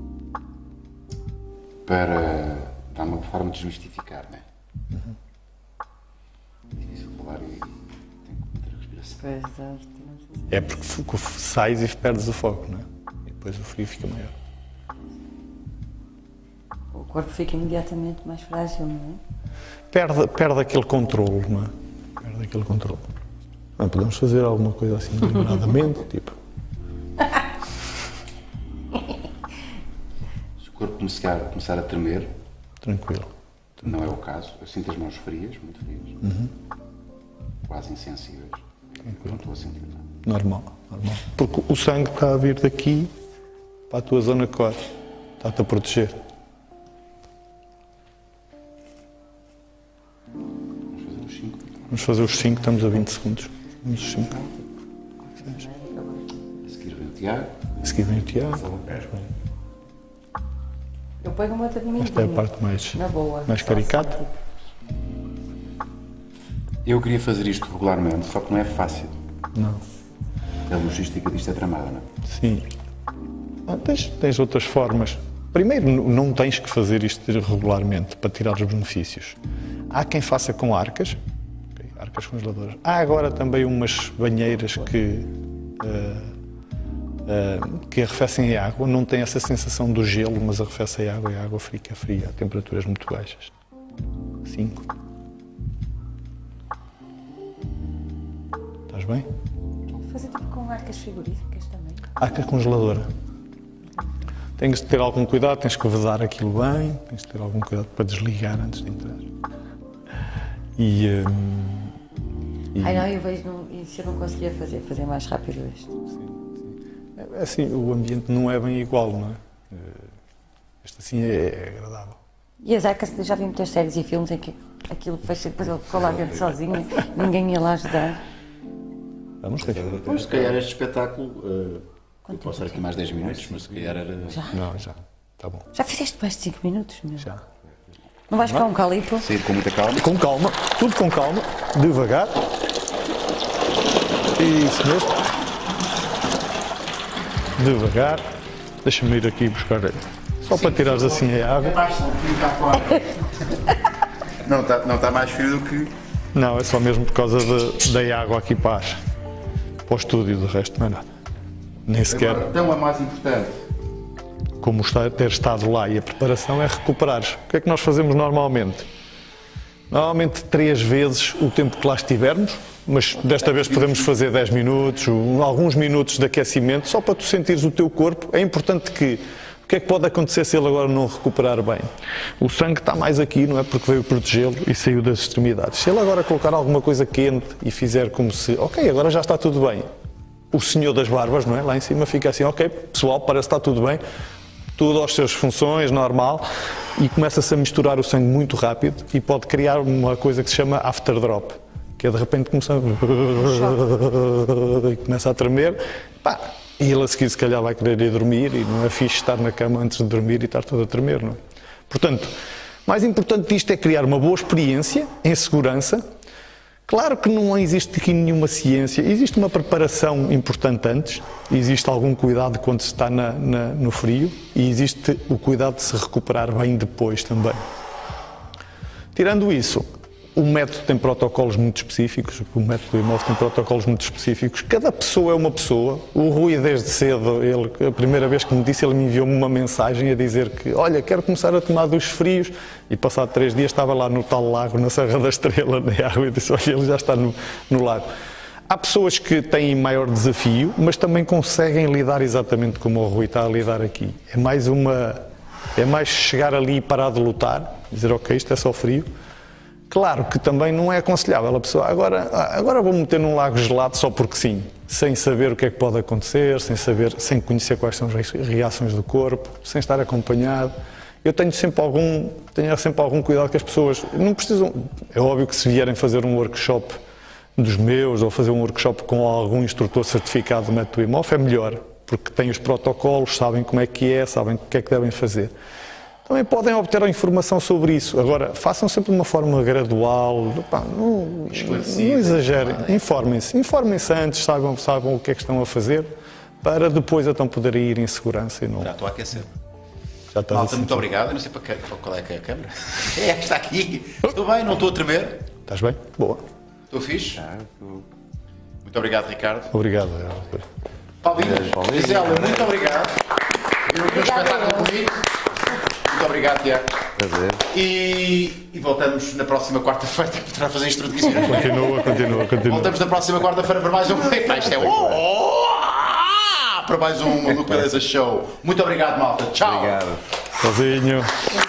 para dar uma forma de desmistificar, não é? Uhum. É difícil falar e tenho que manter a respiração. É porque sais e perdes o foco, não é? E depois o frio fica maior. O corpo fica imediatamente mais frágil, não é? Perde, perde aquele controle, não é? Perde aquele controle. Não, podemos fazer alguma coisa assim, deliberadamente, tipo... Se o corpo começar, começar a tremer... Tranquilo. Não é o caso. Eu sinto as mãos frias, muito frias. Uhum. Quase insensíveis. Tranquilo. Não estou a sentir nada. Normal, normal. Porque o sangue está a vir daqui para a tua zona core. Está-te a proteger. Vamos fazer os cinco, estamos a vinte segundos. Vamos os cinco. A seguir vem o Tiago. A seguir vem o Tiago. Eu pego uma outra de mim. Esta é a parte mais, na boa, mais caricata. Eu queria fazer isto regularmente, só que não é fácil. Não. A logística disto é tramada, não é? Sim. Ah, tens, tens outras formas. Primeiro, não tens que fazer isto regularmente para tirar os benefícios. Há quem faça com arcas. Arcas congeladoras. Há agora também umas banheiras que, uh, uh, que arrefecem a água, não tem essa sensação do gelo, mas arrefecem a água e a água fica fria a temperaturas muito baixas. cinco. Estás bem? Fazer tipo com arcas frigoríficas também? Arca congeladora. Tens de ter algum cuidado, tens que vedar aquilo bem, tens de ter algum cuidado para desligar antes de entrar. E... Um, E... Ai não, eu vejo, não, isso eu não conseguia fazer, fazer mais rápido isto. Sim, sim. É, assim, o ambiente não é bem igual, não é? Este assim é, é agradável. E as arcas, já vi muitas séries e filmes em que aquilo fecha, depois ele ficou lá dentro sozinho, ninguém ia lá ajudar. Vamos ver. Pois, se calhar este espetáculo, uh, eu posso estar aqui mais dez minutos, mas se calhar era... Já? Não, já, está bom. Já fizeste mais de cinco minutos, meu? Já. Não vais ficar um calipo? Sair com muita calma. Com calma, tudo com calma, devagar. Isso mesmo. Devagar. Deixa-me ir aqui buscar. Só Sim, para tirares assim a água. Não está não tá mais frio do que... Não, é só mesmo por causa de, da água aqui para, as, para o estúdio, de resto não é nada. Nem sequer. Agora, então é mais importante. Como está, ter estado lá e a preparação é recuperares. O que é que nós fazemos normalmente? Normalmente três vezes o tempo que lá estivermos, mas desta vez podemos fazer dez minutos, alguns minutos de aquecimento, só para tu sentires o teu corpo. É importante que, o que é que pode acontecer se ele agora não recuperar bem? O sangue está mais aqui, não é? Porque veio protegê-lo e saiu das extremidades. Se ele agora colocar alguma coisa quente e fizer como se, ok, agora já está tudo bem. O senhor das barbas, não é? Lá em cima fica assim, ok, pessoal, parece que está tudo bem. Tudo às suas funções, normal, e começa-se a misturar o sangue muito rápido e pode criar uma coisa que se chama after drop, que é de repente começa a... e começa a tremer, pá, e ele a seguir se calhar vai querer ir dormir e não é fixe estar na cama antes de dormir e estar todo a tremer, não é? Portanto, Mais importante disto é criar uma boa experiência, em segurança. Claro que não existe aqui nenhuma ciência, existe uma preparação importante antes, existe algum cuidado quando se está na, na, no frio e existe o cuidado de se recuperar bem depois também. Tirando isso, o método tem protocolos muito específicos, o método IMOF tem protocolos muito específicos, cada pessoa é uma pessoa. O Rui, desde cedo, ele, a primeira vez que me disse, ele me enviou-me uma mensagem a dizer que, olha, quero começar a tomar dos frios, e passado três dias estava lá no tal lago, na Serra da Estrela, na água, e disse, olha, ele já está no, no lago. Há pessoas que têm maior desafio, mas também conseguem lidar exatamente como o Rui está a lidar aqui. É mais uma, é mais chegar ali e parar de lutar, dizer, ok, isto é só frio. Claro que também não é aconselhável a pessoa, agora, agora vou meter num lago gelado só porque sim, sem saber o que é que pode acontecer, sem saber, sem conhecer quais são as reações do corpo, sem estar acompanhado. Eu tenho sempre algum, tenho sempre algum cuidado que as pessoas não precisam. É óbvio que se vierem fazer um workshop dos meus ou fazer um workshop com algum instrutor certificado do método IMOF é melhor, porque têm os protocolos, sabem como é que é, sabem o que é que devem fazer. Também podem obter a informação sobre isso. Agora, façam sempre de uma forma gradual, pá, não, não exagerem, informem-se. Informem-se antes, saibam, saibam o que é que estão a fazer, para depois então poderem ir em segurança. E não... Já estou a aquecer. Já estás Malta, muito obrigado. Eu não sei para que, qual é que é a câmera. É esta aqui. Estou bem, não estou a tremer. Estás bem? Boa. Estou fixe? Muito obrigado, Ricardo. Obrigado. Paulinho, Gisela, muito obrigado. Eu vi um espetáculo comigo. Muito obrigado, Tiago. Prazer. E, e voltamos na próxima quarta-feira para fazer isto tudo. Continua, continua, continua. Voltamos na próxima quarta-feira para mais um. Epá, isto é oh, para mais um Maluco Beleza Show. Muito obrigado, malta. Tchau. Obrigado. Sozinho.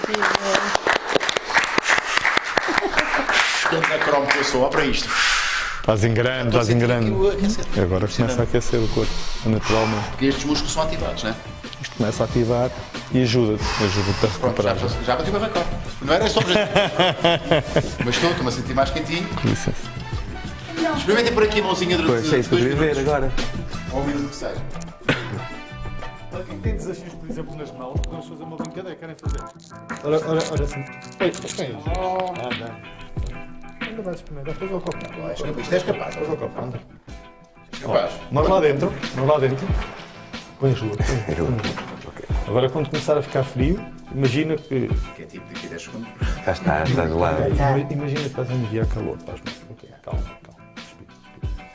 Quanto é cromo que eu sou? Olha para isto. Estás em grande, estás em grande. E agora começa a aquecer o corpo, naturalmente. Porque estes músculos são ativados, não é? Isto começa a ativar e ajuda-te, ajuda-te a recuperar. Pronto, já, já bati o meu recorde. Não era esse o objetivo. Mas estou, estou-me a sentir mais quentinho. Licença. Experimentem por aqui a mãozinha durante Pois, é isso que eu queria ver agora. Ou um minuto que seja. Para quem tem desafios, por exemplo, nas mãos, podemos fazer uma brincadeira. Querem fazer? Ora, ora, ora assim. Ei, quem é? Ah, dá. Ainda vais experimentar. Depois ao copo. Isto é capaz. Depois ao copo. Anda. Capaz. Nós lá dentro. Nós lá dentro. Põe gelo. Agora, quando começar a ficar frio, imagina que... Que é tipo daqui a dez segundos. Já está, está do lado. Imagina que estás a enviar calor para as mãos. Ok, calma, calma. Respira, respira.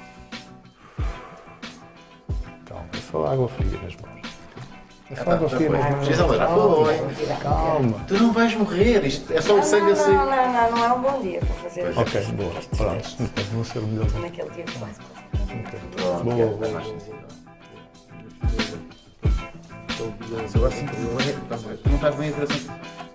Calma, é só água fria nas mãos. É só água fria nas mãos. Gisela, já foi. Calma. Tu não vais morrer. Isto é só o sangue assim. Não, não, não, não é um bom dia para fazer isso. Ok, boa. Pronto, então vão ser o melhor. Naquele dia que quase. Boa, boa. Agora sim, tu não estás bem a